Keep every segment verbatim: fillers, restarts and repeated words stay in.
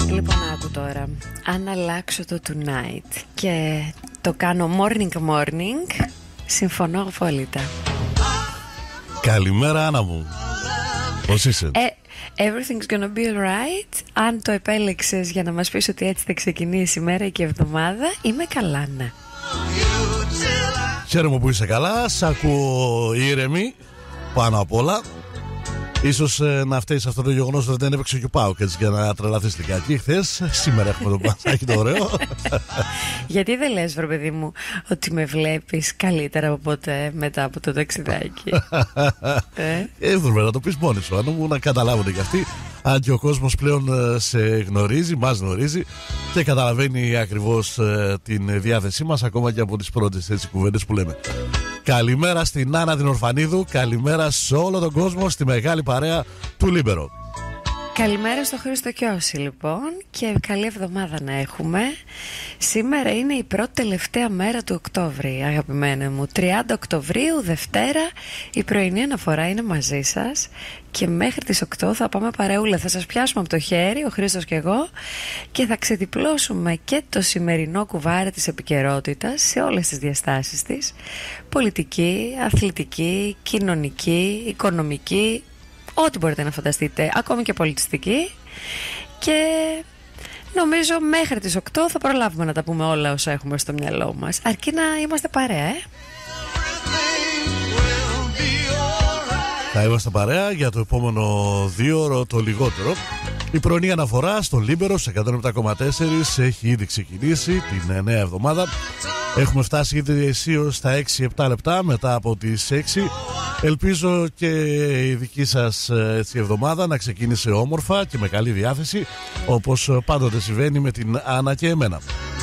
Λοιπόν, άκου τώρα. Αν αλλάξω το tonight και το κάνω morning morning, συμφωνώ απόλυτα. Καλημέρα, Άννα μου. Πώς είσαι? Ε, everything's gonna be alright. Αν το επέλεξες για να μας πεις ότι έτσι θα ξεκινήσει η μέρα και η εβδομάδα, είμαι καλά, ναι. Χαίρομαι που είσαι καλά. Σ' ακούω ήρεμη πάνω απ' όλα. Ίσως ε, να φταίει αυτό το γεγονός ότι δεν έπαιξε και ο ΠΑΟΚ έτσι για να τρελαθείς λιγάκι. Χθες, σήμερα έχουμε το μπασάκι το ωραίο. Γιατί δεν λες, βρε παιδί μου, ότι με βλέπεις καλύτερα από ποτέ μετά από το ταξιδάκι? ε? Έδρουμε να το πεις μόνη σου, Άννα μου, να καταλάβουν κι αυτοί. Αν και ο κόσμος πλέον σε γνωρίζει, μας γνωρίζει και καταλαβαίνει ακριβώς ε, την διάθεσή μας, ακόμα και από τις πρώτες έτσι κουβέντες που λέμε. Καλημέρα στην Άννα την Ορφανίδου, καλημέρα σε όλο τον κόσμο, στη μεγάλη παρέα του Λίμπερο. Καλημέρα στο Χρήστο Κιώση λοιπόν και καλή εβδομάδα να έχουμε. Σήμερα είναι η πρώτη τελευταία μέρα του Οκτώβρη, αγαπημένα μου. τριάντα Οκτωβρίου, Δευτέρα, η πρωινή αναφορά είναι μαζί σας και μέχρι τις οκτώ θα πάμε παρεούλα. Θα σας πιάσουμε από το χέρι, ο Χρήστος και εγώ, και θα ξεδιπλώσουμε και το σημερινό κουβάρι της επικαιρότητας σε όλες τις διαστάσεις της. Πολιτική, αθλητική, κοινωνική, οικονομική, ό,τι μπορείτε να φανταστείτε, ακόμη και πολιτιστική. Και νομίζω μέχρι τις οκτώ θα προλάβουμε να τα πούμε όλα όσα έχουμε στο μυαλό μας, αρκεί να είμαστε παρέα, ε? Θα είμαστε παρέα για το επόμενο δύο ώρο το λιγότερο. Η πρωινή αναφορά στο Λίμπερο σε εκατόν επτά κόμμα τέσσερα έχει ήδη ξεκινήσει την νέα εβδομάδα. Έχουμε φτάσει ήδη αισίως στα έξι επτά λεπτά μετά από τις έξι. Ελπίζω και η δική σας έτσι, εβδομάδα να ξεκίνησε όμορφα και με καλή διάθεση, όπως πάντοτε συμβαίνει με την Άννα και εμένα.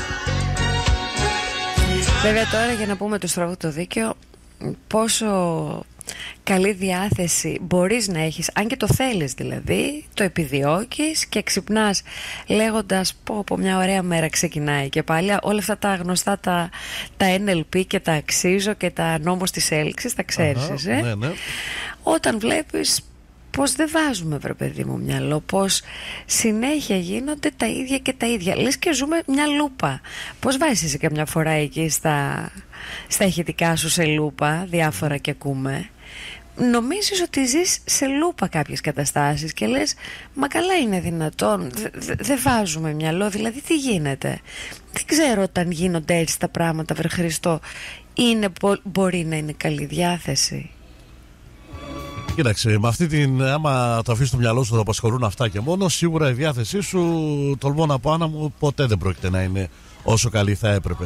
Βέβαια τώρα, για να πούμε το στραβό το δίκαιο, πόσο καλή διάθεση μπορείς να έχεις, αν και το θέλεις δηλαδή, το επιδιώκεις και ξυπνάς λέγοντας πω πω μια ωραία μέρα ξεκινάει και πάλι όλα αυτά τα γνωστά τα, τα εν ελ πι και τα αξίζω και τα νόμος της έλξης, τα ξέρεις, ε? ναι, ναι. Όταν βλέπεις πως δεν βάζουμε, βρε παιδί μου, μυαλό, πως συνέχεια γίνονται τα ίδια και τα ίδια, λες και ζούμε μια λούπα. Πως βάζεις εσύ καμιά φορά εκεί στα, στα ηχητικά σου σε λούπα διάφορα και ακούμε? Νομίζεις ότι ζεις σε λούπα κάποιες καταστάσεις και λες μα καλά είναι δυνατόν? Δεν δε, δε βάζουμε μυαλό, δηλαδή τι γίνεται? Δεν ξέρω, όταν γίνονται έτσι τα πράγματα, βρε Χριστό, είναι, μπορεί να είναι καλή διάθεση? Κοίταξε, με αυτή την, άμα το αφήσεις στο μυαλό σου, θα απασχολούν αυτά και μόνο, σίγουρα η διάθεσή σου, τολμώ να πω, Άννα μου, ποτέ δεν πρόκειται να είναι όσο καλή θα έπρεπε.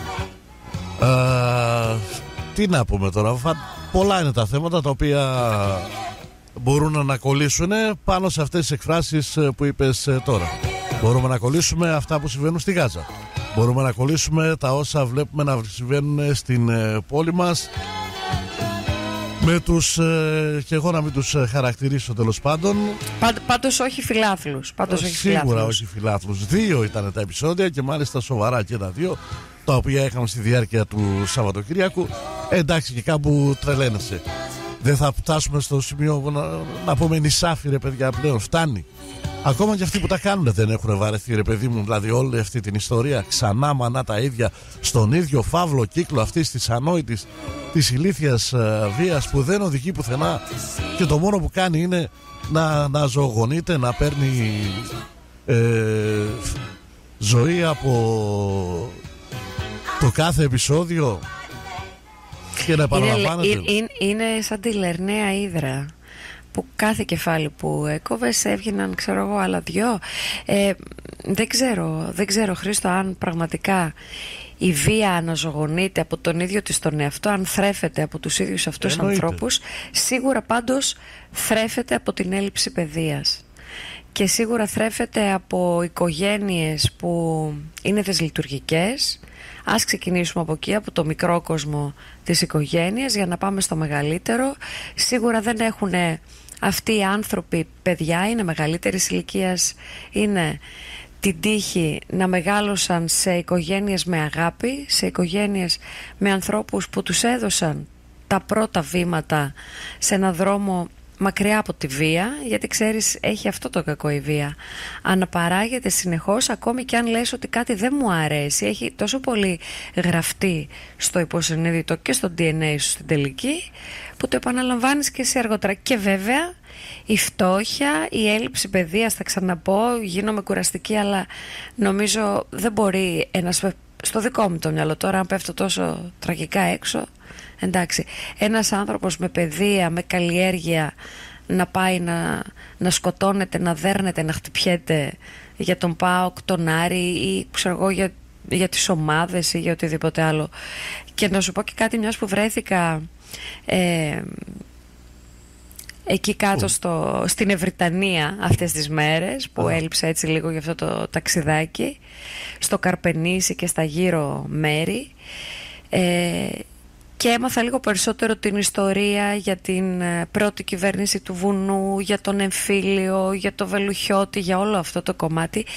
Α, τι να πούμε τώρα, πολλά είναι τα θέματα τα οποία μπορούν να κολλήσουν πάνω σε αυτές τις εκφράσεις που είπες τώρα. Μπορούμε να κολλήσουμε αυτά που συμβαίνουν στη Γάζα. Μπορούμε να κολλήσουμε τα όσα βλέπουμε να συμβαίνουν στην πόλη μας, με τους, ε, και εγώ να μην τους χαρακτηρίσω τέλος πάντων. Πάντ, πάντως όχι φιλάθλους. Πάντως όχι Σίγουρα φιλάθλους. όχι φιλάθλους. Δύο ήταν τα επεισόδια και μάλιστα σοβαρά και τα δύο, τα οποία είχαμε στη διάρκεια του Σαββατοκύριακου. Ε, εντάξει, και κάπου τρελαίνεσαι. Δεν θα φτάσουμε στο σημείο να, να πούμε νησάφι, ρε παιδιά, πλέον φτάνει. Ακόμα και αυτοί που τα κάνουν δεν έχουν βαρεθεί, ρε παιδί μου. Δηλαδή όλη αυτή την ιστορία ξανά μανά τα ίδια, στον ίδιο φαύλο κύκλο αυτής της ανόητης, της ηλίθιας uh, βίας που δεν οδηγεί πουθενά και το μόνο που κάνει είναι να, να ζωογονείται, να παίρνει ε, ζωή από το κάθε επεισόδιο και να επαναλαμβάνεται. Είναι, είναι, είναι σαν τη Λερναία Ύδρα, που κάθε κεφάλι που έκοβες έβγαιναν, ξέρω εγώ, άλλα δυο. Ε, δεν ξέρω, δεν ξέρω, Χρήστο, αν πραγματικά η βία αναζωογονείται από τον ίδιο της τον εαυτό, αν θρέφεται από τους ίδιους αυτούς Εννοείται. ανθρώπους. Σίγουρα πάντως θρέφεται από την έλλειψη παιδείας. Και σίγουρα θρέφεται από οικογένειες που είναι δυσλειτουργικές. Ας ξεκινήσουμε από εκεί, από το μικρό κόσμο της οικογένειας, για να πάμε στο μεγαλύτερο. Σίγουρα δεν έχουν αυτοί οι άνθρωποι παιδιά, είναι μεγαλύτερης ηλικίας, είναι την τύχη να μεγάλωσαν σε οικογένειες με αγάπη, σε οικογένειες με ανθρώπους που τους έδωσαν τα πρώτα βήματα σε έναν δρόμο μακριά από τη βία, γιατί ξέρεις έχει αυτό το κακό η βία. Αναπαράγεται συνεχώς, ακόμη και αν λες ότι κάτι δεν μου αρέσει, έχει τόσο πολύ γραφτεί στο υποσυνείδητο και στο ντι εν έι σου στην τελική, που το επαναλαμβάνεις και εσύ αργότερα. Και βέβαια η φτώχεια, η έλλειψη παιδείας, θα ξαναπώ, γίνομαι κουραστική, αλλά νομίζω δεν μπορεί ένας, στο δικό μου το μυαλό τώρα, αν πέφτω τόσο τραγικά έξω, εντάξει, ένας άνθρωπος με παιδεία, με καλλιέργεια, να πάει να, να σκοτώνεται, να δέρνεται, να χτυπιέται για τον ΠΑΟΚ, τον Άρη ή ξέρω εγώ για, για τις ομάδες ή για οτιδήποτε άλλο. Και να σου πω και κάτι, μιας που βρέθηκα ε, εκεί κάτω στο, στην Ευρυτανία αυτές τις μέρες που έλειψα έτσι λίγο για αυτό το ταξιδάκι, στο Καρπενήσι και στα γύρω μέρη, ε, και έμαθα λίγο περισσότερο την ιστορία για την πρώτη κυβέρνηση του Βουνού, για τον εμφύλιο, για το Βελουχιώτη, για όλο αυτό το κομμάτι.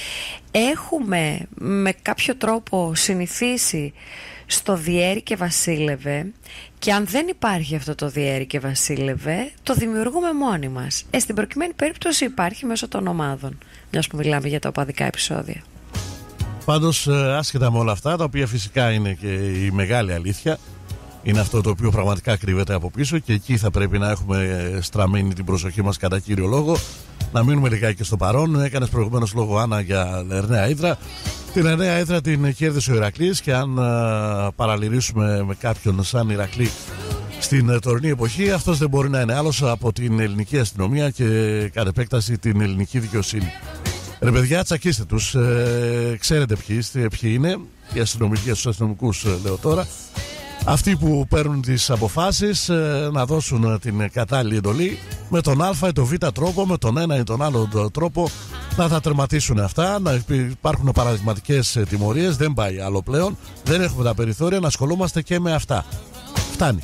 Έχουμε με κάποιο τρόπο συνηθίσει στο διέρη και βασίλευε, και αν δεν υπάρχει αυτό το διέρη και βασίλευε, το δημιουργούμε μόνοι μας. Ε, στην προκειμένη περίπτωση υπάρχει μέσω των ομάδων, μιας που μιλάμε για τα οπαδικά επεισόδια. Πάντως, άσχετα με όλα αυτά, τα οποία φυσικά είναι και η μεγάλη αλήθεια, είναι αυτό το οποίο πραγματικά κρύβεται από πίσω, και εκεί θα πρέπει να έχουμε στραμμένη την προσοχή μας κατά κύριο λόγο. Να μείνουμε λιγάκι στο παρόν. Έκανες προηγουμένως λόγο, Άννα, για Λερναία Ύδρα. Την Λερναία Ύδρα την κέρδισε ο Ηρακλής, και αν α, παραλυρίσουμε με κάποιον σαν Ηρακλή στην τωρινή εποχή, αυτός δεν μπορεί να είναι άλλος από την ελληνική αστυνομία και κατ' επέκταση την ελληνική δικαιοσύνη. Ρε παιδιά, τσακίστε τους. Ε, ξέρετε ποιοι, ποιοι είναι οι αστυνομικοί, στους αστυνομικούς λέω τώρα. Αυτοί που παίρνουν τις αποφάσεις ε, να δώσουν την κατάλληλη εντολή με τον α ή τον β τρόπο, με τον ένα ή τον άλλο τρόπο, να τα τερματίσουν αυτά, να υπάρχουν παραδειγματικές τιμωρίες. Δεν πάει άλλο πλέον. Δεν έχουμε τα περιθώρια να ασχολούμαστε και με αυτά. Φτάνει.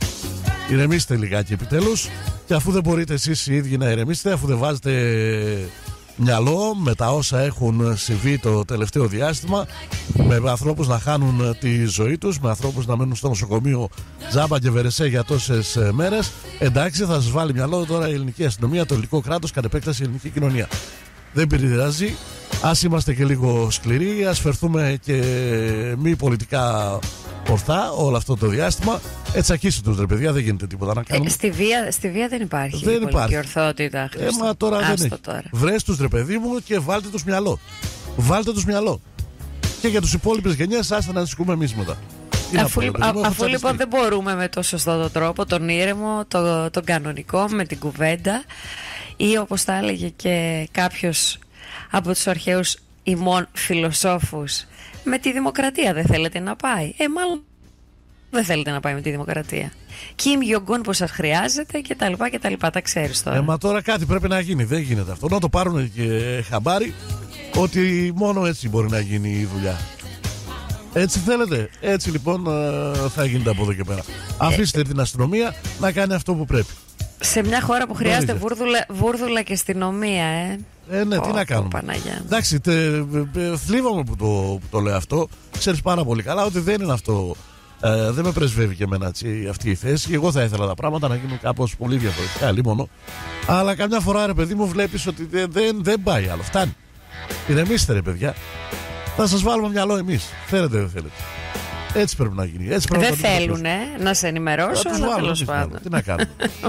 Ηρεμήστε λιγάκι επιτέλους. Και αφού δεν μπορείτε εσείς οι ίδιοι να ηρεμήσετε, αφού δεν βάζετε μυαλό με τα όσα έχουν συμβεί το τελευταίο διάστημα, με ανθρώπους να χάνουν τη ζωή τους, με ανθρώπους να μένουν στο νοσοκομείο τζάμπα και βερεσέ για τόσες μέρες, εντάξει, θα σας βάλει μυαλό τώρα η ελληνική αστυνομία, το ελληνικό κράτος, κατ' επέκταση η ελληνική κοινωνία. Δεν πειράζει, ας είμαστε και λίγο σκληροί, ας φερθούμε και μη πολιτικά ορθά όλο αυτό το διάστημα. Έτσι, ακίστε τους ρε παιδιά, δεν γίνεται τίποτα να κάνουμε. Ε, στη, βία, στη βία δεν υπάρχει δεν πολιτική ορθότητα. Ε, μα τώρα δεν έχει. Τώρα. Βρες τους ρε παιδί μου και βάλτε τους μυαλό. Βάλτε τους μυαλό. Και για τους υπόλοιπες γενιές, άστα να ζητούμε εμείς μετά. Αφού, πω, α, αφού λοιπόν δεν μπορούμε με το σωστό τρόπο, τον ήρεμο, το, τον κανονικό, με την κουβέντα, ή όπως θα έλεγε και κάποιος από τους αρχαίους ημών φιλοσόφους, με τη δημοκρατία δεν θέλετε να πάει. Ε, μάλλον δεν θέλετε να πάει με τη δημοκρατία. Κιμ Γιογκούν που σας χρειάζεται και τα λοιπά και τα λοιπά. Τα ξέρεις τώρα. Ε, μα τώρα κάτι πρέπει να γίνει. Δεν γίνεται αυτό. Να το πάρουν και χαμπάρι ότι μόνο έτσι μπορεί να γίνει η δουλειά. Έτσι θέλετε. Έτσι λοιπόν θα γίνεται από εδώ και πέρα. Αφήστε ε, την αστυνομία να κάνει αυτό που πρέπει. Σε μια χώρα που χρειάζεται βούρδουλα, βούρδουλα και αστυνομία, ε. Ε, ναι, oh, τι να κάνουμε. Παναγιά. Εντάξει, τε, θλίβομαι που το, που το λέω αυτό. Ξέρεις πάρα πολύ καλά ότι δεν είναι αυτό. Ε, δεν με πρεσβεύει και εμένα έτσι, αυτή η θέση. Εγώ θα ήθελα τα πράγματα να γίνουν κάπως πολύ διαφορετικά, λίμωνο. Αλλά καμιά φορά, ρε παιδί μου, βλέπεις ότι δεν, δεν, δεν πάει άλλο. Φτάνει. Ηρεμήστε, ρε παιδιά. Θα σας βάλουμε μυαλό εμείς. Θέλετε, δεν θέλετε. Έτσι πρέπει να γίνει. Έτσι πρέπει δεν να θέλουν ε, να σε ενημερώσω, αλλά τέλος πάντων. Τι να κάνουμε.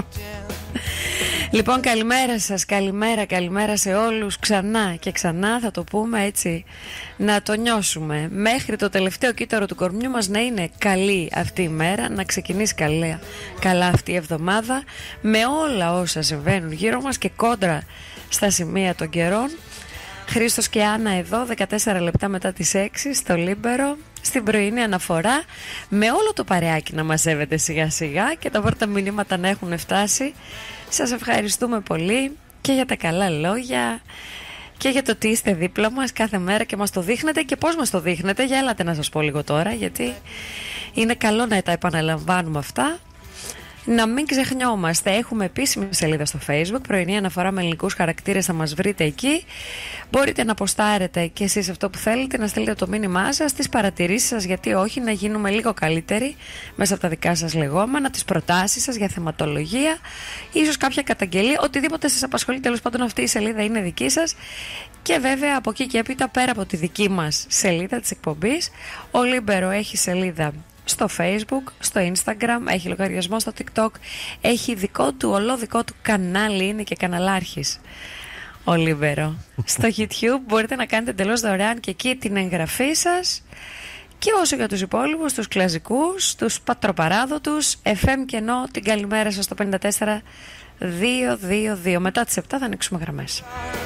Λοιπόν, καλημέρα σας, καλημέρα, καλημέρα σε όλους. Ξανά και ξανά θα το πούμε έτσι, να το νιώσουμε. Μέχρι το τελευταίο κύτταρο του κορμιού μας να είναι καλή αυτή η μέρα, να ξεκινήσει καλά, καλά αυτή η εβδομάδα, με όλα όσα συμβαίνουν γύρω μας και κόντρα στα σημεία των καιρών. Χρήστος και Άννα εδώ, δεκατέσσερα λεπτά μετά τις έξι, στο Λίμπερο, στην πρωινή αναφορά, με όλο το παρεάκι να μαζεύεται σιγά σιγά και τα πρώτα μηνύματα να έχουν φτάσει. Σας ευχαριστούμε πολύ και για τα καλά λόγια και για το ότι είστε δίπλα μας κάθε μέρα και μας το δείχνετε. Και πώς μας το δείχνετε, για έλατε να σας πω λίγο τώρα, γιατί είναι καλό να τα επαναλαμβάνουμε αυτά. Να μην ξεχνιόμαστε, έχουμε επίσημη σελίδα στο Facebook, πρωινή αναφορά με ελληνικούς χαρακτήρες, θα μας βρείτε εκεί. Μπορείτε να ποστάρετε και εσείς αυτό που θέλετε, να στείλετε το μήνυμά σας, τις παρατηρήσεις σας, γιατί όχι, να γίνουμε λίγο καλύτεροι μέσα από τα δικά σας λεγόμενα, τις προτάσεις σας για θεματολογία, ίσως κάποια καταγγελία, οτιδήποτε σας απασχολεί. Τέλος πάντων, αυτή η σελίδα είναι δική σας. Και βέβαια από εκεί και έπειτα, πέρα από τη δική μας σελίδα της εκπομπής, ο Λίμπερο έχει σελίδα στο Facebook, στο Instagram, έχει λογαριασμό στο TikTok, έχει δικό του, ολό δικό του κανάλι, είναι και καναλάρχης ο Λίμπερο. Στο YouTube μπορείτε να κάνετε εντελώς δωρεάν και εκεί την εγγραφή σας. Και όσο για τους υπόλοιπους, τους κλασικούς, τους πατροπαράδοτους, εφ εμ και ενώ την καλημέρα σας στο πενήντα τέσσερα δύο δύο δύο. Μετά τις επτά θα ανοίξουμε γραμμές.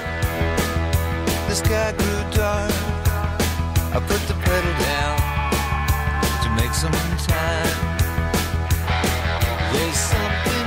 The sky grew dark. I put the pedal down to make some time. There's something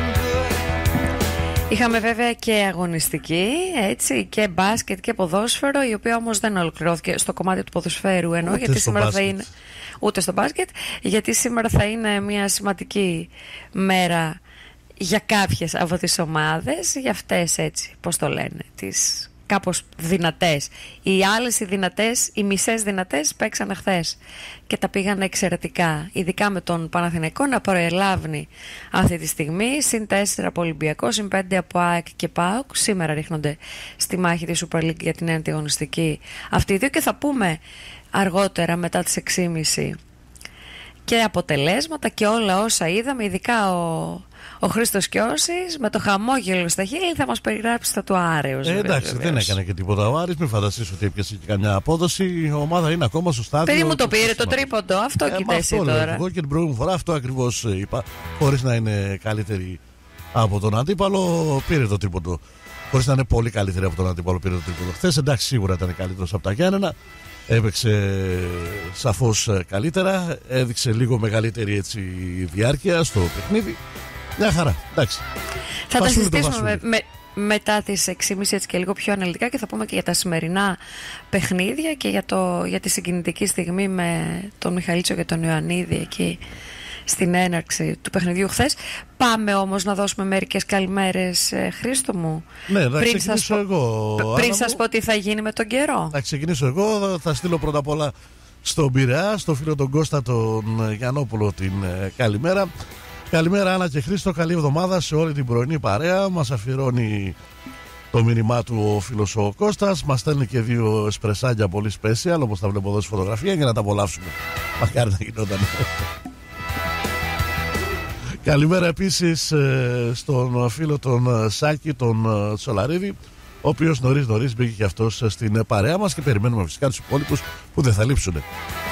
good. Είχαμε βέβαια και αγωνιστική, έτσι, και μπάσκετ και ποδόσφαιρο, η οποία όμως δεν ολοκληρώθηκε στο κομμάτι του ποδοσφαίρου, εννοώ, γιατί σήμερα μπάσκετ. θα είναι ούτε στο μπάσκετ, γιατί σήμερα θα είναι μια σημαντική μέρα για κάποιες από τις ομάδες, για αυτές, έτσι, πώς το λένε, τις κάπως δυνατές. Οι άλλες οι δυνατές, οι μισές δυνατές παίξανε χθες και τα πήγανε εξαιρετικά, ειδικά με τον Παναθηναϊκό να προελάβει αυτή τη στιγμή, συν τέσσερα από Ολυμπιακό, συν πέντε από ΑΕΚ και ΠΑΟΚ. Σήμερα ρίχνονται στη μάχη της Super League για την ένατη αγωνιστική αυτοί οι δύο, και θα πούμε αργότερα μετά τις έξι και μισή και αποτελέσματα και όλα όσα είδαμε, ειδικά ο Ο Χρήστος Κιώσης με το χαμόγελο στα χείλη θα μας περιγράψει τα του Άρεος. Ε, εντάξει, δεν έκανε και τίποτα ο Άρης. Μην φανταστείς ότι έπιασε και καμιά απόδοση. Η ομάδα είναι ακόμα στο στάδιο. Παιδί μου το πήρε το τρίποντο. Αυτό ε, κοιτάει εσύ τώρα. Εγώ και την προηγούμενη φορά αυτό ακριβώς είπα. Χωρίς να είναι καλύτερη από τον αντίπαλο, πήρε το τρίποντο. Χωρίς να είναι πολύ καλύτερη από τον αντίπαλο, πήρε το τρίποντο. Χθες, εντάξει, σίγουρα ήταν καλύτερος από τα Γιάννενα. Έπαιξε σαφώς καλύτερα. Έδειξε λίγο μεγαλύτερη έτσι, διάρκεια στο παιχνίδι. Μια χαρά, εντάξει. Θα τα συζητήσουμε με, με, μετά τις έξι και μισή έτσι και λίγο πιο αναλυτικά, και θα πούμε και για τα σημερινά παιχνίδια και για, το, για τη συγκινητική στιγμή με τον Μιχαλίτσο και τον Ιωαννίδη εκεί στην έναρξη του παιχνιδιού χθες. Πάμε όμως να δώσουμε μερικές καλημέρες, ε, Χρήστο μου. Ναι, θα πριν ξεκινήσω σας εγώ. Π, πριν σας πω τι θα γίνει με τον καιρό. Θα ξεκινήσω εγώ, θα στείλω πρώτα απ' όλα στον Πειραιά, στο φίλο τον Κώστα τον Γιαννόπουλο την ε, καλημέρα. Καλημέρα Άννα και Χρήστο, καλή εβδομάδα σε όλη την πρωινή παρέα. Μας αφιερώνει το μήνυμά του ο φίλος ο Κώστας. Μας στέλνει και δύο εσπρεσάκια πολύ special, όπως τα βλέπω εδώ στη φωτογραφία, για να τα απολαύσουμε. Μακάρι να γινόταν. Καλημέρα επίσης στον φίλο τον Σάκη, τον Τσολαρίδη, ο οποίος νωρίς νωρίς μπήκε και αυτός στην παρέα μας, και περιμένουμε φυσικά τους υπόλοιπους που δεν θα λείψουν.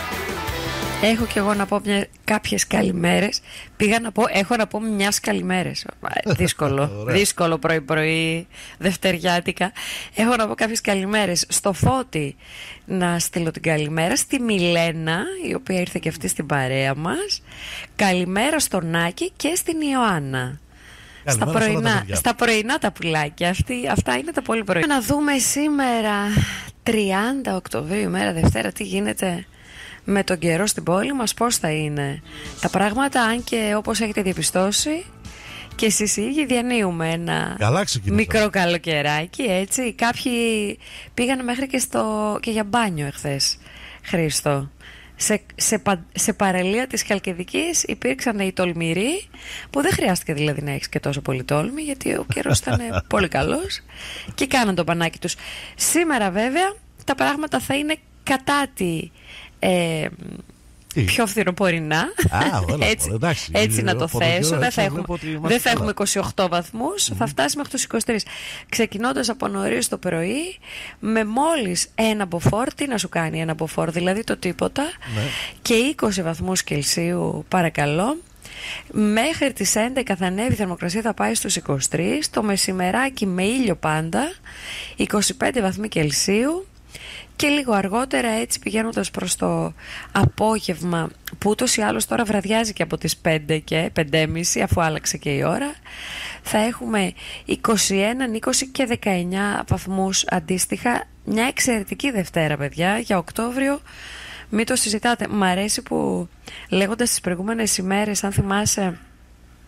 Έχω και εγώ να πω μια, κάποιες καλημέρες. Πήγα να πω, έχω να πω μιας καλημέρες. Δύσκολο, δύσκολο πρωί-πρωί, δευτεριάτικα. Έχω να πω κάποιες καλημέρες. Στο Φώτη να στείλω την καλημέρα. Στη Μιλένα, η οποία ήρθε και αυτή στην παρέα μας. Καλημέρα στον Άκη και στην Ιωάννα. Στα πρωινά, στα πρωινά τα πουλάκια. Αυτή, αυτά είναι τα πολύ πρωινά. Να δούμε σήμερα τριάντα Οκτωβρίου, μέρα Δευτέρα, τι γίνεται με τον καιρό στην πόλη μας, πώς θα είναι τα πράγματα, αν και όπως έχετε διαπιστώσει και εσείς οι ίδιοι διανύουμε ένα μικρό καλοκαιράκι, έτσι. Κάποιοι πήγαν μέχρι και, στο, και για μπάνιο εχθές, Χρήστο. Σε, σε, σε παραλία της Χαλκιδικής υπήρξαν οι τολμηροί, που δεν χρειάστηκε δηλαδή να έχεις και τόσο πολύ τόλμη, γιατί ο καιρός ήταν πολύ καλός, και κάναν το πανάκι τους. Σήμερα βέβαια τα πράγματα θα είναι κατά τη Ε, πιο φθινοπορεινά. έτσι, εντάξει, έτσι να το θέσω. Δεν θα έχουμε, δεν θα έχουμε είκοσι οκτώ βαθμούς, mm. θα φτάσει μέχρι τους είκοσι τρεις. Ξεκινώντας από νωρίς το πρωί, με μόλις ένα μποφόρ. Τι να σου κάνει ένα μποφόρ, δηλαδή το τίποτα, ναι. Και είκοσι βαθμούς Κελσίου, παρακαλώ. Μέχρι τις έντεκα θα ανέβει η θερμοκρασία, θα πάει στους είκοσι τρεις. Το μεσημεράκι με ήλιο πάντα, είκοσι πέντε βαθμοί Κελσίου. Και λίγο αργότερα, έτσι πηγαίνοντας προς το απόγευμα, που ούτως ή άλλως τώρα βραδιάζει και από τις πέντε και πέντε και μισή, αφού άλλαξε και η ώρα, θα έχουμε είκοσι ένα, είκοσι και δεκαεννιά βαθμούς αντίστοιχα. Μια εξαιρετική Δευτέρα, παιδιά, για Οκτώβριο. Μην το συζητάτε. Μ' αρέσει που λέγοντας τις προηγούμενες ημέρες, αν θυμάσαι,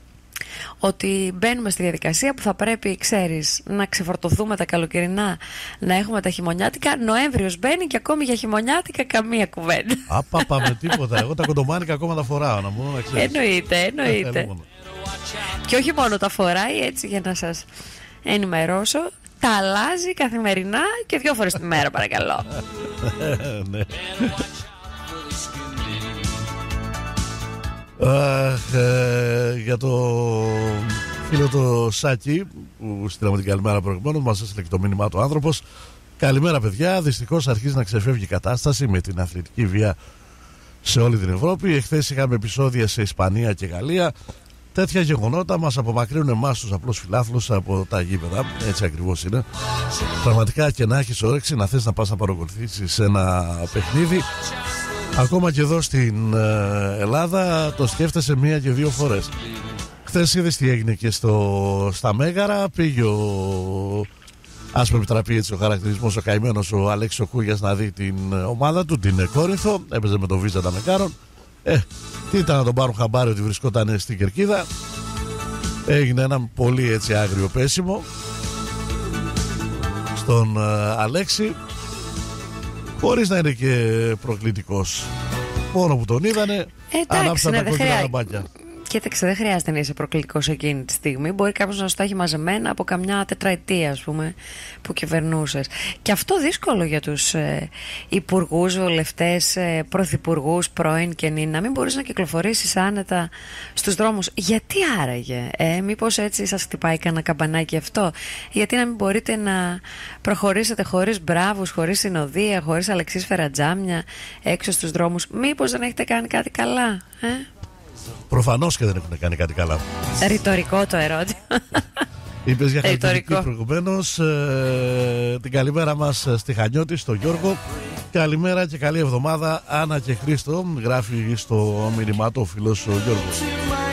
ότι μπαίνουμε στη διαδικασία που θα πρέπει, ξέρεις, να ξεφορτωθούμε τα καλοκαιρινά, να έχουμε τα χειμωνιάτικα. Νοέμβριος μπαίνει και ακόμη για χειμωνιάτικα καμία κουβέντα. Άπαπα με τίποτα. Εγώ τα κοντομάνικα ακόμα τα φοράω, να μου να ξέρεις. Εννοείται, εννοείται. Και όχι μόνο τα φοράει, έτσι για να σας ενημερώσω, τα αλλάζει καθημερινά και δύο φορές τη μέρα, παρακαλώ. Ναι. Αχ, ε, για το φίλο το Σάκη που στείλαμε την καλημέρα προηγουμένως, μας έστειλε και το μήνυμά του άνθρωπος. Καλημέρα παιδιά, δυστυχώς αρχίζει να ξεφεύγει η κατάσταση με την αθλητική βία σε όλη την Ευρώπη. Εχθές είχαμε επεισόδια σε Ισπανία και Γαλλία. Τέτοια γεγονότα μας απομακρύνουν εμάς τους απλούς φιλάθλους από τα γήπεδα. Έτσι ακριβώς είναι. Πραγματικά, και να έχεις όρεξη να θες να πας να παρακολουθήσεις ένα παιχνίδι, ακόμα και εδώ στην Ελλάδα, το σκέφτεσαι μία και δύο φορές. Χθες είδες τι έγινε και στο, στα Μέγαρα. Πήγε ο, ας με επιτραπεί έτσι ο χαρακτηρισμός, ο καημένος ο Αλέξης Κούγιας να δει την ομάδα του, την Κόρινθο. Έπαιζε με τον Βίζα Ταμεκάρων. Ε, τι ήταν να τον πάρουν χαμπάρι ότι βρισκόταν στην Κερκίδα. Έγινε ένα πολύ έτσι άγριο πέσιμο στον uh, Αλέξη, χωρίς να είναι και προκλητικός. Μόνο που τον είδανε, ανάψαν τα κόκκινα λαμπάκια. Κοίταξε, δεν χρειάζεται να είσαι προκλητικός εκείνη τη στιγμή. Μπορεί κάποιος να σου τα έχει μαζεμένα από καμιά τετραετία, ας πούμε, που κυβερνούσες. Και αυτό δύσκολο για τους ε, υπουργούς, βουλευτές, ε, πρωθυπουργούς, πρώην και νυν, να μην μπορείς να κυκλοφορήσεις άνετα στους δρόμους. Γιατί άραγε, ε, μήπως έτσι σας χτυπάει κανένα καμπανάκι αυτό? Γιατί να μην μπορείτε να προχωρήσετε χωρίς μπράβους, χωρίς συνοδεία, χωρίς αλεξίσφαιρα τζάμια έξω στους δρόμους? Μήπως δεν έχετε κάνει κάτι καλά, ε? Προφανώς και δεν έχουν κάνει κάτι καλά. Ρητορικό το ερώτημα. Είπες για χαρακτηριστική προηγουμένως. ε, Την καλημέρα μας στη Χανιώτη, στο Γιώργο. Καλημέρα και καλή εβδομάδα Άννα και Χρήστο. Γράφει στο μήνυμά του ο φίλος ο Γιώργος.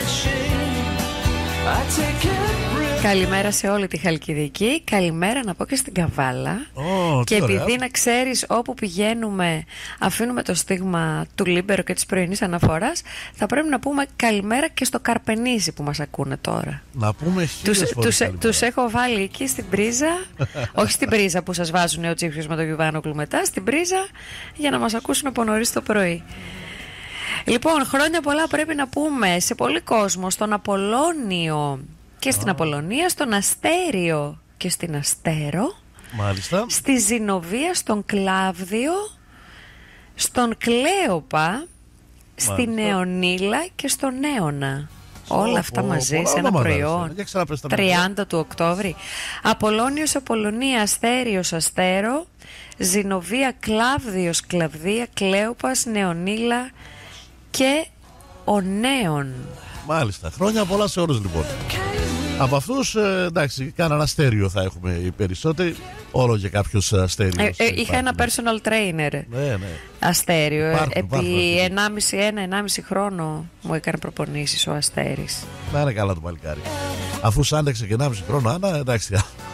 Καλημέρα σε όλη τη Χαλκιδική. Καλημέρα να πω και στην Καβάλα. Oh, και επειδή ωραία. Να ξέρεις, όπου πηγαίνουμε αφήνουμε το στίγμα του Λίμπερο και της πρωινής αναφοράς, θα πρέπει να πούμε καλημέρα και στο Καρπενήσι που μας ακούνε τώρα. Να πούμε χίλιες τους, φορές τους, τους έχω βάλει εκεί στην πρίζα. Όχι στην πρίζα που σας βάζουν ο Τσίφιος με τον Γιουβάνοκλου μετά, στην πρίζα για να μας ακούσουν από νωρίς το πρωί. Λοιπόν, χρόνια πολλά πρέπει να πούμε σε πολύ κόσμο, στον Απολώνιο και στην oh. Απολωνία, στον Αστέριο και στην Αστέρο. Μάλιστα. Στη Ζηνοβία, στον Κλάβδιο, στον Κλέοπα, Μάλιστα. στην Νεονίλα και στον Νέονα. Oh, όλα αυτά oh, μαζί σε ένα προϊόν. τριάντα του Οκτώβρη. Απολώνιος, Απολωνία, Αστέριος, Αστέρο, Ζηνοβία, Κλάβδιος, Κλαβδία, Κλέοπας, Νεονίλα και ο Νέον. Μάλιστα. Χρόνια πολλά σε όλους λοιπόν. Από αυτούς, ε, εντάξει, κάναν αστέριο θα έχουμε οι περισσότεροι. Όλο και κάποιος αστέριος. Ε, ε, είχα ένα personal trainer. Ναι, ναι. Αστέριο. Υπάρχουν, Επί υπάρχουν. ενάμιση, ένα, ενάμιση χρόνο μου έκανε προπονήσεις ο Αστέρης. Να είναι καλά το παλικάρι. Αφού σ' άντεξε και ενάμιση χρόνο, Άννα, εντάξει.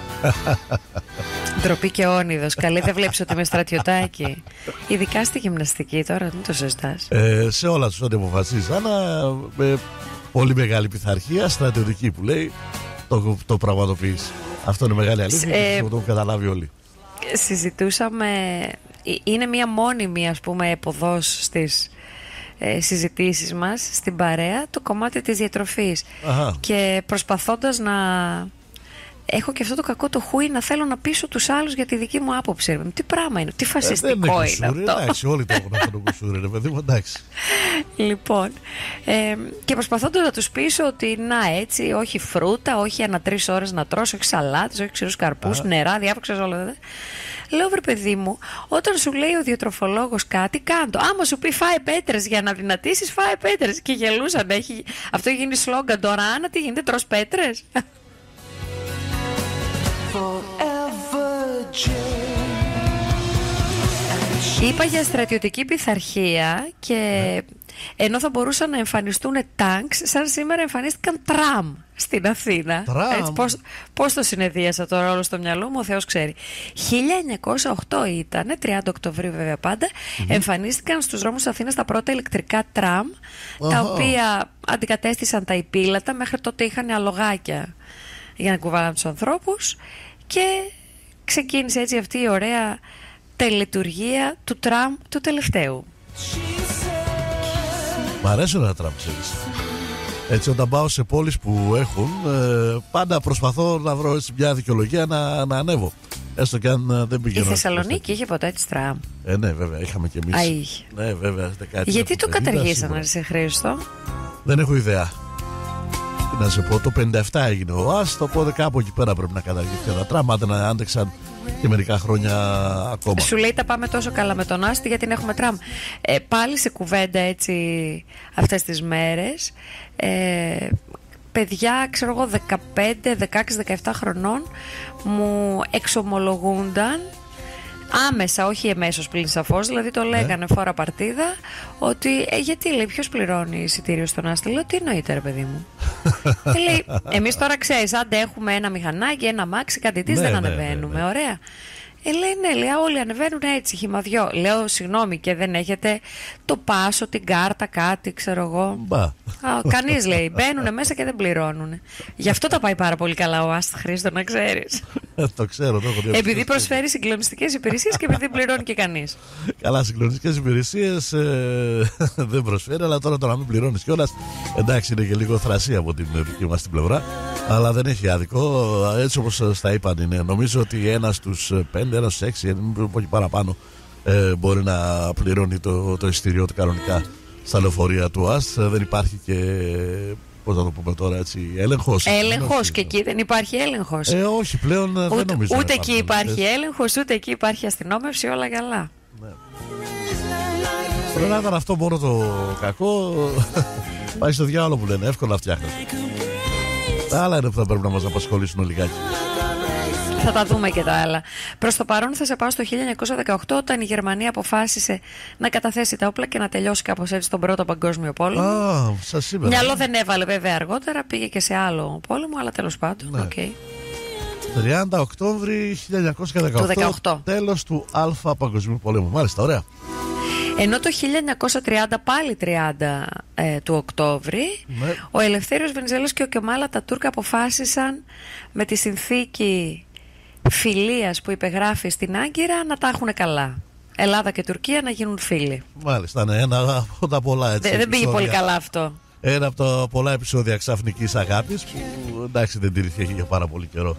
Ντροπή και όνειδος. Καλή, δεν βλέπεις ότι είμαι στρατιωτάκι? Ειδικά στη γυμναστική τώρα, μην το συζητάς. Ε, σε όλα τους ό,τι αποφασίζεις, Άννα, με πολύ μεγάλη πειθαρχία, στρατιωτική που λέει, το, το πραγματοποιείς. Αυτό είναι μεγάλη αλήθεια ε, και το έχουν καταλάβει όλοι. Συζητούσαμε, είναι μια μόνιμη ας πούμε εποδός στις ε, συζητήσεις μας στην παρέα, το κομμάτι της διατροφής. Αχα. Και προσπαθώντας να έχω και αυτό το κακό το χούι να θέλω να πείσω τους άλλους για τη δική μου άποψη. Τι πράγμα είναι, τι φασιστικό ε, είναι, είναι αυτό. Εντάξει, όλοι το έχουν αυτό το κουσούρι, ρε παιδί μου, εντάξει. Λοιπόν, ε, και προσπαθώντας να τους πείσω ότι να έτσι, όχι φρούτα, όχι ανά τρεις ώρες να τρως, όχι σαλάτες, όχι ξηρούς καρπούς, νερά, διάφορες όλα αυτά. Λέω, βρε παιδί μου, όταν σου λέει ο διατροφολόγος κάτι, κάντο. Άμα σου πει φάε πέτρες για να δυνατήσεις, φάε πέτρες. Και γελούσαν, έχει... αυτό γίνει σλόγγαν τώρα. Άννα, τι γίνεται, τρως πέτρες? Είπα για στρατιωτική πειθαρχία και ενώ θα μπορούσαν να εμφανιστούν τάγκς, σαν σήμερα εμφανίστηκαν τραμ στην Αθήνα. Έτσι, πώς, πώς το συνεδρίασα τώρα όλο στο μυαλό μου, ο Θεός ξέρει. χίλια εννιακόσια οκτώ ήταν, τριάντα Οκτωβρίου βέβαια πάντα, mm-hmm. εμφανίστηκαν στους δρόμους της Αθήνας τα πρώτα ηλεκτρικά τραμ, oh. τα οποία αντικατέστησαν τα υπήλατα. Μέχρι τότε είχαν αλογάκια για να κουβάλαν τους ανθρώπους, και ξεκίνησε έτσι αυτή η ωραία τελετουργία του τραμ του τελευταίου. Μ' αρέσουν τα τραμ, ξέρεις. Έτσι, όταν πάω σε πόλεις που έχουν, ε, πάντα προσπαθώ να βρω έτσι μια δικαιολογία να, να ανέβω. Έστω και αν ε, δεν πηγαίνω. Η Θεσσαλονίκη είχε ποτέ έτσι τραμ? Ε, ναι, βέβαια, είχαμε κι εμείς. Α, είχε. Ναι, βέβαια. Γιατί το καταργήσανε, σε Χρήστο? Δεν έχω ιδέα. Τι να σε πω, το πενήντα επτά έγινε ο ΑΣΤ, οπότε κάπου εκεί πέρα πρέπει να καταργηθεί τα τραμ. Αν δεν άντεξαν και μερικά χρόνια ακόμα. Σου λέει τα πάμε τόσο καλά με τον ΑΣΤ γιατί έχουμε τραμ. Ε, πάλι σε κουβέντα έτσι αυτές τις μέρες, ε, παιδιά, ξέρω εγώ, δεκαπέντε, δεκαέξι, δεκαεπτά χρονών μου εξομολογούνταν άμεσα, όχι εμέσως πλην σαφώς, δηλαδή το λέγανε φόρα παρτίδα, ότι ε, γιατί, λέει, ποιος πληρώνει εισιτήριο στον ΑΣΤ? Λέω, τι εννοείται, ρε παιδί μου? Και λέει, εμείς τώρα ξέρεις, άντε έχουμε ένα μηχανάκι, ένα μάξι, κάτι της, δεν ανεβαίνουμε, ναι, ναι, ναι. Ωραία. Ε, λέει, ναι, λέει, όλοι ανεβαίνουν έτσι, χυμαδιό. Λέω, συγγνώμη, και δεν έχετε το πάσο, την κάρτα, κάτι, ξέρω εγώ? Μπα. Κανείς, λέει, μπαίνουν μέσα και δεν πληρώνουν. Γι' αυτό τα πάει πάρα πολύ καλά ο ΑΣΤ, Χρήστο, να ξέρεις. Το ξέρω, το έχω δει. Επειδή προσφέρει συγκλονιστικές υπηρεσίες και επειδή δεν πληρώνει και κανείς. Καλά, συγκλονιστικές υπηρεσίες ε, δεν προσφέρει, αλλά τώρα το να μην πληρώνεις κιόλας, εντάξει, είναι και λίγο θρασία από την δική μας την πλευρά, αλλά δεν έχει άδικο. Έτσι όπως τα είπαν είναι. Νομίζω ότι ένας στους πέντε, ένας στους έξι, μην πω και παραπάνω, ε, μπορεί να πληρώνει το, το εισιτήριο του κανονικά στα λεωφορεία του ΑΣΤ. Δεν υπάρχει και, πώς να το πούμε τώρα, έτσι, έλεγχος. Έλεγχος, και εκεί δεν υπάρχει έλεγχος. Ε, όχι, πλέον δεν ούτε, νομίζω. Ούτε εκεί υπάρχει έλεγχος, ούτε εκεί υπάρχει αστυνόμευση, όλα καλά. Ναι. Πρέπει να ήταν αυτό μόνο το κακό. Πάει στο διάολο που λένε, εύκολα φτιάχνεται. Τα άλλα είναι που θα πρέπει να μας απασχολήσουν λιγάκι. Θα τα δούμε και τα άλλα. Προς το παρόν θα σε πάω στο χίλια εννιακόσια δεκαοκτώ, όταν η Γερμανία αποφάσισε να καταθέσει τα όπλα και να τελειώσει κάπως έτσι τον Πρώτο Παγκόσμιο Πόλεμο. Α, σας είπα. Μυαλό δεν έβαλε βέβαια αργότερα, πήγε και σε άλλο πόλεμο, αλλά τέλος πάντων. Ναι. Okay. τριάντα Οκτώβρη χίλια εννιακόσια δεκαοκτώ, δεκαοκτώ. Τέλος του Α Παγκοσμίου Πολέμου. Μάλιστα, ωραία. Ενώ το χίλια εννιακόσια τριάντα, πάλι τριάντα ε, του Οκτώβρη, ναι, ο Ελευθέριος Βενιζέλος και ο Κεμάλ Ατατούρκ αποφάσισαν με τη συνθήκη φιλίας που υπεγράφει στην Άγκυρα να τα έχουν καλά. Ελλάδα και Τουρκία να γίνουν φίλοι. Μάλιστα, ναι, ένα από τα πολλά έτσι. Δεν, δεν πήγε πολύ καλά αυτό. Ένα από τα πολλά επεισόδια ξαφνικής αγάπης που, εντάξει, δεν τηρήθηκε για πάρα πολύ καιρό.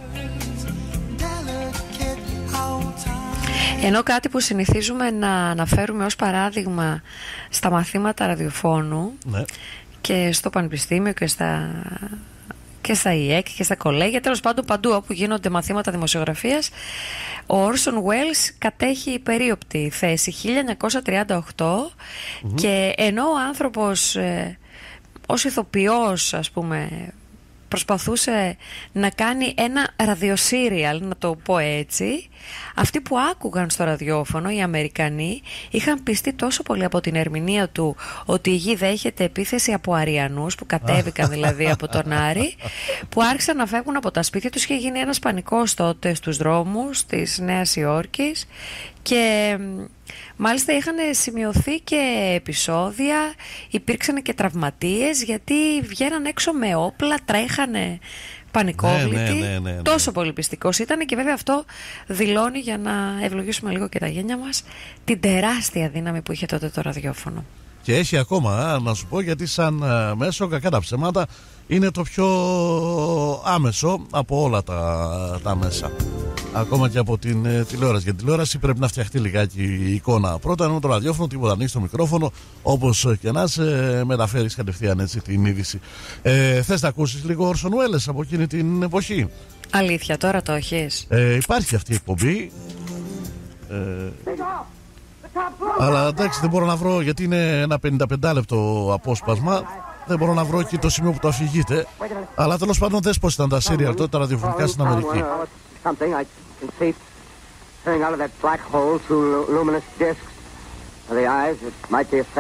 Ενώ κάτι που συνηθίζουμε να αναφέρουμε ως παράδειγμα στα μαθήματα ραδιοφώνου, ναι, και στο πανεπιστήμιο και στα, και στα ΙΕΚ και στα κολέγια, τέλος πάντων παντού όπου γίνονται μαθήματα δημοσιογραφίας, ο Όρσον Welles κατέχει υπερίοπτη θέση χίλια εννιακόσια τριάντα οκτώ, mm-hmm. και ενώ ο άνθρωπος ε, ως ηθοποιός, ας πούμε, προσπαθούσε να κάνει ένα ραδιοσύριαλ, να το πω έτσι, αυτοί που άκουγαν στο ραδιόφωνο, οι Αμερικανοί, είχαν πιστεί τόσο πολύ από την ερμηνεία του ότι η γη δέχεται επίθεση από Αριανούς, που κατέβηκαν δηλαδή από τον Άρη, που άρχισαν να φεύγουν από τα σπίτια τους. Είχε γίνει ένας πανικός τότε στους δρόμους της Νέας Υόρκης και μάλιστα είχαν σημειωθεί και επεισόδια, υπήρξαν και τραυματίες, γιατί βγαίναν έξω με όπλα, τρέχανε πανικόβλητοι. Ναι, ναι, ναι, ναι, ναι. Τόσο πολύ πιστικός ήταν, και βέβαια αυτό δηλώνει, για να ευλογήσουμε λίγο και τα γένια μας, την τεράστια δύναμη που είχε τότε το ραδιόφωνο. Και έχει ακόμα, να σου πω, γιατί σαν μέσο, κακά τα ψέματα, είναι το πιο άμεσο από όλα τα, τα μέσα. Ακόμα και από την ε, τηλεόραση. Για την τηλεόραση πρέπει να φτιαχτεί λιγάκι η εικόνα. Πρώτα, ενώ το ραδιόφωνο, τίποτα, ανοίξει το μικρόφωνο, όπως και να σε μεταφέρεις κατευθείαν έτσι την είδηση. Ε, θες να ακούσεις λίγο Όρσον Welles από εκείνη την εποχή? Αλήθεια, τώρα το έχεις? Ε, υπάρχει αυτή η εκπομπή. Ε, αλλά εντάξει, δεν μπορώ να βρω, γιατί είναι ένα πενήντα πέντε λεπτό απόσπασμα. Δεν μπορώ να βρω εκεί το σημείο που το αφηγείται. Αλλά τέλος πάντων, δες πως ήταν τα σύριαλ τότε, τα ραδιοφωνικά στην Αμερική. Can see peering out of that black hole through luminous discs. The eyes, it might be a face.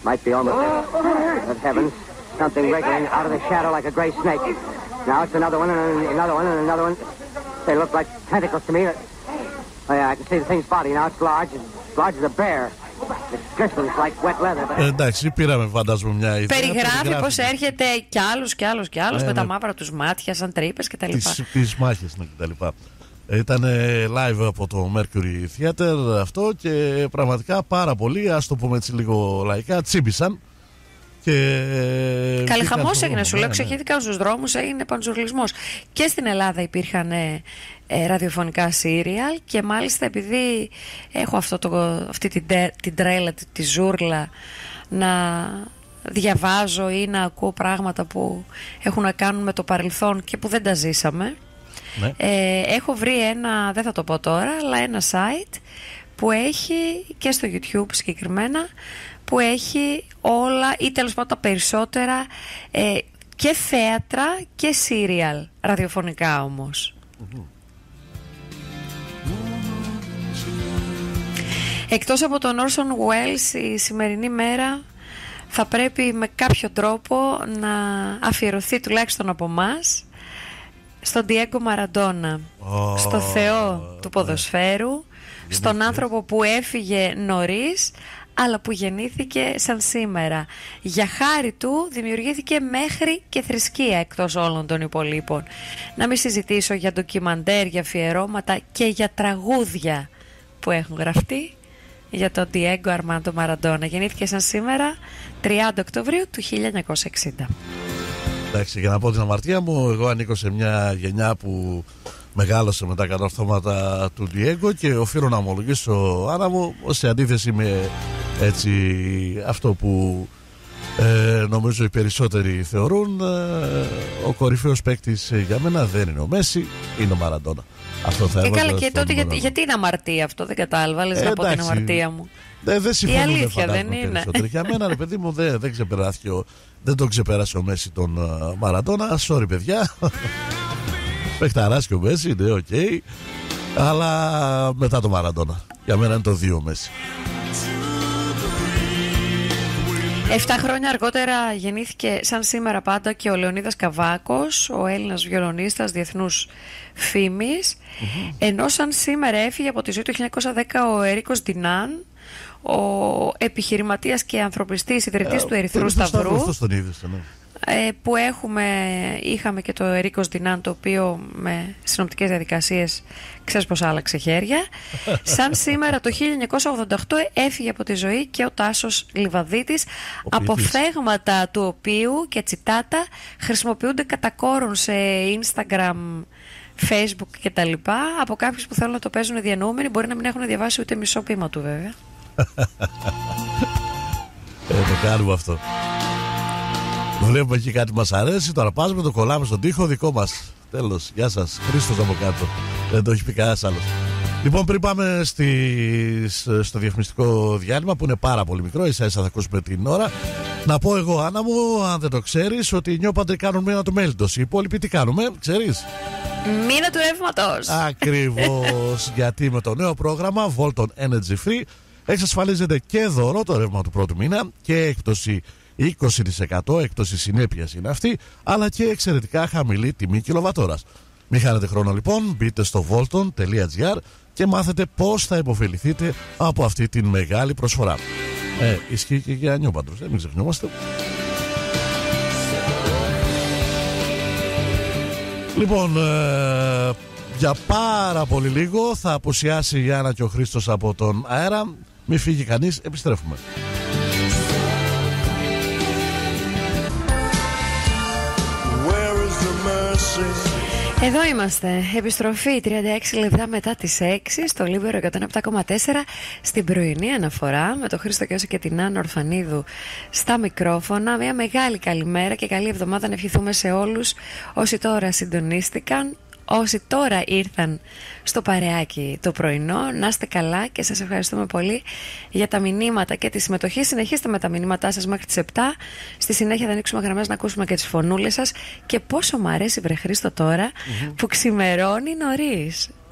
Might be almost there. Good heavens. Something wriggling out of the shadow like a gray snake. Now it's another one and another one and another one. They look like tentacles to me. Oh yeah, I can see the thing's body now. It's large. It's large as a bear. It glistens like wet leather. But... Εντάξει, πήραμε φαντάζομαι μια ιδέα. Περιγράφει πως έρχεται κι άλλους κι άλλους κι άλλους ε, με ναι. τα μαύρα τους μάτια σαν τρύπες και τα λοιπά. Τις, τις μάχες ναι, και τα λοιπά. Ήταν live από το Mercury Theater αυτό και πραγματικά πάρα πολύ, ας το πούμε έτσι λίγο λαϊκά, τσίμπησαν. Και... Καλή χαμός έγινε, σου λέω, ξεχύθηκαν στους δρόμους, έγινε παντζουρλισμός. Και στην Ελλάδα υπήρχαν ε, ε, ραδιοφωνικά σύριαλ και μάλιστα επειδή έχω αυτό το, αυτή την, την τρέλα, τη, τη ζούρλα να διαβάζω ή να ακούω πράγματα που έχουν να κάνουν με το παρελθόν και που δεν τα ζήσαμε. Ναι. Ε, έχω βρει ένα, δεν θα το πω τώρα, αλλά ένα site που έχει και στο YouTube συγκεκριμένα, που έχει όλα ή τέλος πάντων τα περισσότερα ε, και θέατρα και σύριαλ, ραδιοφωνικά όμως. Mm-hmm. Εκτός από τον Orson Welles, η σημερινή μέρα θα πρέπει με κάποιο τρόπο να αφιερωθεί τουλάχιστον από μας στον Diego Maradona, oh, στο θεό του ποδοσφαίρου, yeah. στον yeah. άνθρωπο που έφυγε νωρίς αλλά που γεννήθηκε σαν σήμερα. Για χάρη του δημιουργήθηκε μέχρι και θρησκεία εκτός όλων των υπολείπων. Να μην συζητήσω για ντοκιμαντέρ, για αφιερώματα και για τραγούδια που έχουν γραφτεί για τον Diego Armando Maradona. Γεννήθηκε σαν σήμερα τριάντα Οκτωβρίου του χίλια εννιακόσια εξήντα. Εντάξει, για να πω την αμαρτία μου, εγώ ανήκω σε μια γενιά που μεγάλωσε με τα κατορθώματα του Diego και οφείλω να ομολογήσω, Άννα μου, σε αντίθεση με έτσι, αυτό που ε, νομίζω οι περισσότεροι θεωρούν, ε, ο κορυφαίος παίκτης για μένα δεν είναι ο Μέση, είναι ο Μαραντόνα. Αυτό θα έβαζα. Και, και τότε γιατί, γιατί είναι αμαρτία αυτό, δεν κατάλαβα, λες ε, να πω την αμαρτία μου. Ε, δεν συμφωνούν, φαντάζομαι, περισσότεροι. Για μένα, ρε παιδί μου, δεν, δεν ξεπεράθηκε ο, δεν τον ξεπέρασε ο Μέση τον uh, Μαραντόνα. Sorry, παιδιά. Παιχταράς και ο Μέση, ναι, οκ. Okay. Αλλά μετά το Μαραντόνα. Για μένα είναι το δύο Μέση. Εφτά χρόνια αργότερα γεννήθηκε σαν σήμερα πάντα και ο Λεωνίδας Καβάκος, ο Έλληνας βιολονίστας διεθνούς φήμης. Mm-hmm. Ενώ σαν σήμερα έφυγε από τη ζωή το χίλια εννιακόσια δέκα ο Ερίκος Ντινάν, ο επιχειρηματίας και ανθρωπιστής ιδρυτής uh, του Ερυθρού Σταυρού. Αυτό τον είδες, ναι. Που έχουμε, είχαμε και το Ερίκος Ντινάν, το οποίο με συνοπτικές διαδικασίες ξέρεις πως άλλαξε χέρια. Σαν σήμερα το χίλια εννιακόσια ογδόντα οκτώ έφυγε από τη ζωή και ο Τάσος Λιβαδίτης, αποφθέγματα του οποίου και τσιτάτα χρησιμοποιούνται κατά κόρον σε Instagram, Facebook και τα λοιπά από κάποιους που θέλουν να το παίζουν διανοούμενοι, μπορεί να μην έχουν διαβάσει ούτε μισό ποίημα του βέβαια. Ε, το κάνουμε αυτό. Βλέπουμε εκεί κάτι μας αρέσει, το αρπάζουμε, το κολλάμε στον τοίχο, δικό μας. Τέλος, γεια σας, Χρήστος από κάτω. Δεν το έχει πει κανένας άλλος. Λοιπόν, πριν πάμε στις, στο διαφημιστικό διάλειμμα που είναι πάρα πολύ μικρό, ίσα ίσα θα ακούσουμε την ώρα, να πω εγώ, Άννα μου, αν δεν το ξέρεις, ότι οι νιώπαντροι κάνουν μήνα του μέλιτος. Οι υπόλοιποι τι κάνουμε, ξέρεις? Μήνα του ρεύματος. Ακριβώς, γιατί με το νέο πρόγραμμα Volton Energy Free εξασφαλίζεται και δώρο το ρεύμα του πρώτου μήνα και έκπτωση είκοσι τοις εκατό, έκπτωση συνέπειας είναι αυτή, αλλά και εξαιρετικά χαμηλή τιμή κιλοβατόρας. Μην χάνετε χρόνο λοιπόν, μπείτε στο volton τελεία gr και μάθετε πώς θα υποφεληθείτε από αυτή την μεγάλη προσφορά. Ε, ισχύει και για νιώπαντρους, ε, μην ξεχνιόμαστε. Λοιπόν, ε, για πάρα πολύ λίγο θα απουσιάσει η Άννα και ο Χρήστος από τον αέρα. Μην φύγει κανείς, επιστρέφουμε. Εδώ είμαστε, επιστροφή τριάντα έξι λεπτά μετά τις έξι στο Λίμπερο εκατόν επτά κόμμα τέσσερα στην πρωινή αναφορά με τον Χρήστο Κιώση και την Άννα Ορφανίδου στα μικρόφωνα. Μια μεγάλη καλημέρα και καλή εβδομάδα να ευχηθούμε σε όλους όσοι τώρα συντονίστηκαν, όσοι τώρα ήρθαν στο παρεάκι το πρωινό. Να είστε καλά και σας ευχαριστούμε πολύ για τα μηνύματα και τη συμμετοχή. Συνεχίστε με τα μηνύματά σας μέχρι τις επτά. Στη συνέχεια θα ανοίξουμε γραμμές να ακούσουμε και τις φωνούλες σας. Και πόσο μου αρέσει, βρε Χρήστο, τώρα mm-hmm. που ξημερώνει νωρίς.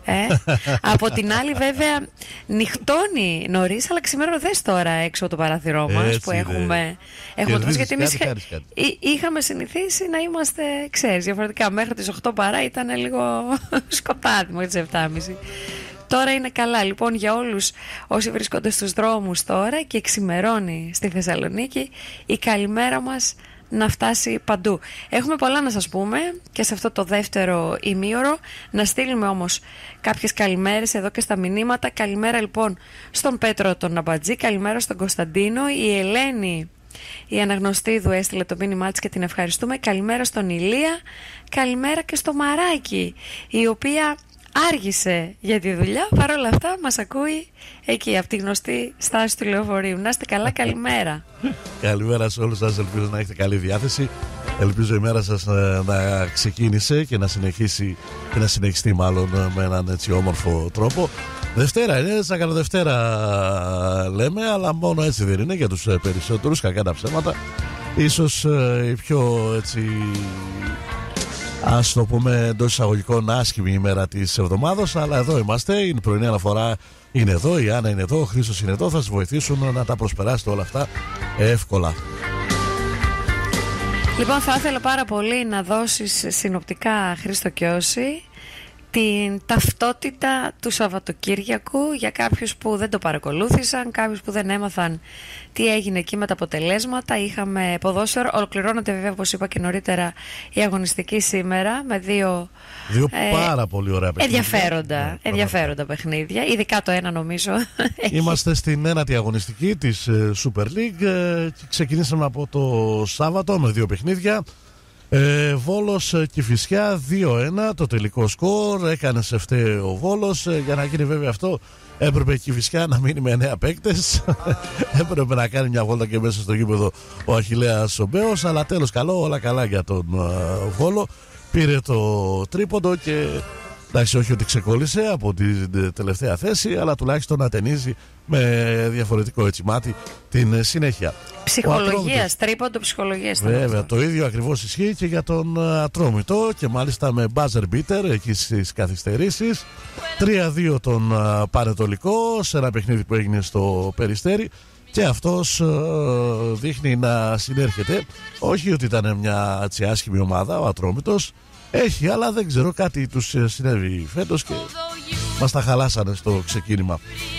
Ε? Από την άλλη, βέβαια, νυχτώνει νωρίς, αλλά ξημερώνει. Δες τώρα έξω από το παράθυρό μας Έτσι, που έχουμε. έχουμε Κερδίζεις γιατί εμείς κάτι, κάτι. είχαμε συνηθίσει να είμαστε, ξέρεις, διαφορετικά. Μέχρι τις οκτώ παρά ήταν λίγο σκοτάδι μέχρι τις επτά και μισή. Τώρα είναι καλά. Λοιπόν, για όλους όσοι βρίσκονται στους δρόμους τώρα και ξημερώνει στη Θεσσαλονίκη, η καλημέρα μας να φτάσει παντού. Έχουμε πολλά να σας πούμε και σε αυτό το δεύτερο ημίωρο. Να στείλουμε όμως κάποιες καλημέρες εδώ και στα μηνύματα. Καλημέρα λοιπόν στον Πέτρο τον Ναμπατζή, καλημέρα στον Κωνσταντίνο. Η Ελένη, η Αναγνωστίδου, έστειλε το μήνυμά της και την ευχαριστούμε. Καλημέρα στον Ηλία, καλημέρα και στο Μαράκι, η οποία άργησε για τη δουλειά, παρόλα αυτά μας ακούει εκεί από τη γνωστή στάση του λεωφορείου. Να είστε καλά, καλημέρα. Καλημέρα σε όλους σας, ελπίζω να έχετε καλή διάθεση. Ελπίζω η μέρα σας να, να ξεκίνησε και να συνεχίσει και να συνεχιστεί μάλλον με έναν έτσι όμορφο τρόπο. Δευτέρα είναι, σαν Δευτέρα λέμε, αλλά μόνο έτσι δεν είναι για τους περισσότερους, κακά τα ψέματα. Ίσως η πιο έτσι, ας το πούμε εντός εισαγωγικών, άσχημη ημέρα της εβδομάδας, αλλά εδώ είμαστε, είναι η πρωινή αναφορά είναι εδώ, η Άννα είναι εδώ, ο Χρήστος είναι εδώ, θα σας βοηθήσουν να τα προσπεράσετε όλα αυτά εύκολα. Λοιπόν, θα ήθελα πάρα πολύ να δώσεις συνοπτικά, Χρήστο Κιώση, την ταυτότητα του Σαββατοκύριακου για κάποιους που δεν το παρακολούθησαν, κάποιους που δεν έμαθαν τι έγινε εκεί με τα αποτελέσματα. Είχαμε ποδόσφαιρο, ολοκληρώνεται βέβαια, όπως είπα και νωρίτερα, η αγωνιστική σήμερα με δύο, δύο ε, πάρα πολύ ωραία παιχνίδια. Ενδιαφέροντα, ναι, ενδιαφέροντα παιχνίδια, ειδικά το ένα νομίζω. Είμαστε στην ένατη αγωνιστική της Super League και ξεκινήσαμε από το Σάββατο με δύο παιχνίδια. Ε, Βόλος Κηφισιά δύο ένα το τελικό σκορ. Έκανε σε φταίει ο Βόλος. ε, Για να γίνει βέβαια αυτό έπρεπε η Κηφισιά να μείνει με εννέα παίκτες. Έπρεπε να κάνει μια βόλτα και μέσα στο γήπεδο ο Αχιλλέας ο Μπέος. Αλλά τέλος καλό, όλα καλά για τον uh, Βόλο. Πήρε το τρίποντο και εντάξει, όχι ότι ξεκόλλησε από την τελευταία θέση, αλλά τουλάχιστον ατενίζει με διαφορετικό έτσι μάτι την συνέχεια. Ψυχολογίας, τρίποντο ψυχολογίας. Βέβαια, το ίδιο ακριβώς ισχύει και για τον Ατρόμητο και μάλιστα με buzzer beater εκεί στις καθυστερήσεις. τρία δύο τον Πανετολικό σε ένα παιχνίδι που έγινε στο Περιστέρι και αυτός δείχνει να συνέρχεται. Όχι ότι ήταν μια έτσι, άσχημη ομάδα ο Ατρόμητος. Έχει, αλλά δεν ξέρω, κάτι τους συνέβη φέτος και μας τα χαλάσανε στο ξεκίνημα.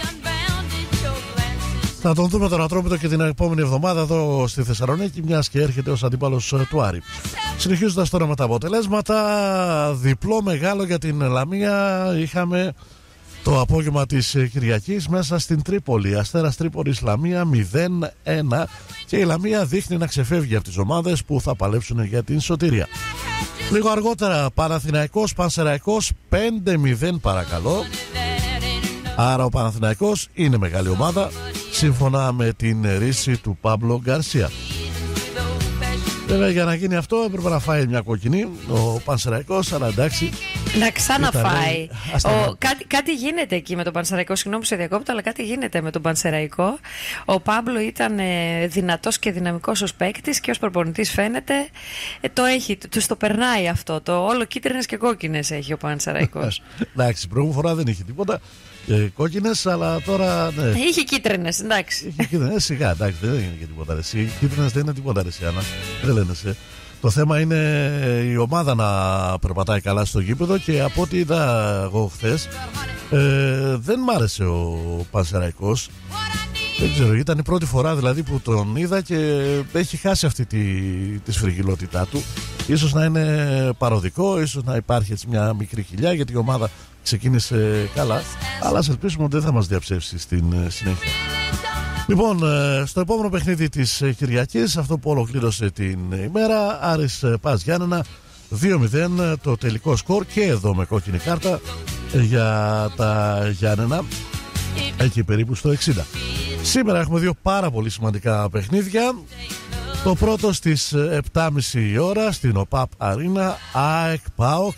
Θα τον δούμε τον Ατρόμητο και την επόμενη εβδομάδα εδώ στη Θεσσαλονίκη, μιας και έρχεται ως αντίπαλος του Άρη. Συνεχίζοντας τώρα με τα αποτελέσματα, διπλό μεγάλο για την Λαμία είχαμε το απόγευμα της Κυριακής μέσα στην Τρίπολη. Αστέρας Τρίπολης Λαμία μηδέν ένα και η Λαμία δείχνει να ξεφεύγει από τις ομάδες που θα παλέψουν για την σωτηρία. Λίγο αργότερα Παναθηναϊκός Πανσεραϊκός πέντε μηδέν παρακαλώ. Άρα ο Παναθηναϊκός είναι μεγάλη ομάδα σύμφωνα με την ρίση του Πάμπλο Γκαρσία. Βέβαια για να γίνει αυτό έπρεπε να φάει μια κοκκινή ο Πανσεραϊκός, αλλά εντάξει. Να ξαναφάει. Ο, κάτι, κάτι γίνεται εκεί με τον Πανσεραϊκό. Συγγνώμη που σε διακόπτω, αλλά κάτι γίνεται με τον Πανσεραϊκό. Ο Πάμπλο ήταν ε, δυνατός και δυναμικός ως παίκτης και ως προπονητής φαίνεται. Ε, το έχει, του το περνάει αυτό. Το όλο κίτρινες και κόκκινες έχει ο Πανσεραϊκός. Εντάξει, προηγούμενη φορά δεν είχε τίποτα. Ε, κόκκινες, αλλά τώρα. Ναι. Είχε κίτρινες, εντάξει. Είχε κίτρινες, σιγά, εντάξει, δεν έγινε και τίποτα. Οι κίτρινες δεν είναι τίποτα, ρε Άννα. Δεν λένε σε. Το θέμα είναι η ομάδα να περπατάει καλά στο γήπεδο και από ό,τι είδα εγώ χθες, ε, δεν μ' άρεσε ο Πανσεραϊκός. Δεν ξέρω, ήταν η πρώτη φορά δηλαδή που τον είδα και έχει χάσει αυτή τη, τη σφριγγυλότητά του. Ίσως να είναι παροδικό, ίσως να υπάρχει έτσι μια μικρή χιλιά, γιατί η ομάδα ξεκίνησε καλά, αλλά σε ελπίσουμε ότι δεν θα μας διαψεύσει στην συνέχεια. Λοιπόν, στο επόμενο παιχνίδι της Κυριακής, αυτό που ολοκλήρωσε την ημέρα, Άρης Πας Γιάννενα δύο μηδέν το τελικό σκορ, και εδώ με κόκκινη κάρτα για τα Γιάννενα, εκεί περίπου στο εξήντα. Σήμερα έχουμε δύο πάρα πολύ σημαντικά παιχνίδια. Το πρώτο στις επτά και μισή η ώρα στην ΟΠΑΠ Αρίνα, ΑΕΚ ΠΑΟΚ.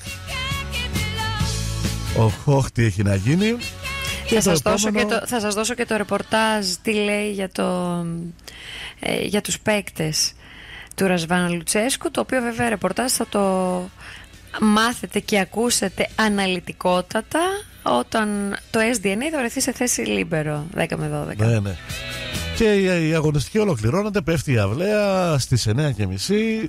Οχ, τι έχει να γίνει. Θα σας, επόμενο... και το, θα σας δώσω και το ρεπορτάζ τι λέει για, το, ε, για τους παίκτες του Ρασβάνα Λουτσέσκου, το οποίο βέβαια ρεπορτάζ θα το μάθετε και ακούσετε αναλυτικότατα όταν το ες ντι εν έι θα βρεθεί σε θέση λίμπερο δέκα με δώδεκα. Ναι, ναι. Και η αγωνιστική ολοκληρώνεται, πέφτει η αυλαία στις εννιά και μισή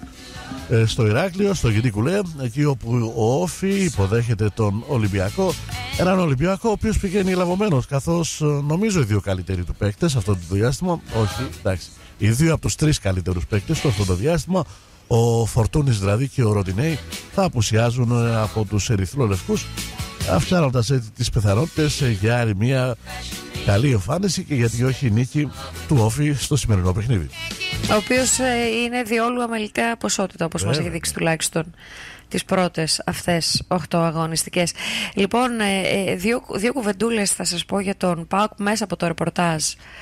στο Ηράκλειο, στο Γεντικουλέ, εκεί όπου ο Όφη υποδέχεται τον Ολυμπιακό. Έναν Ολυμπιακό ο οποίος πηγαίνει λαβωμένος, καθώς νομίζω οι δύο καλύτεροι του παίκτες αυτό το διάστημα, όχι, εντάξει, οι δύο από τους τρεις καλύτερους παίκτες του αυτό το διάστημα, ο Φορτούνης δηλαδή και ο Ροντινέη, θα απουσιάζουν από τους ερυθρόλευκούς, αυξάνοντας έτσι τις πιθανότητες για άλλη μια καλή εμφάνιση και γιατί όχι η νίκη του Όφη στο σημερινό παιχνίδι. Ο οποίος ε, είναι διόλου αμεληταία ποσότητα, όπως μας έχει δείξει τουλάχιστον τις πρώτες αυτές οκτώ αγωνιστικές. Λοιπόν, ε, δύο, δύο κουβεντούλες θα σας πω για τον ΠΑΟΚ μέσα από το ρεπορτάζ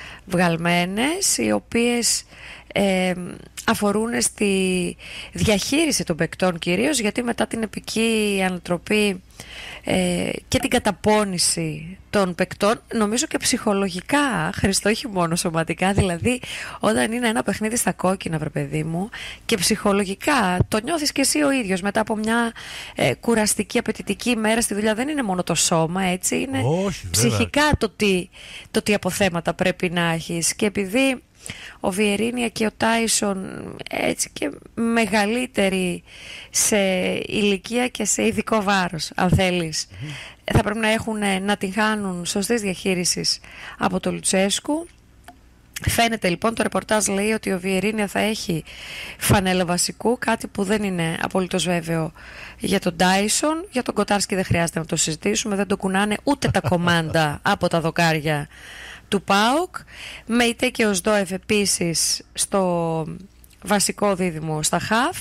βγαλμένες, οι οποίες ε, αφορούν στη διαχείριση των παικτών κυρίως, γιατί μετά την επική ανατροπή ε, και την καταπώνηση των παικτών, νομίζω και ψυχολογικά, Χριστό, όχι μόνο σωματικά, δηλαδή όταν είναι ένα παιχνίδι στα κόκκινα, βρε παιδί μου, και ψυχολογικά το νιώθεις και εσύ ο ίδιος μετά από μια ε, κουραστική, απαιτητική μέρα στη δουλειά. Δεν είναι μόνο το σώμα, έτσι, είναι όχι, ψυχικά το τι, το τι αποθέματα πρέπει να έχεις. Και επειδή ο Βιερίνια και ο Τάισον έτσι και μεγαλύτεροι σε ηλικία και σε ειδικό βάρος, αν θέλεις, mm-hmm. θα πρέπει να έχουν, να την χάνουν σωστής διαχείρισης από το Λουτσέσκου. Φαίνεται λοιπόν, το ρεπορτάζ λέει ότι ο Βιερίνια θα έχει φανέλα βασικού, κάτι που δεν είναι απολύτως βέβαιο για τον Τάισον. Για τον Κοτάρσκι δεν χρειάζεται να το συζητήσουμε, δεν το κουνάνε ούτε τα κομάντα από τα δοκάρια του ΠΑΟΚ. Μεϊτέ και ο Σδόεφ επίσης στο βασικό δίδυμο στα χαφ.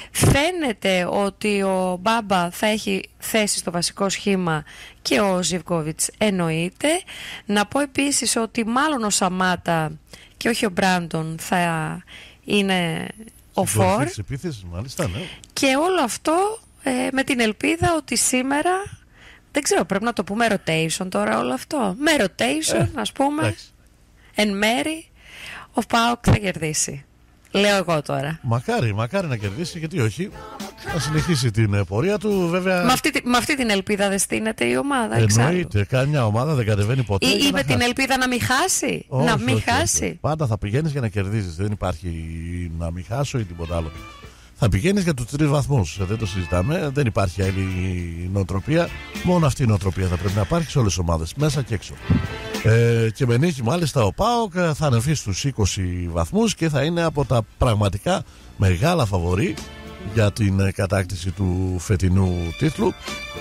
Φαίνεται ότι ο Μπάμπα θα έχει θέση στο βασικό σχήμα και ο Ζιβκόβιτς εννοείται. Να πω επίσης ότι μάλλον ο Σαμάτα και όχι ο Μπράντον θα είναι ο φορ. Μάλιστα, ναι. Και όλο αυτό ε, με την ελπίδα ότι σήμερα, δεν ξέρω, πρέπει να το πούμε rotation τώρα όλο αυτό. Με rotation, ε, ας πούμε, εντάξει, εν μέρη, ο ΠΑΟΚ θα κερδίσει. Λέω εγώ τώρα. Μακάρι, μακάρι να κερδίσει, γιατί όχι. Να συνεχίσει την πορεία του, βέβαια. Με αυτή, με αυτή την ελπίδα δεν στείνεται η ομάδα. Εννοείται, καμιά ομάδα δεν κατεβαίνει ποτέ. Ή, ή με την ελπίδα να μην χάσει. Όχι, να μην όχι, χάσει. Όχι. Πάντα θα πηγαίνεις για να κερδίζεις. Δεν υπάρχει να μην χάσω ή τίποτα άλλο. Θα πηγαίνεις για τους τρεις βαθμούς. Δεν το συζητάμε. Δεν υπάρχει άλλη νοοτροπία. Μόνο αυτή η νοοτροπία θα πρέπει να υπάρχει σε όλες τις ομάδες, μέσα και έξω. Ε, και με νίκη μάλιστα ο ΠΑΟΚ θα ανεβεί στους είκοσι βαθμούς και θα είναι από τα πραγματικά μεγάλα φαβορί για την κατάκτηση του φετινού τίτλου,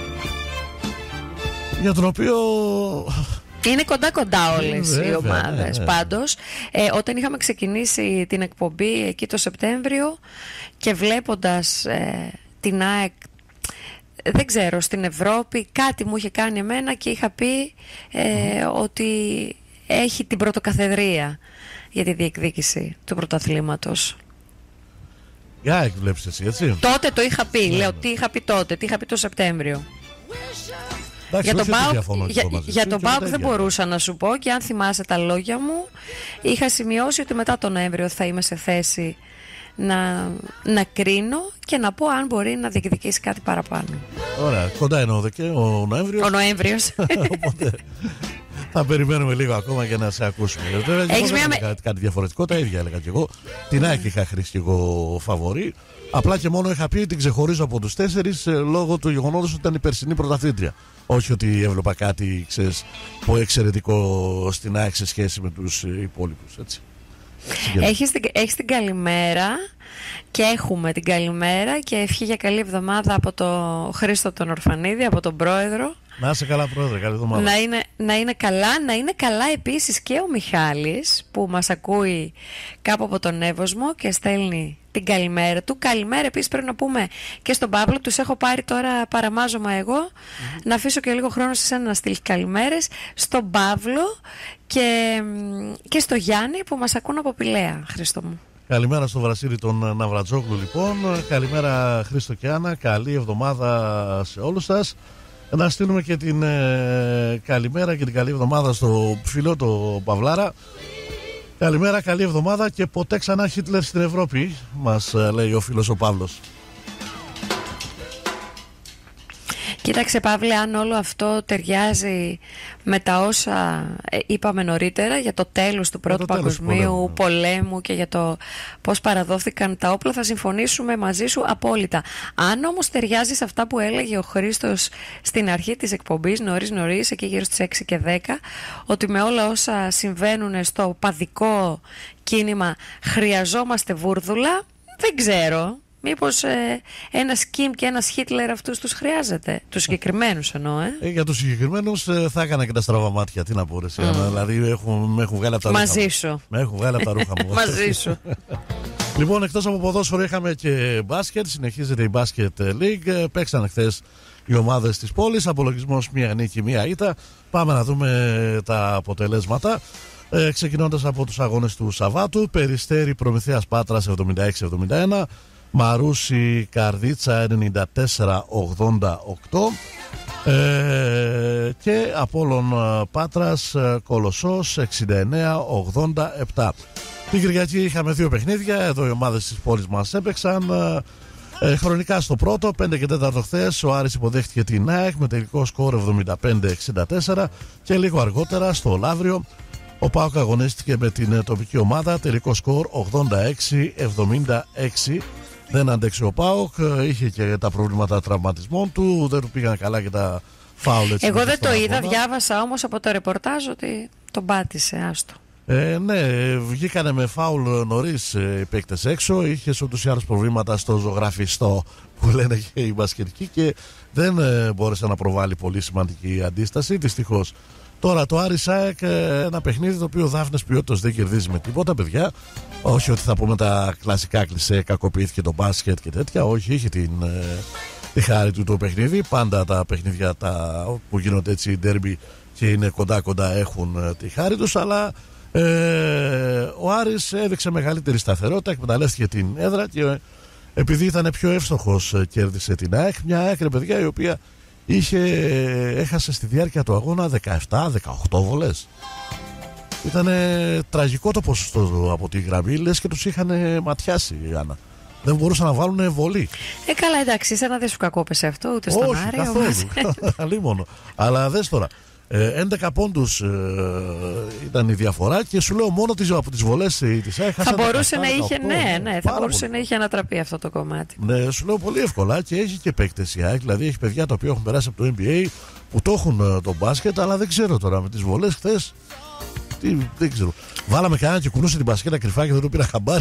για τον οποίο είναι κοντά κοντά όλες βέβαια, οι ομάδες. ναι, ναι. Πάντως ε, όταν είχαμε ξεκινήσει την εκπομπή εκεί το Σεπτέμβριο και βλέποντας ε, την ΑΕΚ, δεν ξέρω, στην Ευρώπη κάτι μου είχε κάνει εμένα και είχα πει ε, mm. ότι έχει την πρωτοκαθεδρία για τη διεκδίκηση του πρωταθλήματος. Η ΑΕΚ βλέπεις εσύ, έτσι. Τότε το είχα πει, ναι, λέω, ναι. τι είχα πει τότε, τι είχα πει το Σεπτέμβριο. Εντάξει, για τον ΠΑΟΚ, για, για τον ΠΑΟΚ δεν μπορούσα να σου πω, και αν θυμάσαι τα λόγια μου, είχα σημειώσει ότι μετά τον Νοέμβριο θα είμαι σε θέση να, να κρίνω και να πω αν μπορεί να διεκδικήσει κάτι παραπάνω. Ωραία, κοντά είναι και ο Νοέμβριος. Ο Νοέμβριος. Οπότε θα περιμένουμε λίγο ακόμα για να σε ακούσουμε. Έχεις μία... κάτι, κάτι διαφορετικό, τα ίδια έλεγα και εγώ. Την ΑΕΚ είχα χρήσει και εγώ φαβορί. Απλά και μόνο είχα πει την ξεχωρίζω από τους τέσσερις λόγω του γεγονότος ότι ήταν η περσινή πρωταθλήτρια. Όχι ότι έβλεπα κάτι, ξέρεις, εξαιρετικό στην ΑΕΚ σε σχέση με τους υπόλοιπους, έτσι. Έχεις την, έχεις την καλημέρα και έχουμε την καλημέρα και ευχή για καλή εβδομάδα από τον Χρήστο τον Ορφανίδη, από τον πρόεδρο. Να είσαι καλά, πρόεδρε, καλή εβδομάδα. Να είναι, να είναι καλά, να είναι καλά επίσης και ο Μιχάλης που μας ακούει κάπου από τον Εύωσμο και στέλνει την καλημέρα του. Καλημέρα επίσης πρέπει να πούμε και στον Παύλο, τους έχω πάρει τώρα παραμάζωμα εγώ, mm-hmm. να αφήσω και λίγο χρόνο σε εσένα να στείλει καλημέρες, στον Παύλο και, και στο Γιάννη που μας ακούν από Πηλαία, Χρήστο μου. Καλημέρα στο Βρασίλη τον Ναυρατζόγλου λοιπόν, καλημέρα Χρήστο και Άννα, καλή εβδομάδα σε όλους σας. Να στείλουμε και την ε, καλημέρα και την καλή εβδομάδα στο φίλο το Παυλάρα. Καλημέρα, καλή εβδομάδα και ποτέ ξανά Χίτλερ στην Ευρώπη, μας ε, λέει ο φίλος ο Παύλος. Κοίταξε Παύλε, αν όλο αυτό ταιριάζει με τα όσα ε, είπαμε νωρίτερα για το τέλος του Πρώτου Παγκοσμίου πολέμου, πολέμου και για το πώς παραδόθηκαν τα όπλα, θα συμφωνήσουμε μαζί σου απόλυτα. Αν όμως ταιριάζει σε αυτά που έλεγε ο Χρήστος στην αρχή της εκπομπής, νωρίς νωρίς, εκεί γύρω στις έξι και δέκα, ότι με όλα όσα συμβαίνουν στο παδικό κίνημα χρειαζόμαστε βούρδουλα, δεν ξέρω. Μήπως ε, ένας Κιμ και ένας Χίτλερ αυτούς τους χρειάζεται? Τους συγκεκριμένους εννοώ, ε. ε Για τους συγκεκριμένους ε, θα έκανα και τα στραβά μάτια. Τι να πω, ρε, mm. Δηλαδή έχουν, με έχουν βγάλει από τα ρούχα Μαζί μου. σου. Με έχουν βγάλει από τα ρούχα μου. Μαζί σου. Λοιπόν, εκτός από ποδόσφαιρο είχαμε και μπάσκετ. Συνεχίζεται η Μπάσκετ League. Παίξαν χθες οι ομάδες της πόλης. Απολογισμός μία νίκη, μία ήττα. Πάμε να δούμε τα αποτελέσματα. Ε, ξεκινώντας από τους αγώνες του Σαββάτου. Περιστέρι Προμηθέας Πάτρας εβδομήντα έξι εβδομήντα ένα. Μαρούσι Καρδίτσα ενενήντα τέσσερα ογδόντα οκτώ. ε, και Απόλλων Πάτρας Κολοσσός εξήντα εννέα ογδόντα επτά. Την Κυριακή είχαμε δύο παιχνίδια. Εδώ οι ομάδες της πόλης μας έπαιξαν ε, χρονικά στο πρώτο, πέντε και τέσσερα χθες. Ο Άρης υποδέχτηκε την ΑΕΚ με τελικό σκορ εβδομήντα πέντε εξήντα τέσσερα. Και λίγο αργότερα στο Λαύριο ο ΠΑΟΚ αγωνίστηκε με την τοπική ομάδα, τελικό σκορ ογδόντα έξι εβδομήντα έξι. Δεν άντεξε ο ΠΑΟΚ, είχε και τα προβλήματα τραυματισμών του, δεν του πήγαν καλά και τα φάουλ. Εγώ δεν το είδα, διάβασα όμως από το ρεπορτάζ ότι τον πάτησε, άστο. Ε, ναι, βγήκανε με φάουλ νωρίς οι παίκτες έξω, είχε ούτως ή άλλως προβλήματα στο ζωγραφιστό που λένε και οι μπασκετικοί και δεν ε, μπόρεσε να προβάλλει πολύ σημαντική αντίσταση, δυστυχώς. Τώρα το Άρης ΑΕΚ, ένα παιχνίδι το οποίο ο Δάφνης ποιότητας δεν κερδίζει με τίποτα, παιδιά. Όχι ότι θα πούμε τα κλασικά κλισέ, κακοποιήθηκε το μπάσκετ και τέτοια. Όχι, είχε την, τη χάρη του το παιχνίδι. Πάντα τα παιχνίδια τα, που γίνονται έτσι ντέρμπι και είναι κοντά κοντά έχουν τη χάρη τους. Αλλά ε, ο Άρης έδειξε μεγαλύτερη σταθερότητα, εκμεταλλεύτηκε την έδρα και επειδή ήταν πιο εύστοχος κέρδισε την ΑΕΚ. Μια ΑΕΚ, ρε παιδιά, η οποία είχε, έχασε στη διάρκεια του αγώνα δεκαεπτά δεκαοκτώ βολές. Ήταν τραγικό το ποσοστό από τη γραμμή, λες και τους είχαν ματιάσει, Άννα. Δεν μπορούσαν να βάλουν βολή. Ε, καλά, εντάξει, εσένα δεν σου κακόπεσε αυτό, ούτε στον Όχι, Άρη. καθόλου. Αλίμονο. Αλλά δες τώρα, έντεκα πόντους ε, ήταν η διαφορά και σου λέω μόνο τις, από τις βολές της ΑΕΚ. Θα μπορούσε να είχε, ναι, ναι, θα μπορούσε πολύ να είχε ανατραπεί αυτό το κομμάτι. Ναι, σου λέω πολύ εύκολα και έχει και παίκτες η ΑΕΚ. Δηλαδή έχει παιδιά τα οποία έχουν περάσει από το N B A που το έχουν το μπάσκετ, αλλά δεν ξέρω τώρα με τις βολές χθες. Τι, δεν ξέρω. Βάλαμε κανένα και κουνούσε την μπασκέτα κρυφά και δεν το πήρα χαμπάρι.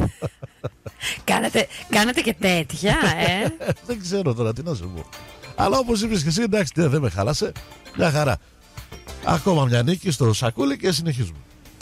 Κάνετε, κάνετε και τέτοια, ε. Δεν ξέρω τώρα τι να σου πω. Αλλά όπως είπες και εσύ, εντάξει, δεν με χάλασε. Μια χαρά. Ακόμα μια νίκη στο σακούλι και συνεχίζουμε.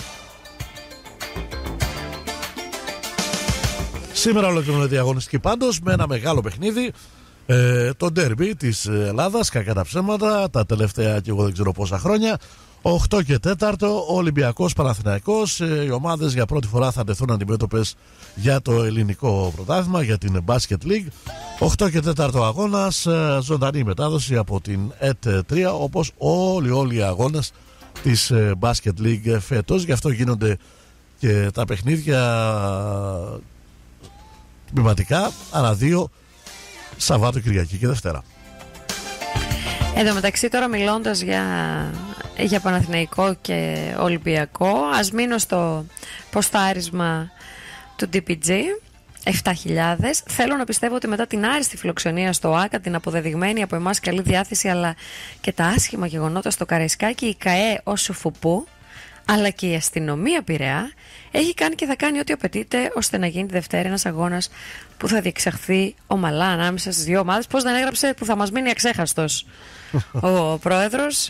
Σήμερα ολοκληρώνεται η αγωνιστική πάντως με ένα μεγάλο παιχνίδι. Ε, το ντέρμπι της Ελλάδας, κακά τα ψέματα, τα τελευταία και εγώ δεν ξέρω πόσα χρόνια. οκτώ και τέταρτο, Ολυμπιακός Παναθηναϊκός. Ε, οι ομάδες για πρώτη φορά θα τεθούν αντιμέτωπες για το ελληνικό πρωτάθλημα, για την Basket League. οκτώ και τέταρτο αγώνας, ε, ζωντανή μετάδοση από την ι τι τρία, όπως όλοι όλοι οι αγώνες της ε, Basket League φέτος. Γι' αυτό γίνονται και τα παιχνίδια τμηματικά, ανά δύο, Σαββάτο, Κυριακή και Δευτέρα. Εν τω μεταξύ, τώρα μιλώντας για, για Παναθηναϊκό και Ολυμπιακό, ας μείνω στο ποστάρισμα του ντι πι τζι επτά χιλιάδες. Θέλω να πιστεύω ότι μετά την άριστη φιλοξενία στο ΆΚΑ, την αποδεδειγμένη από εμάς καλή διάθεση, αλλά και τα άσχημα γεγονότα στο Καραϊσκάκι, η ΚΑΕ ως Σουφουπού, αλλά και η αστυνομία Πειραιά, έχει κάνει και θα κάνει ό,τι απαιτείται ώστε να γίνει τη Δευτέρα ένας αγώνας που θα διεξαχθεί ομαλά ανάμεσα στις δύο ομάδες. Πώς δεν έγραψε που θα μας μείνει αξέχαστος ο πρόεδρος.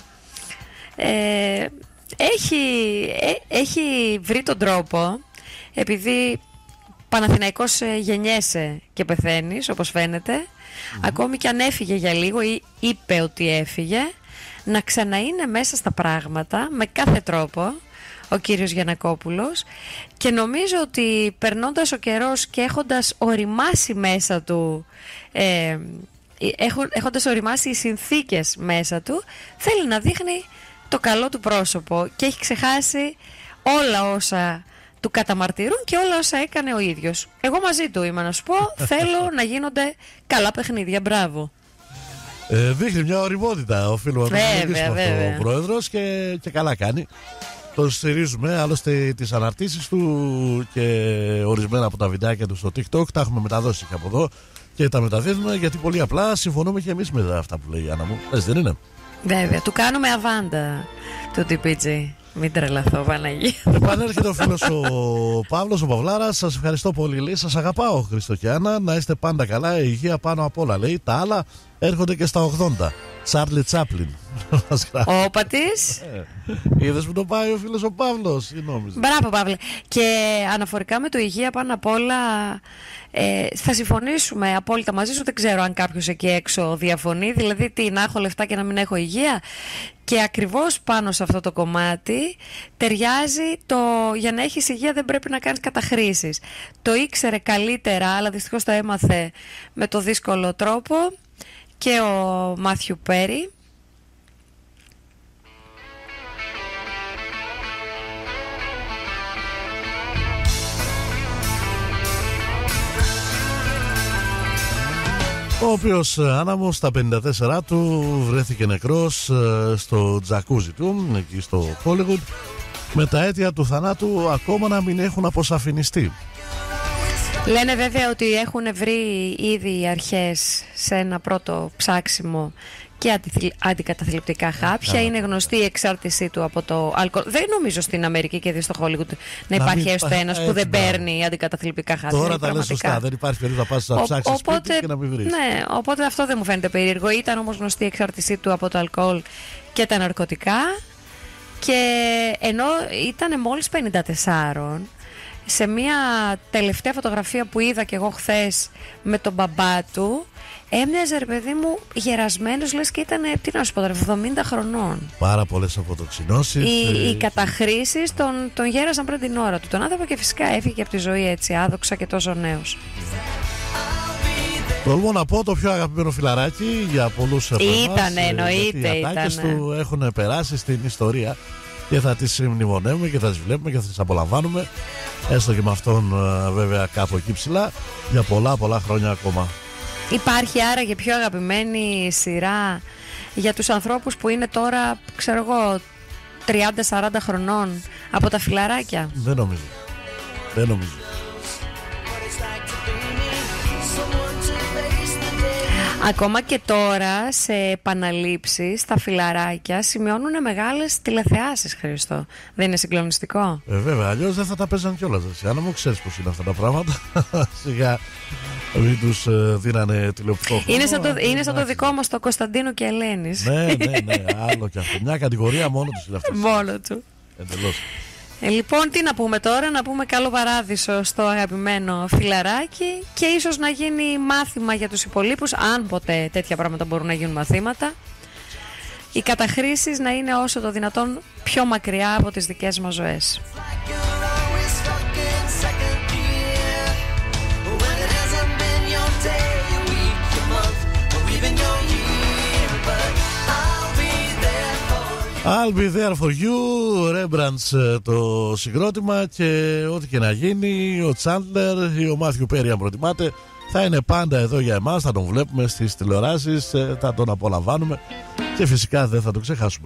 Ε, έχει, ε, έχει βρει τον τρόπο, επειδή Παναθηναϊκός γεννιέσαι και πεθαίνεις, όπως φαίνεται, mm-hmm. ακόμη και αν έφυγε για λίγο ή είπε ότι έφυγε, να ξαναείνε μέσα στα πράγματα με κάθε τρόπο ο κύριος Γιαννακόπουλος, και νομίζω ότι περνώντας ο καιρός και έχοντας οριμάσει μέσα του, ε, έχοντας οριμάσει οι συνθήκες μέσα του, θέλει να δείχνει το καλό του πρόσωπο και έχει ξεχάσει όλα όσα του καταμαρτυρούν και όλα όσα έκανε ο ίδιος. Εγώ μαζί του είμαι, να σου πω, θέλω να γίνονται καλά παιχνίδια. Μπράβο. Ε, δείχνει μια οριμότητα ο φίλος μας ο πρόεδρος και, και καλά κάνει. Τον στηρίζουμε, άλλωστε τις αναρτήσεις του και ορισμένα από τα βιντεάκια του στο TikTok τα έχουμε μεταδώσει και από εδώ και τα μεταδίδουμε, γιατί πολύ απλά συμφωνούμε και εμείς με αυτά που λέει η Άννα μου. Έτσι δεν είναι? Βέβαια, του κάνουμε αβάντα του τι πι τζι. Μην τρελαθώ, Παναγία. Επανέρχεται ο φίλος ο Παύλος, ο Παυλάρας. Σας ευχαριστώ πολύ, λέει. Σας αγαπάω, Χρήστο και Άννα. Να είστε πάντα καλά. Η υγεία πάνω απ' όλα, λέει. Τα άλλα έρχονται και στα ογδόντα. Τσάρλι Τσάπλιν. Ο πατής. Είδες που το πάει ο φίλος ο Παύλος? Μπράβο, Παύλε. Και αναφορικά με το υγεία πάνω απ' όλα, ε, θα συμφωνήσουμε απόλυτα μαζί σου. Δεν ξέρω αν κάποιος εκεί έξω διαφωνεί. Δηλαδή, τι, να έχω λεφτά και να μην έχω υγεία? Και ακριβώς πάνω σε αυτό το κομμάτι ταιριάζει το για να έχεις υγεία δεν πρέπει να κάνεις καταχρήσεις. Το ήξερε καλύτερα, αλλά δυστυχώς το έμαθε με το δύσκολο τρόπο και ο Μάθιου Πέρι. Ο οποίος, Άννα μου, στα πενήντα τέσσερα του βρέθηκε νεκρός στο τζακούζι του, εκεί στο Hollywood, με τα αίτια του θανάτου ακόμα να μην έχουν αποσαφινιστεί. Λένε βέβαια ότι έχουν βρει ήδη οι αρχές σε ένα πρώτο ψάξιμο και αντικαταθλιπτικά χάπια. Είναι γνωστή η εξάρτησή του από το αλκοόλ. Δεν νομίζω στην Αμερική και εδώ στο Hollywood να υπάρχει έστω ένας που δεν παίρνει αντικαταθλιπτικά χάπια. Τώρα τα λες σωστά. Δεν υπάρχει περίπτωση να πας να ψάξεις σπίτι και να μην βρεις. Ναι, οπότε αυτό δεν μου φαίνεται περίεργο. Ήταν όμως γνωστή η εξάρτησή του από το αλκοόλ και τα ναρκωτικά. Και ενώ ήταν μόλις πενήντα τέσσερα, σε μια τελευταία φωτογραφία που είδα και εγώ χθες με τον μπαμπά του, έμοιαζε, ρε παιδί μου, γερασμένος, λες και ήταν, τι να σου πω, εβδομήντα χρονών. Πάρα πολλές αποτοξινώσεις. Οι, ε... οι καταχρήσεις τον, τον γέρασαν πριν την ώρα του. Τον άνθρωπο και φυσικά έφυγε από τη ζωή έτσι άδοξα και τόσο νέος. Τολμώ να πω το πιο αγαπημένο φιλαράκι για πολλούς από εμάς. Ήτανε, εννοείται. Οι ατάκες του έχουν περάσει στην ιστορία και θα τις μνημονεύουμε και θα τις βλέπουμε και θα τις απολαμβάνουμε, έστω και με αυτόν βέβαια κάπου εκεί ψηλά, για πολλά πολλά χρόνια ακόμα. Υπάρχει άραγε πιο αγαπημένη σειρά για τους ανθρώπους που είναι τώρα, ξέρω εγώ, τριάντα σαράντα χρονών από τα φιλαράκια? Δεν νομίζω. Δεν νομίζω. Ακόμα και τώρα σε επαναλήψεις τα φιλαράκια σημειώνουν μεγάλες τηλεθεάσεις, Χρήστο. Δεν είναι συγκλονιστικό? Ε, βέβαια, αλλιώς δεν θα τα παίζαν κιόλας. Αν μου ξέρεις πως είναι αυτά τα πράγματα, σιγά μην τους ε, δίνανε τηλεοπτικό χρόνο. Είναι σαν το, είναι σαν το δικό μας το Κωνσταντίνο και Ελένης. Ναι, ναι, ναι, άλλο κι αυτό. Μια κατηγορία μόνο τους είναι αυτές. Μόνο του. Εντελώς. Ε, λοιπόν, τι να πούμε τώρα? Να πούμε καλό παράδεισο στο αγαπημένο φιλαράκι και ίσως να γίνει μάθημα για τους υπολείπους, αν ποτέ τέτοια πράγματα μπορούν να γίνουν μαθήματα. Οι καταχρήσεις να είναι όσο το δυνατόν πιο μακριά από τις δικές μας ζωές. I'll be there for you, Rembrandts το συγκρότημα, και ό,τι και να γίνει, ο Τσάντλερ ή ο Μάθιου Πέρι, αν προτιμάτε, θα είναι πάντα εδώ για εμάς, θα τον βλέπουμε στις τηλεοράσεις, θα τον απολαμβάνουμε και φυσικά δεν θα τον ξεχάσουμε.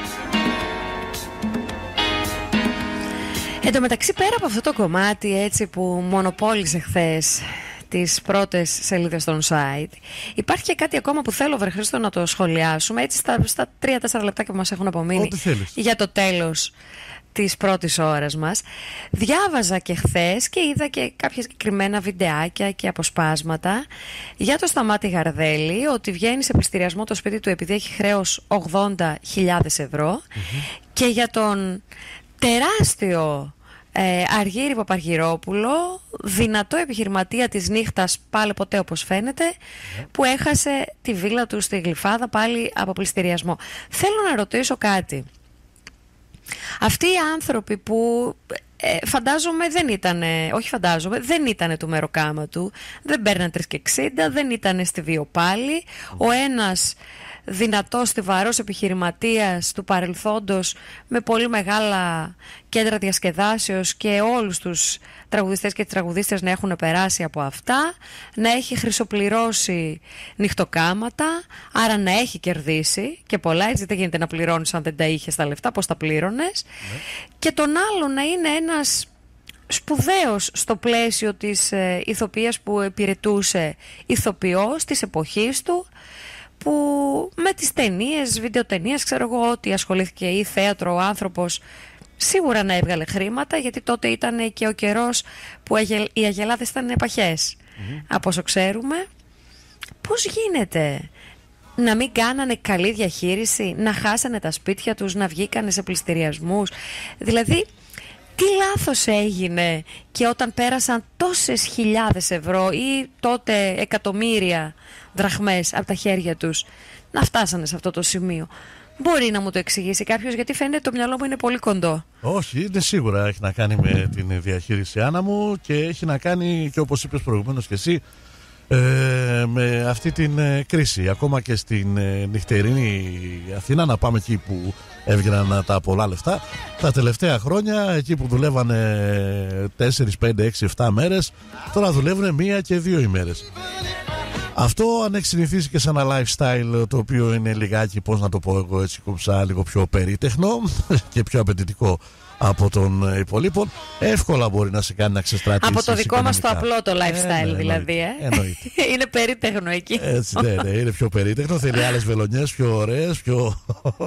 Εν τω μεταξύ, πέρα από αυτό το κομμάτι έτσι που μονοπόλησε χθες τις πρώτες σελίδες των site, υπάρχει και κάτι ακόμα που θέλω, βρε Χρήστο, να το σχολιάσουμε έτσι στα, στα τρία τέσσερα λεπτά που μας έχουν απομείνει για το τέλος της πρώτης ώρας μας. Διάβαζα και χθες και είδα και κάποια συγκεκριμένα βιντεάκια και αποσπάσματα για το Σταμάτη Γαρδέλη, ότι βγαίνει σε πληστηριασμό το σπίτι του επειδή έχει χρέος ογδόντα χιλιάδες ευρώ, mm-hmm. και για τον τεράστιο Ε, Αργύρη Παπαργυρόπουλο, δυνατό επιχειρηματία της νύχτας, πάλι ποτέ όπως φαίνεται, yeah. που έχασε τη βίλα του στη Γλυφάδα πάλι από πληστηριασμό. Θέλω να ρωτήσω κάτι. Αυτοί οι άνθρωποι που ε, φαντάζομαι δεν ήτανε, όχι φαντάζομαι, δεν ήτανε του μεροκάματου, δεν παίρναν τρία και εξήντα, δεν ήτανε στη Βιοπάλη, mm. ο ένας δυνατός, στιβαρός επιχειρηματίας του παρελθόντος με πολύ μεγάλα κέντρα διασκεδάσεως και όλους τους τραγουδιστές και τις τραγουδίστες να έχουν περάσει από αυτά, να έχει χρυσοπληρώσει νυχτοκάματα, άρα να έχει κερδίσει και πολλά, έτσι δεν γίνεται να πληρώνεις αν δεν τα είχες τα λεφτά, πώς τα πλήρωνες, ναι. Και τον άλλο να είναι ένας σπουδαίος στο πλαίσιο της ε, ηθοποιίας που υπηρετούσε, ηθοποιός της εποχής του, που με τις ταινίες, βιντεοτενίες, ξέρω εγώ, ό,τι ασχολήθηκε, ή θέατρο ο άνθρωπος, σίγουρα να έβγαλε χρήματα, γιατί τότε ήταν και ο καιρός που οι αγελάδες ήταν επαχές, mm-hmm. από όσο ξέρουμε. Πώς γίνεται να μην κάνανε καλή διαχείριση, να χάσανε τα σπίτια τους, να βγήκανε σε πληστηριασμούς? Δηλαδή, τι λάθος έγινε και όταν πέρασαν τόσες χιλιάδες ευρώ ή τότε εκατομμύρια δραχμές από τα χέρια τους, να φτάσανε σε αυτό το σημείο? Μπορεί να μου το εξηγήσει κάποιος, γιατί φαίνεται το μυαλό μου είναι πολύ κοντό. Όχι, είναι σίγουρα έχει να κάνει με την διαχείριση, Άννα μου, και έχει να κάνει και, όπως είπες προηγουμένως και εσύ, ε, με αυτή την ε, κρίση. Ακόμα και στην ε, νυχτερινή Αθήνα, να πάμε εκεί που έβγαιναν τα πολλά λεφτά, τα τελευταία χρόνια, εκεί που δουλεύανε τέσσερις, πέντε, έξι, επτά μέρες, τώρα δουλεύουν μία και δύο ημέρες. Αυτό, αν έχει συνηθίσει και σε ένα lifestyle το οποίο είναι λιγάκι, πώς να το πω εγώ έτσι κομψά, λίγο πιο περίτεχνο και πιο απαιτητικό από των υπολείπων, εύκολα μπορεί να σε κάνει να ξεστρατήσεις. Από το δικό μας το απλό το lifestyle, ε, ναι, δηλαδή. Ε. Είναι περίτεχνο εκεί. Έτσι, ναι, ναι, είναι πιο περίτεχνο. Θέλει άλλες βελονιές πιο ωραίες, πιο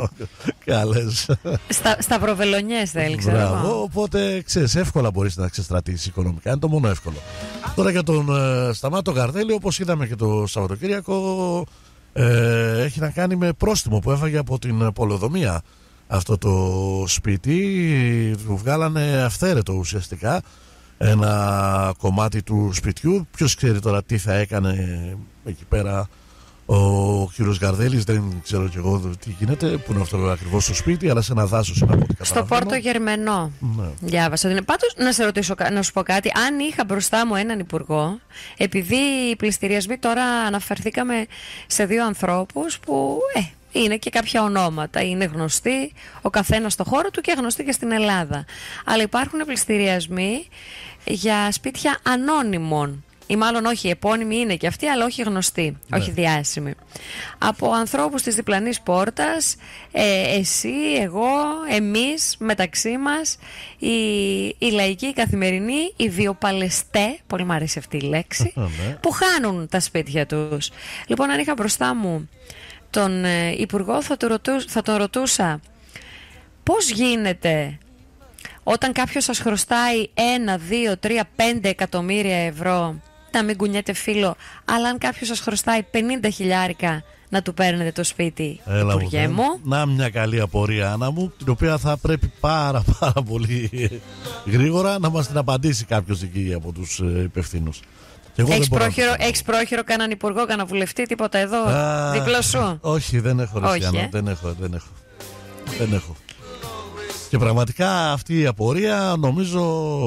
καλές. Στα, σταυροβελονιές θέλει, ξέρω. Μπράβο, οπότε ξέρεις, εύκολα μπορείς να ξεστρατήσεις οικονομικά. Είναι το μόνο εύκολο. Τώρα για τον ε, Σταμάτο Γαρδέλη, όπως είδαμε και το Σαββατοκύριακο, ε, έχει να κάνει με πρόστιμο που έφαγε από την πολεοδομία. Αυτό το σπίτι του βγάλανε αυθαίρετο ουσιαστικά ένα κομμάτι του σπιτιού. Ποιος ξέρει τώρα τι θα έκανε εκεί πέρα ο κύριος Γαρδέλης, δεν ξέρω κι εγώ τι γίνεται, που είναι αυτό ακριβώς στο σπίτι, αλλά σε ένα δάσος είναι από ό,τι καταλαβαίνω. Στο Πόρτο Γερμενό. Ναι. Διάβασα. Πάντως, να σε ρωτήσω, να σου πω κάτι. Αν είχα μπροστά μου έναν υπουργό, επειδή οι πληστηριασμοί, τώρα αναφερθήκαμε σε δύο ανθρώπους που ε, είναι και κάποια ονόματα, είναι γνωστοί ο καθένας στο χώρο του και γνωστοί και στην Ελλάδα. Αλλά υπάρχουν πληστηριασμοί για σπίτια ανώνυμων. Ή μάλλον όχι, επώνυμοι είναι και αυτοί, αλλά όχι γνωστοί, ναι. όχι διάσημοι. Από ανθρώπους της διπλανής πόρτας, ε, εσύ, εγώ, εμείς, μεταξύ μας, η, η λαϊκή, η καθημερινή, οι βιοπαλαιστέ, πολύ μου αρέσει αυτή η λέξη, που χάνουν τα σπίτια τους. Λοιπόν, αν είχα μπροστά μου τον ε, υπουργό, θα, του ρωτού, θα τον ρωτούσα πώς γίνεται όταν κάποιος σας χρωστάει ένα, δύο, τρία, πέντε εκατομμύρια ευρώ να μην κουνιέται φίλο, αλλά αν κάποιος σας χρωστάει πενήντα χιλιάρικα να του παίρνετε το σπίτι? Έλα, υπουργέ μου. Να, μια καλή απορία, Άννα μου, την οποία θα πρέπει πάρα πάρα πολύ γρήγορα να μας την απαντήσει κάποιος εκεί από τους υπευθύνους. Έχεις πρόχειρο, έχεις πρόχειρο κανέναν υπουργό, κανένα βουλευτή, τίποτα εδώ, Α, δίπλα σου? Όχι, δεν έχω, όχι, Ρωσιανό, ε? δεν έχω, δεν έχω, δεν έχω. Και πραγματικά αυτή η απορία, νομίζω,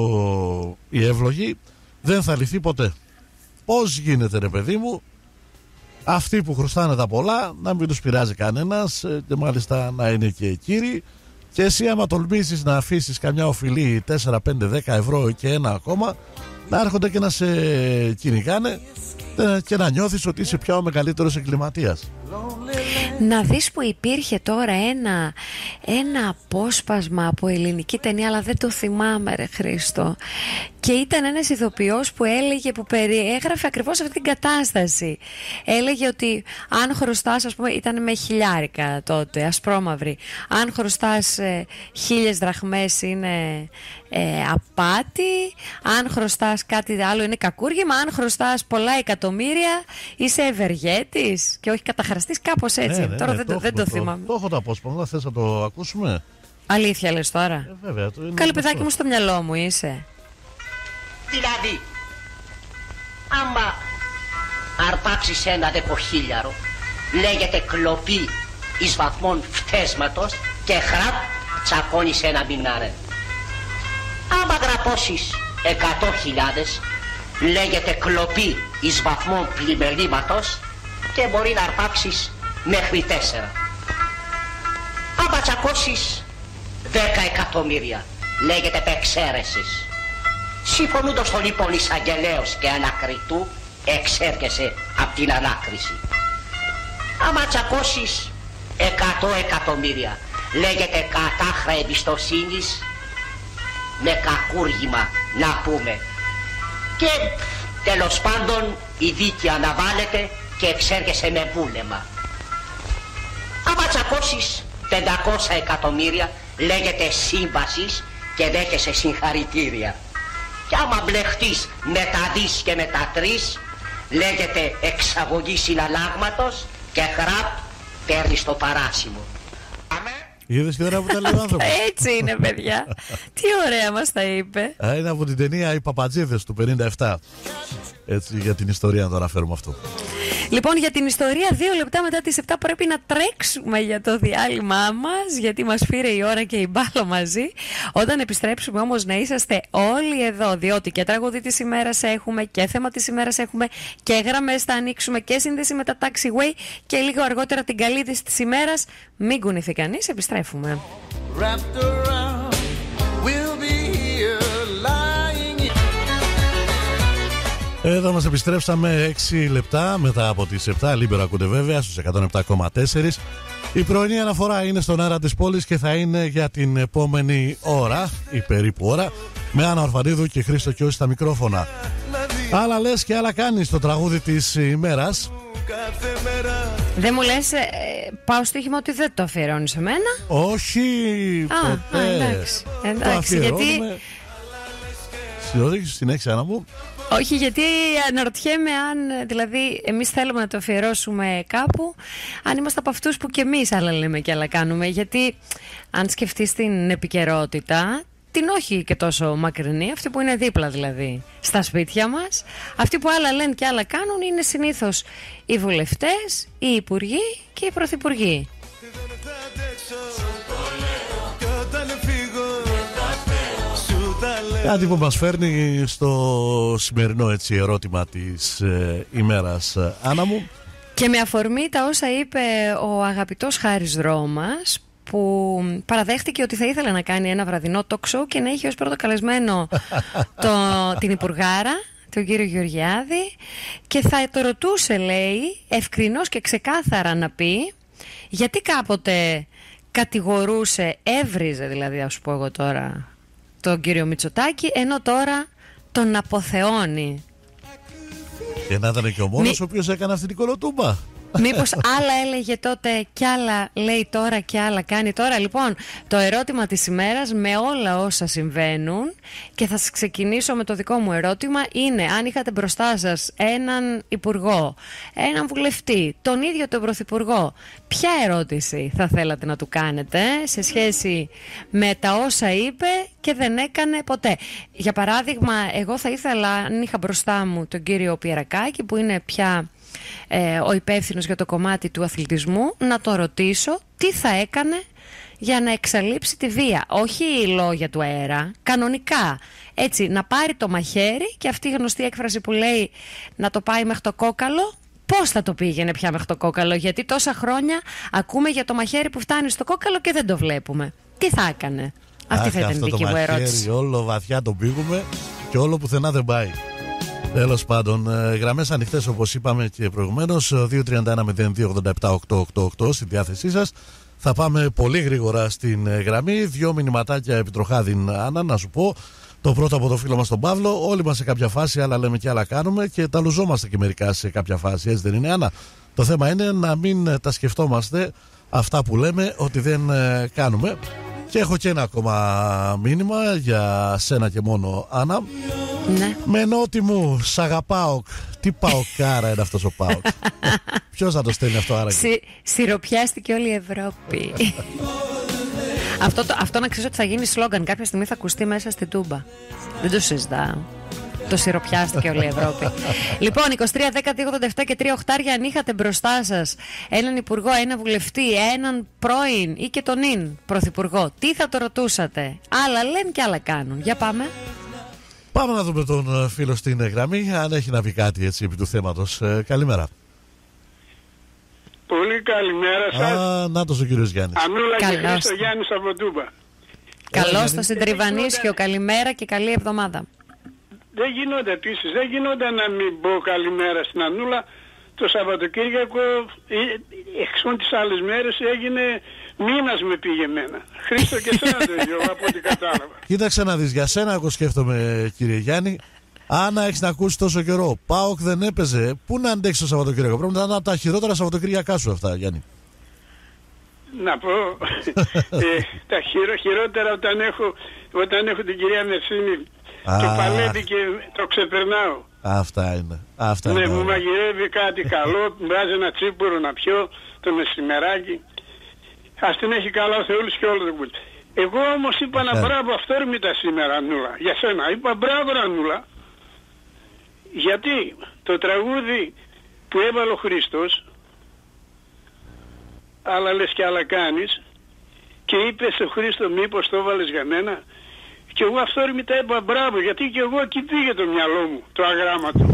η εύλογη, δεν θα λυθεί ποτέ. Πώς γίνεται, ρε παιδί μου, αυτοί που χρωστάνε τα πολλά να μην τους πειράζει κανένας, και μάλιστα να είναι και κύριοι, και εσύ άμα τολμήσεις να αφήσεις καμιά οφειλή τέσσερα, πέντε, δέκα ευρώ και ένα ακόμα, να έρχονται και να σε κυνηγάνε και να νιώθεις ότι είσαι πια ο μεγαλύτερος εγκληματίας. Να δεις που υπήρχε τώρα ένα, ένα απόσπασμα από ελληνική ταινία, αλλά δεν το θυμάμαι, ρε Χρήστο, και ήταν ένας ηθοποιός που έλεγε, που περιέγραφε ακριβώς αυτή την κατάσταση. Έλεγε ότι αν χρωστάς, ας πούμε, ήταν με χιλιάρικα τότε, ασπρόμαυρη, αν χρωστάς ε, χίλιες δραχμές είναι ε, απάτη, αν χρωστάς κάτι άλλο είναι κακούργημα, αν χρωστάς πολλά εκατομμύρια είσαι ευεργέτης και όχι καταχραστής, κάπως έτσι. Ναι, ναι, τώρα ναι, δεν το, δεν το, το θυμάμαι. Το έχω το απόσπασμα, θες να το ακούσουμε? Αλήθεια λες τώρα? Ε, βέβαια, το είναι. Καλή παιδάκι μου, στο μυαλό μου είσαι. Δηλαδή, άμα αρπάξεις ένα δεκοχίλιαρο, λέγεται κλοπή εις βαθμών φτέσματος και χραπ τσακώνεις ένα μηνάρε. Άμα γραπώσεις εκατό χιλιάδες, λέγεται κλοπή εις βαθμών πλημελήματος και μπορεί να αρπάξεις μέχρι τέσσερα. Άμα τσακώσεις δέκα εκατομμύρια, λέγεται επεξαίρεσης. Συμφωνούντος το λοιπόν εισαγγελέος και ανακριτού, εξέρχεσαι από την ανάκριση. Άμα τσακώσεις εκατό εκατομμύρια, λέγεται κατάχρα εμπιστοσύνης με κακούργημα, να πούμε. Και τέλος πάντων η δίκη αναβάλλεται και εξέρχεσαι με βούλεμα. Άμα τσακώσεις πεντακόσια εκατομμύρια, λέγεται σύμβασης και δέχεσαι συγχαρητήρια. Και άμα μπλεχτείς με τα δις και με τα τρεις, λέγεται εξαγωγή συναλλάγματος και χραπ παίρνεις το παράσημο. Είδες και ώρα που τα λέει ο άνθρωπος. Έτσι είναι, παιδιά. Τι ωραία μας τα είπε. Είναι από την ταινία «Οι Παπατζίδες» του πενήντα επτά. Έτσι, για την ιστορία να το αναφέρουμε αυτό. Λοιπόν, για την ιστορία, δύο λεπτά μετά τις επτά πρέπει να τρέξουμε για το διάλειμμά μας, γιατί μας πήρε η ώρα και η μπάλα μαζί. Όταν επιστρέψουμε όμως να είσαστε όλοι εδώ, διότι και τραγούδι της ημέρας έχουμε και θέμα της ημέρας έχουμε και γραμμές θα ανοίξουμε και σύνδεση με τα taxiway και λίγο αργότερα την καλή της ημέρας. Μην κουνηθεί κανείς, επιστρέφουμε. Εδώ μας επιστρέψαμε έξι λεπτά μετά από τις επτά. Λίμπερο ακούτε βέβαια στους εκατόν επτά κόμμα τέσσερα. Η πρωινή αναφορά είναι στον αέρα της πόλης και θα είναι για την επόμενη ώρα, η περίπου ώρα, με Άννα Ορφανίδου και Χρήστο Κιώση στα μικρόφωνα. Άλλα λες και άλλα κάνεις το τραγούδι της ημέρας. Δεν μου λες, ε, πάω στο στοίχημα ότι δεν το αφιερώνεις σε μένα. Όχι, α, ποτέ. Α, εντάξει, εντάξει, το γιατί... Συνοδεύεις στην έξι, Άννα μου. Όχι, γιατί αναρωτιέμαι αν, δηλαδή, εμείς θέλουμε να το αφιερώσουμε κάπου, αν είμαστε από αυτούς που και εμείς άλλα λέμε και άλλα κάνουμε. Γιατί αν σκεφτείς την επικαιρότητα, την όχι και τόσο μακρινή, αυτή που είναι δίπλα δηλαδή στα σπίτια μας, αυτοί που άλλα λένε και άλλα κάνουν είναι συνήθως οι βουλευτές, οι υπουργοί και οι πρωθυπουργοί. Κάτι που μας φέρνει στο σημερινό έτσι, ερώτημα της ε, ημέρας, Άννα μου. Και με αφορμή τα όσα είπε ο αγαπητός Χάρης Δρόμας, που παραδέχτηκε ότι θα ήθελε να κάνει ένα βραδινό talk show και να έχει ως πρώτο καλεσμένο το, την Υπουργάρα, τον κύριο Γεωργιάδη, και θα το ρωτούσε, λέει, ευκρινώς και ξεκάθαρα να πει γιατί κάποτε κατηγορούσε, έβριζε δηλαδή, ας σου πω εγώ τώρα, τον κύριο Μητσοτάκη, ενώ τώρα τον αποθεώνει. Και να ήταν και ο μόνος Μη... ο οποίος έκανε αυτή την κολοτούμπα. Μήπως άλλα έλεγε τότε κι άλλα λέει τώρα και άλλα κάνει τώρα. Λοιπόν, το ερώτημα της ημέρας με όλα όσα συμβαίνουν, και θα σας ξεκινήσω με το δικό μου ερώτημα, είναι αν είχατε μπροστά σας έναν υπουργό, έναν βουλευτή, τον ίδιο τον πρωθυπουργό, ποια ερώτηση θα θέλατε να του κάνετε σε σχέση με τα όσα είπε και δεν έκανε ποτέ. Για παράδειγμα, εγώ θα ήθελα, αν είχα μπροστά μου τον κύριο Πιερακάκη, που είναι πια ε, ο υπεύθυνος για το κομμάτι του αθλητισμού, να το ρωτήσω τι θα έκανε για να εξαλείψει τη βία. Όχι λόγια του αέρα, κανονικά. Έτσι, να πάρει το μαχαίρι, και αυτή η γνωστή έκφραση που λέει να το πάει μέχρι το κόκαλο, πώς θα το πήγαινε πια μέχρι το κόκαλο? Γιατί τόσα χρόνια ακούμε για το μαχαίρι που φτάνει στο κόκαλο και δεν το βλέπουμε. Τι θα έκανε? Αυτή Αχ, θα ήταν η δική μου ερώτηση. Όλο βαθιά τον πήγουμε και όλο πουθενά δεν πάει. Τέλος πάντων, γραμμές ανοιχτές όπως είπαμε και προηγουμένως, δύο τρία ένα μηδέν δύο ογδόντα επτά οκτακόσια ογδόντα οκτώ στη διάθεσή σας. Θα πάμε πολύ γρήγορα στην γραμμή. Δύο μηνυματάκια επιτροχάδιν, Άννα, να σου πω. Το πρώτο από το φίλο μας τον Παύλο. Όλοι μας σε κάποια φάση, άλλα λέμε και άλλα κάνουμε, και τα λουζόμαστε και μερικά σε κάποια φάση, έτσι δεν είναι, Άννα? Το θέμα είναι να μην τα σκεφτόμαστε αυτά που λέμε ότι δεν κάνουμε. Και έχω και ένα ακόμα μήνυμα για σένα και μόνο, Άννα. Ναι. Μενώτη μου, σ' αγαπάω. Τι παοκάρα είναι αυτός ο ΠΑΟΚ. Ποιος θα το στέλνει αυτό άραγε? Συ, Σιροπιάστηκε όλη η Ευρώπη. αυτό, το, αυτό να ξέρεις ότι θα γίνει σλόγγαν. Κάποια στιγμή θα ακουστεί μέσα στην Τούμπα. Δεν το συζητάω. Το σιροπιάστηκε όλη η Ευρώπη. Λοιπόν, είκοσι τρία δέκα δύο ογδόντα επτά και τρία οχτάρια, αν είχατε μπροστά σας έναν υπουργό, έναν βουλευτή, έναν πρώην ή και τον ίν πρωθυπουργό, τι θα το ρωτούσατε? Άλλα λένε και άλλα κάνουν. Για πάμε. Πάμε να δούμε τον φίλο στην γραμμή, αν έχει να πει κάτι έτσι επί του θέματος. Ε, καλημέρα. Πολύ καλημέρα σας. Α, νάτος ο κύριος Γιάννης. Ανούλα και Καλώς. Χρήστο Γιάννης από Τούμπα. Καλώς το συντριβανίσιο, καλημέρα και καλή εβδομάδα. Δεν γινόταν επίσης, δεν γινόταν να μην πω καλημέρα στην Ανούλα. Το Σαββατοκύριακο, εξών τις άλλες μέρες, έγινε μήνας με πήγε εμένα. Χρήστο και εσένα το ίδιο, από ό,τι κατάλαβα. Κοίταξε να δεις, για σένα εγώ σκέφτομαι, κύριε Γιάννη. Αν έχεις να ακούσει τόσο καιρό, ΠΑΟΚ δεν έπαιζε, πού να αντέξει το Σαββατοκύριακο? Πρέπει να είναι από τα χειρότερα Σαββατοκύριακά σου αυτά, Γιάννη. Να πω, ε, τα χειρο, χειρότερα όταν έχω, όταν έχω την κυρία Μερσίνη, το παλεύει και το ξεπερνάω. Αυτά είναι. Αυτά Ναι, είναι. μου μαγειρεύει κάτι καλό, μου βάζει ένα τσίπουρο να πιω το μεσημεράκι. Ας την έχει καλά ο Θεούλης και όλο το κουτί. Εγώ όμως είπα ένα μπράβο αυθόρμητα σήμερα, Ανούλα, για σένα. Είπα μπράβο, Ανούλα, γιατί το τραγούδι που έβαλε ο Χριστός, αλλά λες και άλλα κάνεις, και είπε στο Χρήστο μήπως το έβαλες για μένα, και εγώ αυθόρμητα είπα μπράβο, γιατί και εγώ εκεί πήγε το μυαλό μου, το αγράμματο.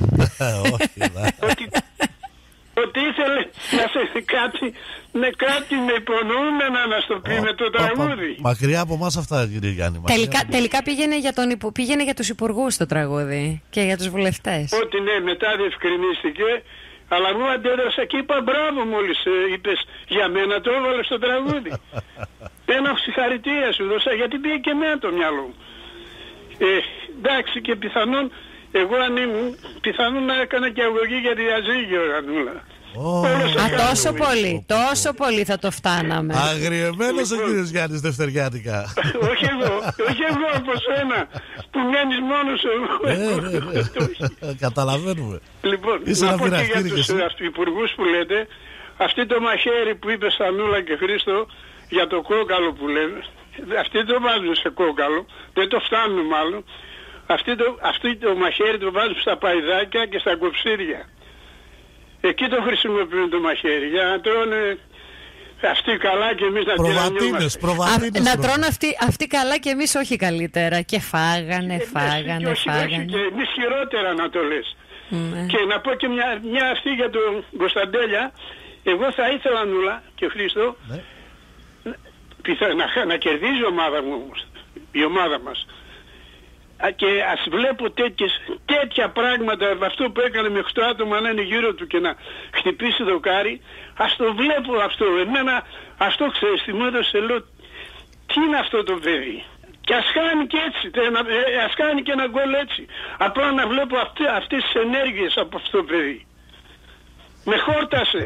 ότι, ότι ήθελε να σε κάτι, με κάτι με υπονοούμενα να στο πει με το τραγούδι. Μακριά από εμάς αυτά, κύριε Γιάννη. Τελικά, τελικά πήγαινε, για τον, υπο- πήγαινε για τους υπουργούς το τραγούδι και για τους βουλευτές. Ότι ναι, μετά διευκρινίστηκε, αλλά εγώ αντέδρασα και είπα μπράβο μόλις ε, είπες για μένα, το έβαλε στο τραγούδι. Ένα συγχαρητήρια σου δώσα, γιατί πήγε και εμένα το μυαλό μου. Ε, εντάξει, και πιθανόν εγώ αν ήμουν, πιθανόν να έκανα και αγωγή για τη διαζύγιο, Ανούλα. Oh. Α, τόσο πολύ, τόσο πολύ θα το φτάναμε. Αγριεμένος ο κύριος Γιάννης δευτεριάτικα. όχι εγώ, όχι εγώ από σένα που μένεις μόνος εγώ. Ναι, ναι, ναι. Καταλαβαίνουμε. Λοιπόν, Είσαι να ένα πω και πειραχτήρι για κι τους εσύ. αυτοϋπουργούς που λέτε, αυτή το μαχαίρι που είπε Σανούλα και Χρήστο για το κόκαλο που λένε, αυτοί το βάζουν σε κόκαλο, δεν το φτάνουν μάλλον, αυτοί το, αυτοί το μαχαίρι το βάζουν στα παϊδάκια και στα κοψίρια. Εκεί το χρησιμοποιούν το μαχαίρι, για να τρώνε αυτοί καλά και εμείς να Προβατίνες, τυραννιόμαστε. προβατίνες. Α, να τρώμε. τρώνε αυτοί, αυτοί καλά και εμείς όχι καλύτερα. Και φάγανε, Ε, φάγανε, και όχι, όχι, φάγανε. και εμείς χειρότερα να το λες. Ναι. Και να πω και μια, μια αυτή για τον Κωνσταντέλια, εγώ θα ήθελα, Νούλα και Χρήστο, Ναι. πιθα- να, χα- να κερδίζει η ομάδα μου όμως, η ομάδα μας. Α, και ας βλέπω τέτοιες, τέτοια πράγματα, αυτό που έκανε με οκτώ άτομα να είναι γύρω του και να χτυπήσει δοκάρι, ας το βλέπω αυτό. Εμένα αυτό ξέρεις, τι μου έδωσε, λέω, τι είναι αυτό το παιδί. Και ας κάνει και έτσι, τε- να- ε, ας κάνει και ένα γκολ έτσι. Απλά να βλέπω αυτέ, αυτές τις ενέργειες από αυτό το παιδί. Με χόρτασε.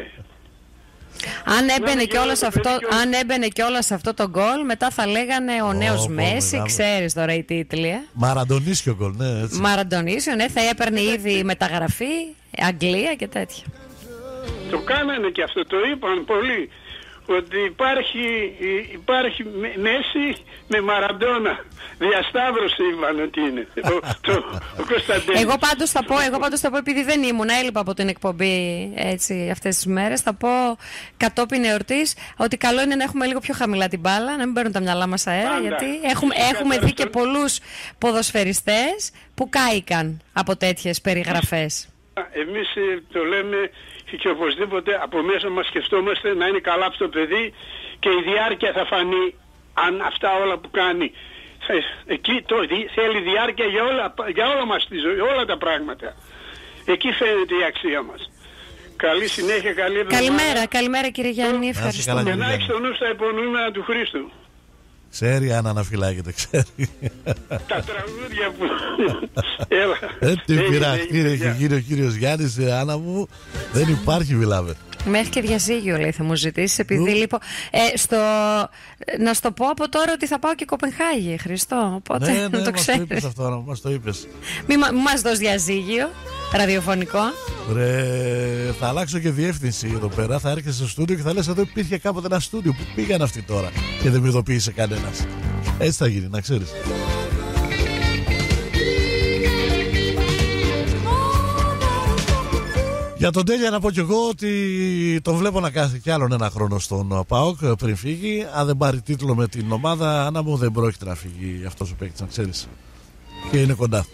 Αν έμπαινε και κιόλας όλο το αυτό, παιδί και όλο- αν έμπαινε κιόλας αυτό το γκολ, μετά θα λέγανε ο νέος πω, Μέση, μπράβο. ξέρεις τώρα οι τίτλοι. Ε? Μαραντονίσιο γκολ, ναι, έτσι. Μαραντονίσιο, ναι, θα έπαιρνε ήδη μεταγραφή, Αγγλία και τέτοια. Το κάνανε και αυτό, το είπαν πολλοί. Ότι υπάρχει, υπάρχει με- Μέση με Μαραντόνα. Διασταύρωση είπαν ότι είναι. Ο, το, ο Κωνσταντέλης. Εγώ πάντως θα πω, εγώ πάντως θα πω, επειδή δεν ήμουν, έλειπα από την εκπομπή έτσι, αυτές τις μέρες, θα πω κατόπιν εορτής ότι καλό είναι να έχουμε λίγο πιο χαμηλά την μπάλα, να μην παίρνουν τα μυαλά μας αέρα, Πάντα. γιατί έχουμε, Φυσικά, έχουμε δει και τώρα- πολλούς ποδοσφαιριστές που κάηκαν από τέτοιες περιγραφές. Εμείς ε, το λέμε και οπωσδήποτε από μέσα μας σκεφτόμαστε να είναι καλά αυτό το παιδί και η διάρκεια θα φανεί αν αυτά όλα που κάνει. Θα- Εκεί το, δι- θέλει διάρκεια για όλα, για όλα μας τη ζωή, όλα τα πράγματα. Εκεί φαίνεται η αξία μας. Καλή συνέχεια, καλή εβδομάδα. Καλημέρα, καλημέρα κύριε Γιάννη, καλά, ευχαριστούμε. Και κύριε να έχεις το νου στα υπονοούμενα του Χρήστου. Ξέρει αν αναφυλάγεται, ξέρει. Τα τραγούδια που... Έλα. Ε, τι Έγινε, πειραχτήρι έγινε, έχει γεια. γίνει ο κύριος Γιάννης, ε, Άννα μου. Δεν υπάρχει, μιλάμε. Μέχρι και διαζύγιο λέει θα μου ζητήσει, επειδή λοιπόν. Ε, στο, να σου το πω από τώρα ότι θα πάω και Κοπενχάγη, Χριστό. Οπότε Ναι, να ναι, το μας το ξέρεις. είπες αυτό, Άννα μου, μας το είπες. Μη μα- μας δώσει διαζύγιο ραδιοφωνικό. Ρε, θα αλλάξω και διεύθυνση εδώ πέρα. Θα έρχεσαι στο στούντιο και θα λες: εδώ υπήρχε κάποτε ένα στούντιο που πήγαν αυτοί τώρα και δεν με ειδοποίησε κανένας. Έτσι θα γίνει, να ξέρεις. Για τον Τέλεια να πω κι εγώ ότι τον βλέπω να κάθεται κι άλλον ένα χρόνο στον ΠΑΟΚ πριν φύγει. Αν δεν πάρει τίτλο με την ομάδα, Άννα μου, δεν πρόκειται να φύγει αυτός ο παίκτης, να ξέρεις. Και είναι κοντά.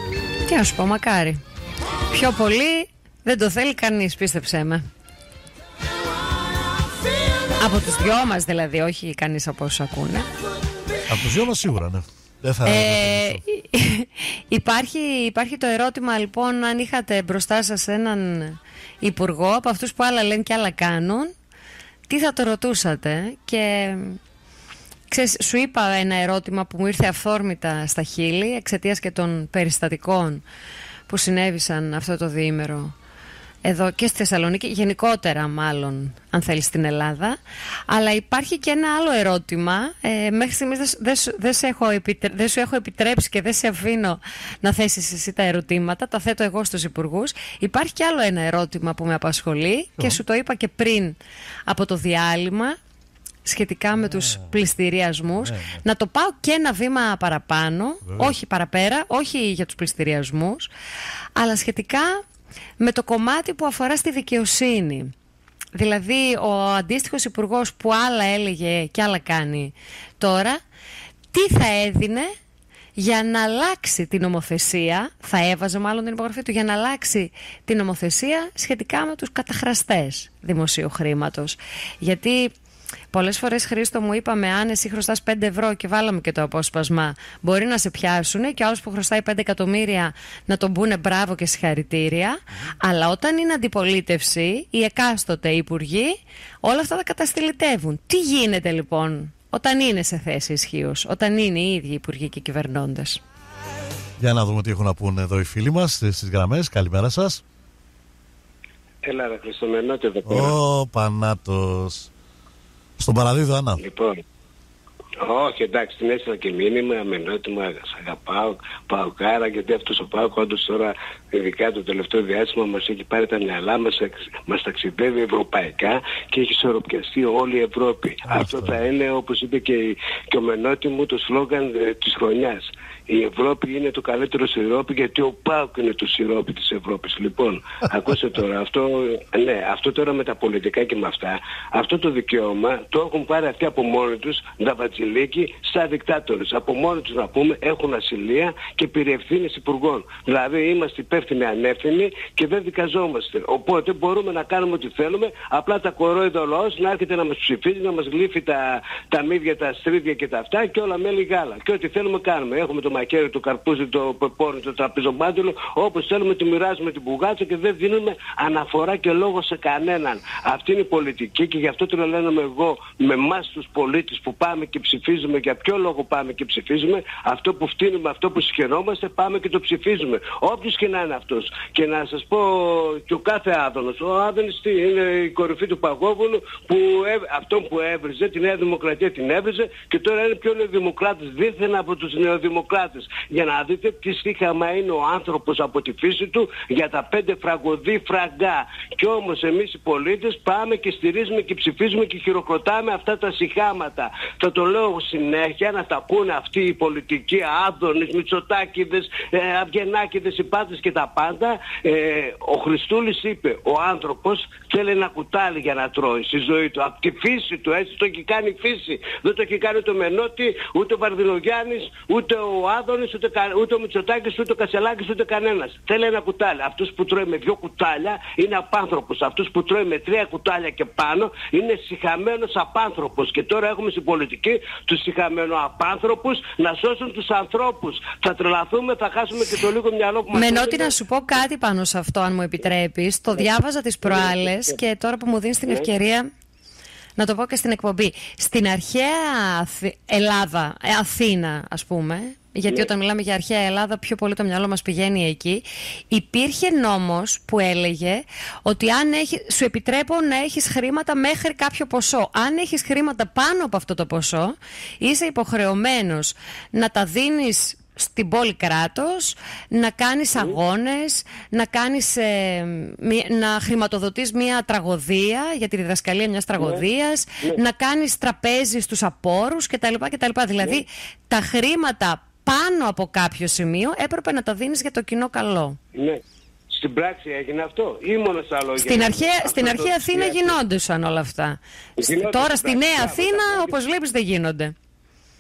Τι να σου πω, μακάρι. Πιο πολύ δεν το θέλει κανείς, πίστεψέ με. Από τους δυο μας δηλαδή, όχι κανείς από όσους ακούνε. Από τους δυο μας σίγουρα, ναι. Δεν θα ε, υπάρχει, υπάρχει το ερώτημα λοιπόν, αν είχατε μπροστά σας έναν υπουργό από αυτούς που άλλα λένε και άλλα κάνουν, τι θα το ρωτούσατε? Και ξέρεις, σου είπα ένα ερώτημα που μου ήρθε αυθόρμητα στα χείλη εξαιτίας και των περιστατικών που συνέβησαν αυτό το διήμερο εδώ και στη Θεσσαλονίκη, γενικότερα μάλλον αν θέλεις στην Ελλάδα. Αλλά υπάρχει και ένα άλλο ερώτημα, ε, μέχρι στιγμής δεν, δεν, δεν, σε έχω επιτρέ, δεν σου έχω επιτρέψει και δεν σε αφήνω να θέσεις εσύ τα ερωτήματα, τα θέτω εγώ στους υπουργούς. Υπάρχει και άλλο ένα ερώτημα που με απασχολεί και σου το είπα και πριν από το διάλειμμα, σχετικά με τους πληστηριασμούς. Να το πάω και ένα βήμα παραπάνω, όχι παραπέρα, όχι για τους πληστηριασμούς, αλλά σχετικά με το κομμάτι που αφορά στη δικαιοσύνη. Δηλαδή ο αντίστοιχος υπουργός που άλλα έλεγε και άλλα κάνει τώρα, τι θα έδινε για να αλλάξει την νομοθεσία, θα έβαζε μάλλον την υπογραφή του, για να αλλάξει την νομοθεσία σχετικά με τους καταχραστές δημοσίου χρήματος. Γιατί πολλές φορές, Χρήστο, μου είπαμε, αν εσύ χρωστάς πέντε ευρώ και βάλαμε και το απόσπασμα, μπορεί να σε πιάσουν, και ο άλλος που χρωστάει πέντε εκατομμύρια να τον πούνε μπράβο και συγχαρητήρια. Mm-hmm. Αλλά όταν είναι αντιπολίτευση, οι εκάστοτε υπουργοί, όλα αυτά τα καταστηλιτεύουν. Τι γίνεται λοιπόν όταν είναι σε θέση ισχύως, όταν είναι οι ίδιοι υπουργοί και κυβερνώντες? Για να δούμε τι έχουν να πούνε εδώ οι φίλοι μας στις γραμμές. Καλημέρα σας. Έλα ρε Χριστομενώτη εδώ πέρα. Ω Πανάτος. Στον Παραδίδο, Άννα. Λοιπόν, όχι, εντάξει, την έστειλα και μήνυμα, Μενώτη μου, σ' αγαπάω, Παοκάρα, γιατί αυτός ο Πάοκ όντως τώρα, ειδικά το τελευταίο διάστημα, μας έχει πάρει τα μυαλά μας, μας ταξιδεύει ευρωπαϊκά και έχει ισορροπιαστεί όλη η Ευρώπη. Αυτό, Αυτό θα είναι, όπως είπε και, και ο Μενώτη μου, το σλόγγαν ε, της χρονιάς. Η Ευρώπη είναι το καλύτερο σιρόπι, γιατί ο ΠΑΟΚ είναι το σιρόπι της Ευρώπης. Λοιπόν, ακούστε τώρα, αυτό, ναι, αυτό τώρα με τα πολιτικά και με αυτά, αυτό το δικαίωμα το έχουν πάρει αυτοί από μόνοι τους, τα βατσιλίκοι, σαν δικτάτορες. Από μόνοι τους, να πούμε, έχουν ασυλία και περιευθύνες υπουργών. Δηλαδή είμαστε υπεύθυνοι, ανεύθυνοι και δεν δικαζόμαστε. Οπότε μπορούμε να κάνουμε ό,τι θέλουμε, απλά τα κορόιδα ο λαός να έρχεται να μας ψηφίζει, να μας γλύφει τα, τα μύδια, τα στρίδια και τα αυτά και όλα μέλι γάλα. Και ό,τι θέλουμε κάνουμε. Έχουμε το μακέρι, το καρπούζι, το πεπόνι, το τραπεζομπάντελο, όπως θέλουμε τη μοιράζουμε την πουγάτσα και δεν δίνουμε αναφορά και λόγο σε κανέναν. Αυτή είναι η πολιτική και γι' αυτό το λένε εγώ με εμάς τους πολίτες που πάμε και ψηφίζουμε. Για ποιο λόγο πάμε και ψηφίζουμε? Αυτό που φτύνουμε, αυτό που συγχαιρόμαστε, πάμε και το ψηφίζουμε. Όποιος και να είναι αυτός. Και να σας πω και ο κάθε Άδωνος. Ο Άδωνης είναι η κορυφή του Παγόβουνου, που αυτόν που έβριζε, τη Νέα Δημοκρατία την έβριζε και τώρα είναι πιο νεοδημοκράτης δίθεν από τους νεοδημοκράτες. Για να δείτε τι στίχαμα είναι ο άνθρωπος από τη φύση του για τα πέντε φραγκοδί φραγκά. Και όμως εμείς οι πολίτες πάμε και στηρίζουμε και ψηφίζουμε και χειροκροτάμε αυτά τα σιχάματα. Θα το λέω συνέχεια να τα ακούνε αυτοί οι πολιτικοί, Άδωνης, Μητσοτάκηδες, ε, Αυγενάκηδες, οι πάντες και τα πάντα. Ε, ο Χριστούλης είπε, ο άνθρωπος θέλει ένα κουτάλι για να τρώει στη ζωή του. Από τη φύση του, έτσι το έχει κάνει η φύση. Δεν το έχει κάνει το Μενώτη, ούτε ο Βαρδινογιάννης, ούτε ο Άδωνης, ούτε, ούτε ο Μητσοτάκης, ούτε ο Κασελάκης, ούτε κανένας. Θέλει ένα κουτάλι. Αυτός που τρώει με δύο κουτάλια είναι απάνθρωπος. Αυτός που τρώει με τρία κουτάλια και πάνω είναι σιχαμένος απάνθρωπος. Και τώρα έχουμε στην πολιτική τους σιχαμένους απάνθρωπους να σώσουν τους ανθρώπους. Θα τρελαθούμε, θα χάσουμε και το λίγο μυαλό που μας... Μενώτη, να σου πω κάτι πάνω σε αυτό, αν μου επιτρέπεις. Το διάβαζα τις προάλλες και τώρα που μου δίνεις την ευκαιρία να το πω και στην εκπομπή. Στην αρχαία Ελλάδα, Αθήνα ας πούμε, γιατί όταν μιλάμε για αρχαία Ελλάδα πιο πολύ το μυαλό μας πηγαίνει εκεί, υπήρχε νόμος που έλεγε ότι αν έχει, σου επιτρέπω να έχεις χρήματα μέχρι κάποιο ποσό. Αν έχεις χρήματα πάνω από αυτό το ποσό, είσαι υποχρεωμένος να τα δίνεις στην πόλη κράτος, να κάνεις αγώνες, να, κάνεις, ε, να χρηματοδοτείς μια τραγωδία για τη διδασκαλία μιας τραγωδίας, ναι. να κάνεις τραπέζι στους απόρους κτλ. κτλ. Δηλαδή ναι. τα χρήματα πάνω από κάποιο σημείο έπρεπε να τα δίνεις για το κοινό καλό. Ναι. Στην πράξη έγινε αυτό ή μόνο στα λόγια? Στην αρχαία, στην αρχαία Αθήνα γινόντουσαν όλα αυτά. Γινόντουσαν. Τώρα στη Νέα Αθήνα, όπως βλέπεις, δεν γίνονται.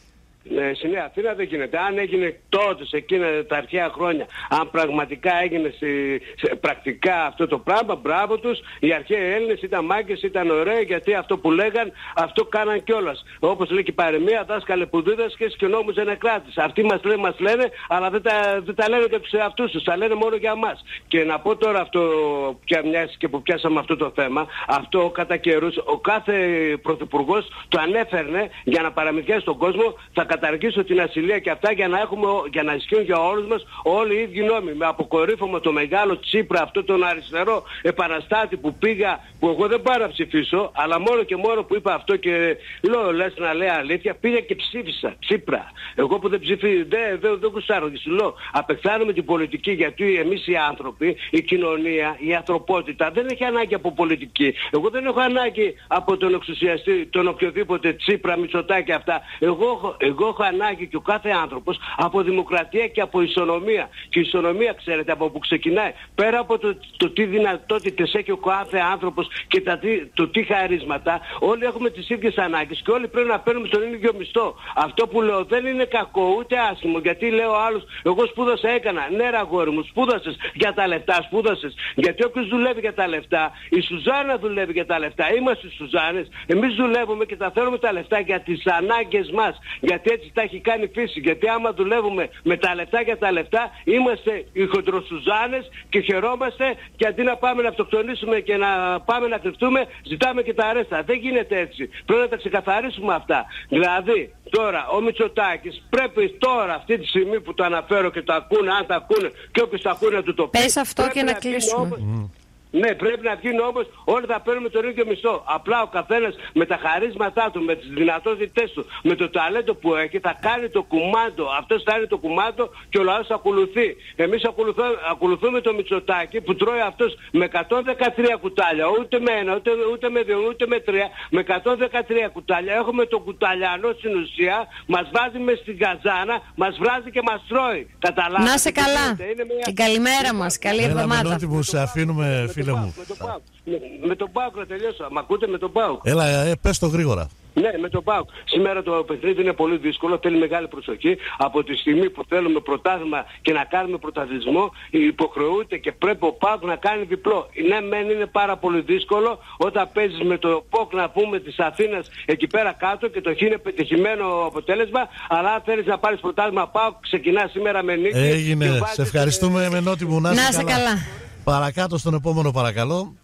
Ναι, στη Νέα Αθήνα δεν γίνεται. Αν έγινε τότε, σε εκείνα τα αρχαία χρόνια, αν πραγματικά έγινε σε, σε, πρακτικά αυτό το πράγμα, μπράβο τους. Οι αρχαίοι Έλληνες ήταν μάγκες, ήταν ωραίοι, γιατί αυτό που λέγαν, αυτό κάναν κιόλας. Όπως λέει και η παροιμία, δάσκαλε που δίδασκες και νόμους δεν εκράτης. Αυτοί μας λένε, μας λένε, αλλά δεν τα, δεν τα λένε και τους εαυτούς τους, τα λένε μόνο για μας. Και να πω τώρα αυτό, πια μοιάζει και που πιάσαμε αυτό το θέμα, αυτό κατά καιρούς, ο κάθε πρωθυπουργός το ανέφερνε για να παραμυθιάσει τον κόσμο, θα καταργήσω την ασυλία και αυτά για να, έχουμε, για να ισχύουν για όλους μας όλοι οι ίδιοι νόμοι. Με αποκορύφωμα το μεγάλο Τσίπρα, αυτό τον αριστερό επαναστάτη που πήγα, που εγώ δεν πάω να ψηφίσω, αλλά μόνο και μόνο που είπα αυτό και λέω, λες να λέει αλήθεια, πήγα και ψήφισα Τσίπρα. Εγώ που δεν ψηφίζω, δεν, δεν, δεν κουστάρω και σου λέω, απεχθάνομαι την πολιτική, γιατί εμείς οι άνθρωποι, η κοινωνία, η ανθρωπότητα δεν έχει ανάγκη από πολιτική. Εγώ δεν έχω ανάγκη από τον εξουσιαστή, τον οποιοδήποτε Τσίπρα, Μητσοτάκη αυτά. Εγώ, εγώ έχω ανάγκη και ο κάθε άνθρωπος από δημοκρατία και από ισονομία. Και η ισονομία, ξέρετε, από που ξεκινάει, πέρα από το, το τι δυνατότητες έχει ο κάθε άνθρωπος και τα, το τι χαρίσματα, όλοι έχουμε τις ίδιες ανάγκες και όλοι πρέπει να παίρνουμε τον ίδιο μισθό. Αυτό που λέω δεν είναι κακό ούτε άσχημο, γιατί λέω άλλους, εγώ σπούδασα, έκανα. Ναι, ρε αγόρι μου, σπούδασες για τα λεφτά, σπούδασες. Γιατί όποιος δουλεύει για τα λεφτά, η Σουζάνα δουλεύει για τα λεφτά. Είμαστε Σουζάνες, εμείς δουλεύουμε και τα θέλουμε τα λεφτά για τις ανάγκες μας. Γιατί έτσι τα έχει κάνει φύση. Γιατί άμα δουλεύουμε με τα λεφτά για τα λεφτά, είμαστε οι χοντροσουζάνες και χαιρόμαστε, και αντί να πάμε να αυτοκτονήσουμε και να πάμε να κρυφτούμε, ζητάμε και τα αρέστα. Δεν γίνεται έτσι. Πρέπει να τα ξεκαθαρίσουμε αυτά. Δηλαδή, τώρα ο Μητσοτάκης πρέπει τώρα, αυτή τη στιγμή που το αναφέρω και το ακούνε, αν το ακούνε και όποιος το ακούνε να του το πει. Πες αυτό και να, να κλείσουμε. Όμως, mm. Ναι, πρέπει να βγει όμως, όλοι θα παίρνουμε τον ίδιο μισθό. Απλά ο καθένας με τα χαρίσματά του, με τις δυνατότητες του, με το ταλέντο που έχει, θα κάνει το κουμάντο. Αυτός θα είναι το κουμάντο και ο λαός θα ακολουθεί. Εμείς ακολουθούμε, ακολουθούμε το Μητσοτάκη που τρώει αυτός με εκατόν δεκατρία κουτάλια, ούτε με ένα, ούτε, ούτε με δύο, ούτε με τρία, με εκατόν δεκατρία κουτάλια. Έχουμε τον κουταλιανό στην ουσία, μας βάζει μες στην καζάνα, μας βράζει και μας τρώει. Καταλάβατε. Να σε καλά. Μια... Την καλημέρα μας. Καλή εβδομάδα. Σε αφήνουμε, φίλε μου. Με τον Πάουκ. Με, με τον Πάουκ να τελειώσω. Μ' ακούτε, με τον Πάουκ. Έλα, ε, πες το γρήγορα. Ναι, με τον Πάουκ. Σήμερα το παιχνίδι είναι πολύ δύσκολο, θέλει μεγάλη προσοχή. Από τη στιγμή που θέλουμε πρωτάθλημα και να κάνουμε πρωταθλητισμό, υποχρεούται και πρέπει ο Πάουκ να κάνει διπλό. Ναι, μεν είναι πάρα πολύ δύσκολο όταν παίζεις με το ΠΟΚ, να πούμε, της Αθήνας εκεί πέρα κάτω και το χ είναι πετυχημένο αποτέλεσμα. Αλλά αν θέλεις να πάρεις πρωτάθλημα, Πάουκ ξεκινά σήμερα με νίκη. Έγινε. Σε ευχαριστούμε, Μενώτη μου. Να είσαι καλά. καλά. Παρακάτω στον επόμενο, παρακαλώ.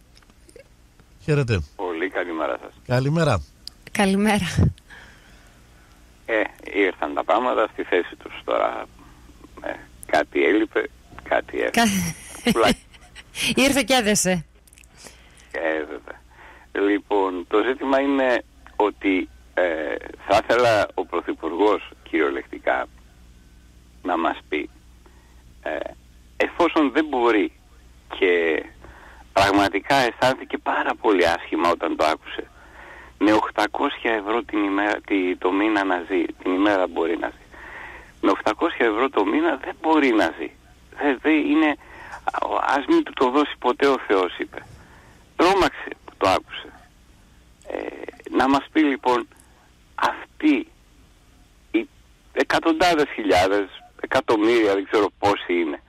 Χαίρετε. Πολύ καλημέρα σας. Καλημέρα. Καλημέρα. Ε, ήρθαν τα πράγματα στη θέση τους τώρα. Ε, κάτι έλειπε, κάτι έλειπε. Ήρθε και έδεσε. Ε, βέβαια. Λοιπόν, το ζήτημα είναι ότι ε, θα ήθελα ο Πρωθυπουργός κυριολεκτικά να μας πει, ε, εφόσον δεν μπορεί, και πραγματικά αισθάνθηκε πάρα πολύ άσχημα όταν το άκουσε, με οκτακόσια ευρώ την ημέρα, τη, το μήνα να ζει, την ημέρα μπορεί να ζει. Με οκτακόσια ευρώ το μήνα δεν μπορεί να ζει. Δεν, δεν είναι, ας μην του το δώσει ποτέ ο Θεός, είπε. Τρόμαξε που το άκουσε. Ε, να μας πει λοιπόν, αυτοί οι εκατοντάδες χιλιάδες, εκατομμύρια, δεν ξέρω πόσοι είναι,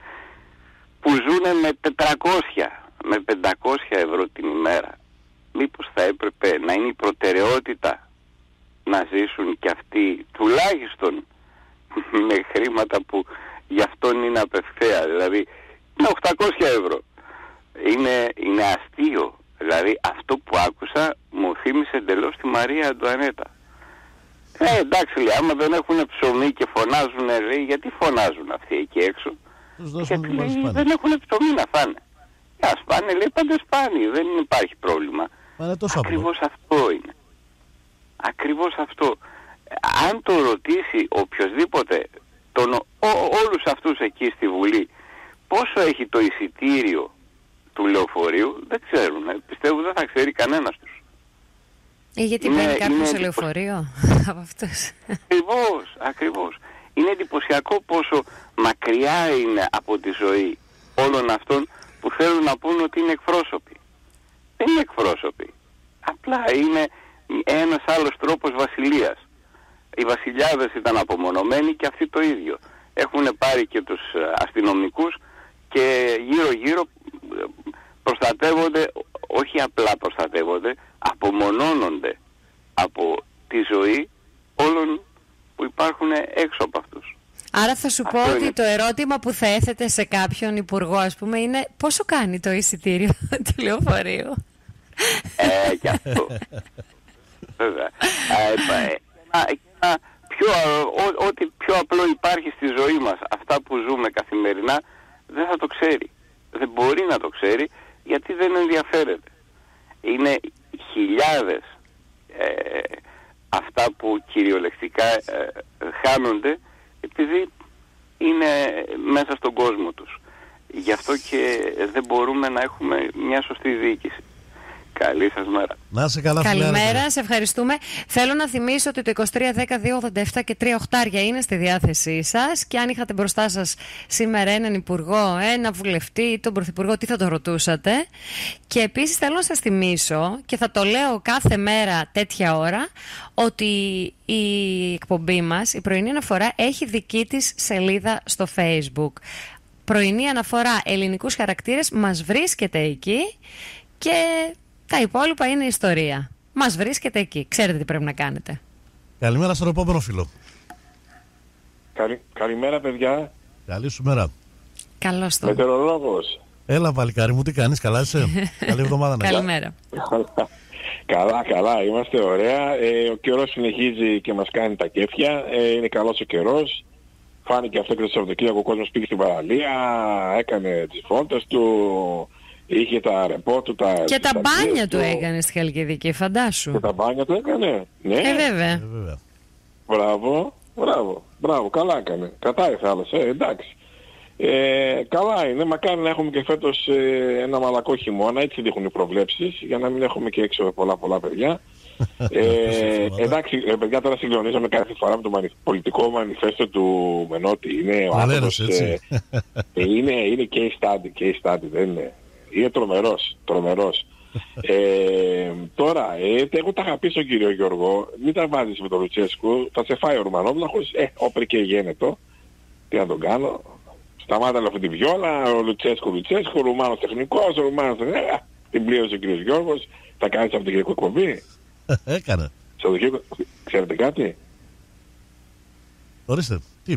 που ζουν με τετρακόσια, με πεντακόσια ευρώ την ημέρα, μήπως θα έπρεπε να είναι η προτεραιότητα να ζήσουν και αυτοί τουλάχιστον με χρήματα που γι' αυτόν είναι απευθεία, δηλαδή με οκτακόσια ευρώ. Είναι, είναι αστείο. Δηλαδή αυτό που άκουσα μου θύμισε εντελώς τη Μαρία Αντουανέτα. Ε, εντάξει, λέει, άμα δεν έχουν ψωμί και φωνάζουν, λέει, γιατί φωνάζουν αυτοί εκεί έξω? Γιατί λέει, δεν έχουν ψωμί να φάνε. Ας πάνε, λέει, πάντα σπάνι, δεν υπάρχει πρόβλημα. Ακριβώς αυτό είναι. Ακριβώς αυτό. Αν το ρωτήσει οποιοσδήποτε, τον, ό, όλους αυτούς εκεί στη Βουλή, πόσο έχει το εισιτήριο του λεωφορείου, δεν ξέρουν. Ε. Πιστεύω δεν θα ξέρει κανένας τους. Ή γιατί είναι, παίρνει κάποιος σε λεωφορείο από αυτούς. Ακριβώς, ακριβώς. Είναι εντυπωσιακό πόσο μακριά είναι από τη ζωή όλων αυτών που θέλουν να πούν ότι είναι εκπρόσωποι. Δεν είναι εκπρόσωποι. Απλά είναι ένας άλλος τρόπος βασιλείας. οι βασιλιάδες ήταν απομονωμένοι και αυτοί το ίδιο. Έχουν πάρει και τους αστυνομικούς και γύρω-γύρω προστατεύονται, όχι απλά προστατεύονται, απομονώνονται από τη ζωή όλων που υπάρχουν έξω από αυτούς. Άρα θα σου πω ότι το ερώτημα που θα έθετε σε κάποιον υπουργό, ας πούμε, είναι πόσο κάνει το εισιτήριο του λεωφορείου. Ε, και αυτό. Βέβαια. Ε, ένα πιο, ό, ό,τι πιο απλό υπάρχει στη ζωή μας, αυτά που ζούμε καθημερινά, δεν θα το ξέρει. Δεν μπορεί να το ξέρει, γιατί δεν ενδιαφέρεται. Είναι χιλιάδες ε, αυτά που κυριολεκτικά ε, χάνονται, επειδή είναι μέσα στον κόσμο τους. Γι' αυτό και δεν μπορούμε να έχουμε μια σωστή διοίκηση. Καλή σας μέρα. Να είσαι καλά, καλημέρα, φιλάρε. σε ευχαριστούμε. Θέλω να θυμίσω ότι το είκοσι τρία δέκα δύο ογδόντα επτά και τρία οχτάρια είναι στη διάθεσή σας, και αν είχατε μπροστά σας σήμερα έναν υπουργό, ένα βουλευτή ή τον πρωθυπουργό, τι θα το ρωτούσατε. Και επίσης θέλω να σας θυμίσω, και θα το λέω κάθε μέρα τέτοια ώρα, ότι η εκπομπή μας, η πρωινή αναφορά, έχει δική της σελίδα στο Facebook. Πρωινή αναφορά ελληνικούς χαρακτήρες, μας βρίσκεται εκεί, και τα υπόλοιπα είναι ιστορία. Μας βρίσκεται εκεί. Ξέρετε τι πρέπει να κάνετε. Καλημέρα στον επόμενο φίλο. Καλη, καλημέρα, παιδιά. Καλή σου μέρα. Καλώς το. Μετεωρολόγος. Έλα, παλικάρι μου, τι κάνεις, καλά είσαι? Καλή εβδομάδα να. Καλημέρα. Καλά, καλά, είμαστε ωραία. Ε, ο καιρός συνεχίζει και μας κάνει τα κέφια. Ε, είναι καλός ο καιρός. Φάνηκε αυτό και το Σαββατοκύριακο, ο κόσμος πήγε στην παραλία, έκανε τις φώντες του, είχε τα ρεπό του, τα... Και τα μπάνια του έκανε στη Χαλκιδική, φαντάσου. Και τα μπάνια του έκανε, ναι. Ε, βέβαια. Ε, βέβαια. Μπράβο, μπράβο, μπράβο, καλά έκανε. Κατά η θάλασσα, ε, εντάξει. Ε, καλά είναι, μακάρι να έχουμε και φέτος ε, ένα μαλακό χειμώνα, έτσι δείχνουν οι προβλέψεις, για να μην έχουμε και έξω πολλά πολλά παιδιά. ε, εντάξει, ε, παιδιά, τώρα συγκλονίζομαι κάθε φορά με το μανι... πολιτικό μανιφέστο του Μενώτη. Είναι ο άνθρωπος, ε, ε, είναι, είναι case study, case study, δεν είναι. Είναι τρομερός, τρομερός. ε, τώρα, ε, εγώ τα είχα πει στον κύριο Γιώργο, μην τα βάζεις με τον Λουτσέσκου, θα σε φάει ο Ρουμανόβλαχος, ε, όπερ και γένετο, τι να τον κάνω. Σταμάτα αυτή τη βιόλα, ο Λουτσέσκου Λουτσέσκου, ο Ρουμάνος τεχνικός, ο Ρουμάνος τεχνικός, ε, την πλήρωσε ο κύριος Γιώργος, θα κάνεις από την κυρία εκπομπή. Έκανε. Ξέρετε κάτι? Ορίστε, τι?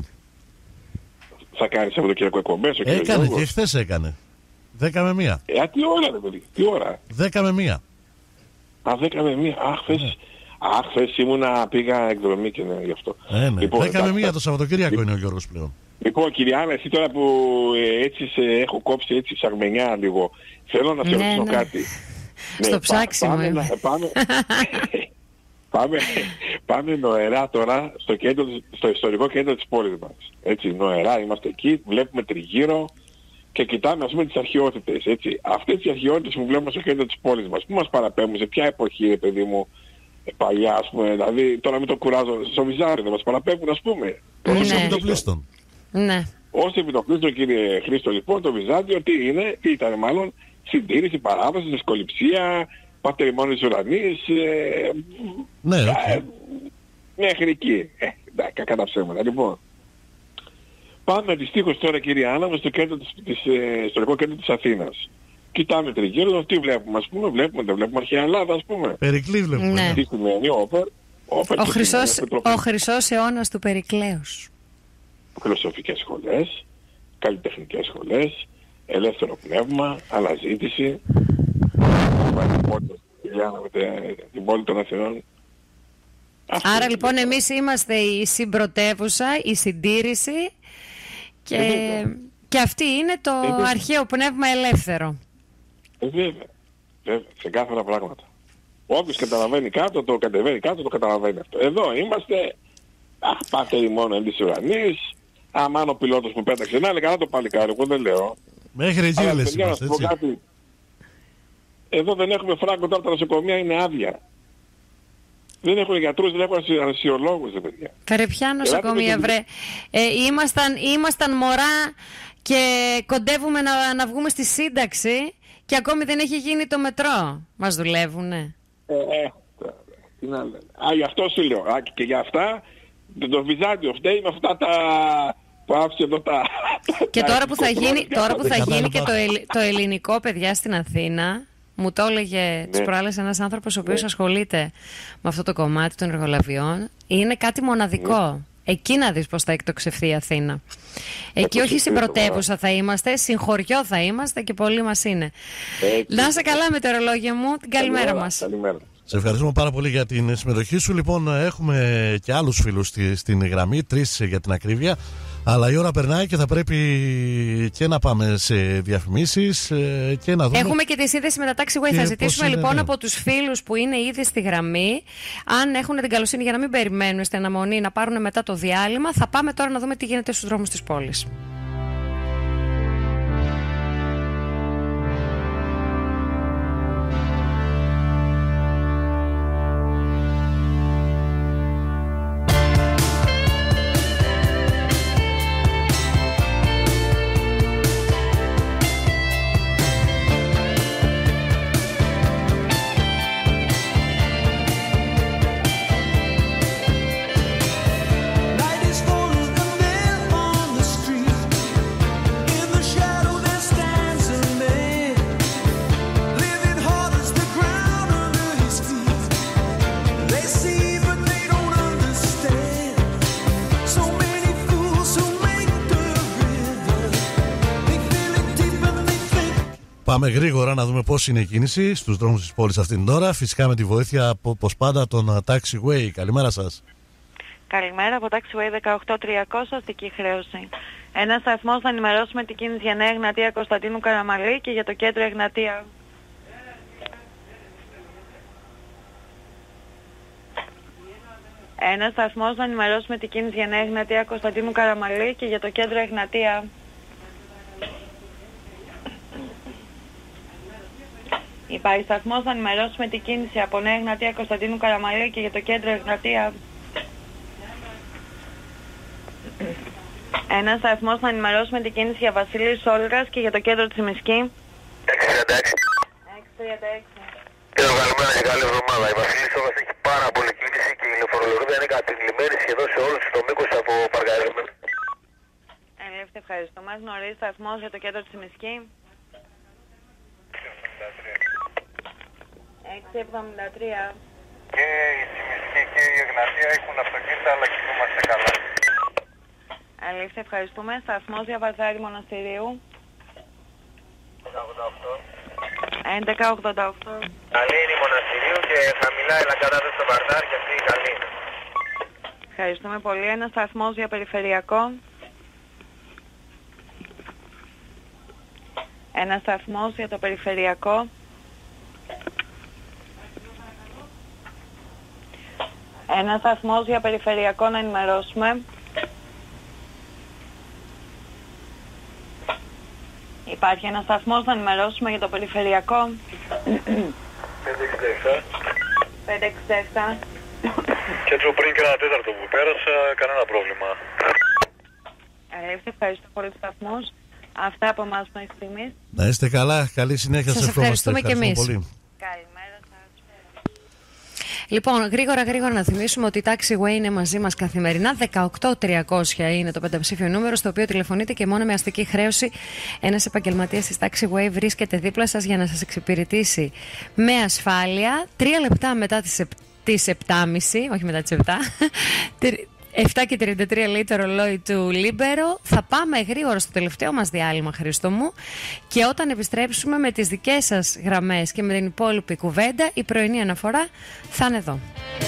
Θα κάνεις από το κυριακό εκπομπές ο κύριος Έκανε Γιώργος. και χθες έκανε. Δέκα με μία. Ε, τι ώρα ρε παιδί, τι ώρα? Δέκα με μία. Α, δέκα με μία. Αχ, χθες, Ναι. αχ, χθες ήμουνα, πήγα εκδρομή και ναι, γι' αυτό. Ε, ναι. Λοιπόν, Δέκα με εντάξει, μία το Σαββατοκύριακο είναι ο Γιώργος πλέον. Λοιπόν, κυρία Άννα, εσύ τώρα που ε, έτσι σε έχω κόψει έτσι ψαγμενιά λίγο, θέλω να σε Ναι, ρωτήσω ναι. κάτι. Στο πά- ψάξιμο πάμε, είμαι. να- πάμε, πάμε, πάμε νοερά τώρα στο, κέντρο, στο ιστορικό κέντρο της πόλης μας. Έτσι, νοερά, είμαστε εκεί, βλέπουμε τριγύρω και κοιτάμε, ας πούμε, τις αρχαιότητες. Έτσι. Αυτές οι αρχαιότητες που βλέπουμε στο κέντρο της πόλης μας, πού μας παραπέμπουν, σε ποια εποχή, ρε παιδί μου, ε, παλιά, ας πούμε, δηλαδή, τώρα μην το κουράζω, στο Βυζάντιο δεν μας παραπέμπουν, ας πούμε. Ως Ναι. επιτοπλίστων. Ναι. Ως επιτοπλίστων, κύριε Χρήστο, λοιπόν, το Βυζάντιο τι είναι, τι ήταν μάλλον, συντήρηση, παράδοση, δυσκοληψία, πατερημόνιος ουρανής, ε, Ναι, ε, οκ. μέχρι εκεί. Ε, εντάξει, κακά τα ψέματα. Λοιπόν, πάμε αντιστοίχως τώρα, κύριε Άννα, στο, κέντρο της, της, ε, στο ιστορικό κέντρο της Αθήνας. Κοιτάμε τριγύρω, τι βλέπουμε, ας πούμε, βλέπουμε, δεν βλέπουμε αρχαία Ελλάδα, ας πούμε. Περικλή βλέπουμε. Ναι. ναι. Τι σημαίνει, όπερ, όπερ, Ο τι χρυσός, σημαίνει, ο χρυσός αιώνας του Περικλέους. φιλοσοφικές σχολές, καλλιτεχνικές σχολές, ελεύθερο πνεύμα, αναζήτηση, την πόλη των Αθηνών. Αυτό Άρα είναι. λοιπόν εμείς είμαστε η συμπρωτεύουσα, η συντήρηση, και, Ε, βέβαια. και αυτή είναι το Ε, βέβαια. αρχαίο πνεύμα ελεύθερο. Ε, βέβαια, βέβαια, ξεκάθαρα πράγματα. Όποιος καταλαβαίνει κάτω, το κατεβαίνει κάτω, το καταλαβαίνει αυτό. Εδώ είμαστε, αχ, πάτερη μόνο εν της ουρανής, αμάν ο πιλότος που πέταξε, να είναι καλά το παλικάρι, εγώ δεν λέω. Μέχρι εκεί Αλλά λες παιδιά, να είμαστε, σου πω έτσι. κάτι. Εδώ δεν έχουμε φράγκο, τώρα τα νοσοκομεία είναι άδεια. Δεν έχουν γιατρούς, δεν έχουν ανασιολόγους, παιδιά. Φέρε ποια νοσοκομεία, Ελάτε με βρε. Ε, ήμασταν, ήμασταν μωρά και κοντεύουμε να, να βγούμε στη σύνταξη και ακόμη δεν έχει γίνει το μετρό. Μας δουλεύουνε. Ε, ε, τώρα, τι να λένε. Α, γι' αυτό σου λέω. Α, και για αυτά το Βυζάντιο φταίει με αυτά τα... που άφησε εδώ τα... Και τα τώρα που θα γίνει, τώρα που θα Κατάλαβα. γίνει και το, ελλ- το ελληνικό, παιδιά, στην Αθήνα, μου το έλεγε τις προάλλες ένας άνθρωπος ο οποίος ασχολείται με αυτό το κομμάτι των εργολαβιών, είναι κάτι μοναδικό. Εκεί να δεις πώς θα εκτοξευθεί η Αθήνα. Εκεί όχι στην πρωτεύουσα θα είμαστε, συγχωριό θα είμαστε και πολλοί μας είναι. Έτσι. Να είσαι καλά με το ρολόγιο μου, την καλημέρα μας. Καλημέρα. Σε ευχαριστούμε πάρα πολύ για την συμμετοχή σου. Λοιπόν, έχουμε και άλλους φίλους στη, στην γραμμή, τρεις για την ακρίβεια. Αλλά η ώρα περνάει και θα πρέπει και να πάμε σε διαφημίσεις και να δούμε. Έχουμε και τη σύνδεση με τα Taxiway. Και Θα πώς ζητήσουμε είναι, λοιπόν ναι. από τους φίλους που είναι ήδη στη γραμμή, αν έχουν την καλοσύνη για να μην περιμένουν στην αναμονή να πάρουν μετά το διάλειμμα. Θα πάμε τώρα να δούμε τι γίνεται στους δρόμους της πόλης. Night is falling and then on the street, in the shadow there stands a man, living hard as the ground under his feet. They see but they don't understand. So many fools who make the river, they feel it deep and they think. Πάμε γρήγορα να δούμε πώς είναι η κίνηση στους δρόμους της πόλης αυτήν την ώρα. Φυσικά με τη βοήθεια, όπως πάντα, των Taxiway. Καλημέρα σας. Καλημέρα από Taxiway δεκαοκτώ τριακόσια, αστική χρέωση. Ένα σταθμό θα ενημερώσουμε την κίνηση για Νέα Εγνατία Κωνσταντίνου Καραμαλή και για το κέντρο Εγνατία. Ένα σταθμό θα ενημερώσουμε την κίνηση για Νέα Εγνατία Κωνσταντίνου Καραμαλή και για το κέντρο Εγνατία. Υπάρχει σταθμό θα ενημερώσουμε την κίνηση από Νέα Εγνατία Κωνσταντίνου Καραμαλή και για το κέντρο Εγνατία. Ένα σταθμό να ενημερώσουμε την κίνηση για Βασίλης Όλγας και για το κέντρο της Ημισκή. έξι τριάντα έξι. έξι τριάντα έξι. Και καλημέρα και καλή εβδομάδα. Η Βασίλης Όλγας έχει πάρα πολύ κίνηση και η λεωφορολογία είναι κατηλημμένη σχεδόν σε όλους τους μήκους από παρκαρισμένο. Ελεύθερη, ευχαριστούμε. Νωρίς σταθμός για το κέντρο της Ημισκή. έξι εβδομήντα τρία. Και η Τσιμισκή και η Εγνατία έχουν αυτοκίνητα, αλλά κινούμαστε καλά. Αλήθεια, ευχαριστούμε. Σταθμός για Βαζάρι Μοναστηρίου. έντεκα ογδόντα οκτώ. Καλή είναι η Μοναστηρίου και χαμηλά η Λαγκαδάτα στο Βαρδάρ και αυτή καλή είναι. Ευχαριστούμε πολύ. Ένα σταθμός για Περιφερειακό. Ένα σταθμός για το Περιφερειακό. Ένα σταθμός για Περιφερειακό να ενημερώσουμε. Υπάρχει ένα σταθμός να ενημερώσουμε για το Περιφερειακό. πέντε εξήντα επτά. πέντε εξήντα επτά. Και έτσι πριν και ένα τέταρτο που πέρασα, κανένα πρόβλημα. Αλήθεια, ευχαριστώ πολύ τους σταθμούς. Αυτά από εμάς μέχρι στιγμής. Να είστε καλά, καλή συνέχεια. Σας σας ευχαριστούμε και εμείς. πολύ. Καλημέρα σας. Λοιπόν, γρήγορα γρήγορα να θυμίσουμε ότι η Taxiway είναι μαζί μας καθημερινά. δεκαοκτώ τριακόσια είναι το πενταψήφιο νούμερο στο οποίο τηλεφωνείτε και μόνο με αστική χρέωση ένας επαγγελματίας της Taxiway βρίσκεται δίπλα σας για να σας εξυπηρετήσει με ασφάλεια. Τρία λεπτά μετά τις, επ... τις επτά και μισή, όχι μετά τις επτά, επτά και τριάντα τρία λέει το ρολόι του Λίμπερο. Θα πάμε γρήγορα στο τελευταίο μας διάλειμμα, Χρήστο μου. Και όταν επιστρέψουμε με τις δικές σας γραμμές και με την υπόλοιπη κουβέντα, η πρωινή αναφορά θα είναι εδώ.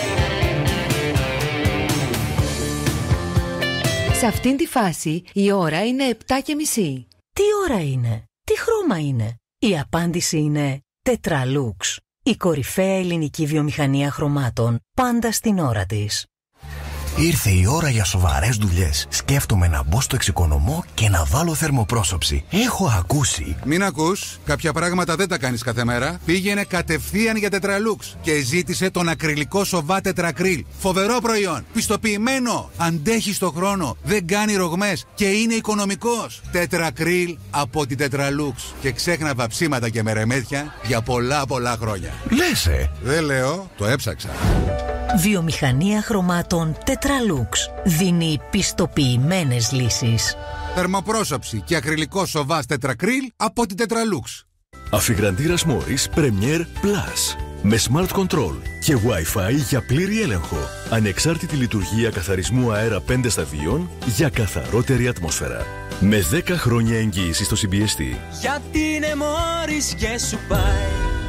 Σε αυτήν τη φάση η ώρα είναι επτά και μισή. Τι ώρα είναι? Τι χρώμα είναι? Η απάντηση είναι Tetralux. Η κορυφαία ελληνική βιομηχανία χρωμάτων πάντα στην ώρα της. Ήρθε η ώρα για σοβαρές δουλειές. Σκέφτομαι να μπω στο εξοικονομώ και να βάλω θερμοπρόσωψη. Έχω ακούσει. Μην ακούς, κάποια πράγματα δεν τα κάνεις κάθε μέρα. Πήγαινε κατευθείαν για Tetralux και ζήτησε τον ακριλικό σοβά τετρακρίλ. Φοβερό προϊόν, πιστοποιημένο, αντέχει στο χρόνο, δεν κάνει ρογμές και είναι οικονομικός. Τετρακρίλ από την Tetralux. Και ξέχνα βαψίματα και μερεμέθια για πολλά πολλά χρόνια. Λες ε. Δεν λέω, το έψαξα. Βιομηχανία χρωμάτων Τετραλούξ δίνει πιστοποιημένες λύσεις. Θερμοπρόσωψη και ακριλικό σοβάς τετρακρίλ από την Τετραλούξ. Αφιγραντήρας Morris Premier Plus. Με Smart Control και Wi-Fi για πλήρη έλεγχο. Ανεξάρτητη λειτουργία καθαρισμού αέρα πέντε σταδίων για καθαρότερη ατμόσφαιρα. Με δέκα χρόνια εγγύηση στο συμπιεστή. Γιατί είναι Morris και σου πάει.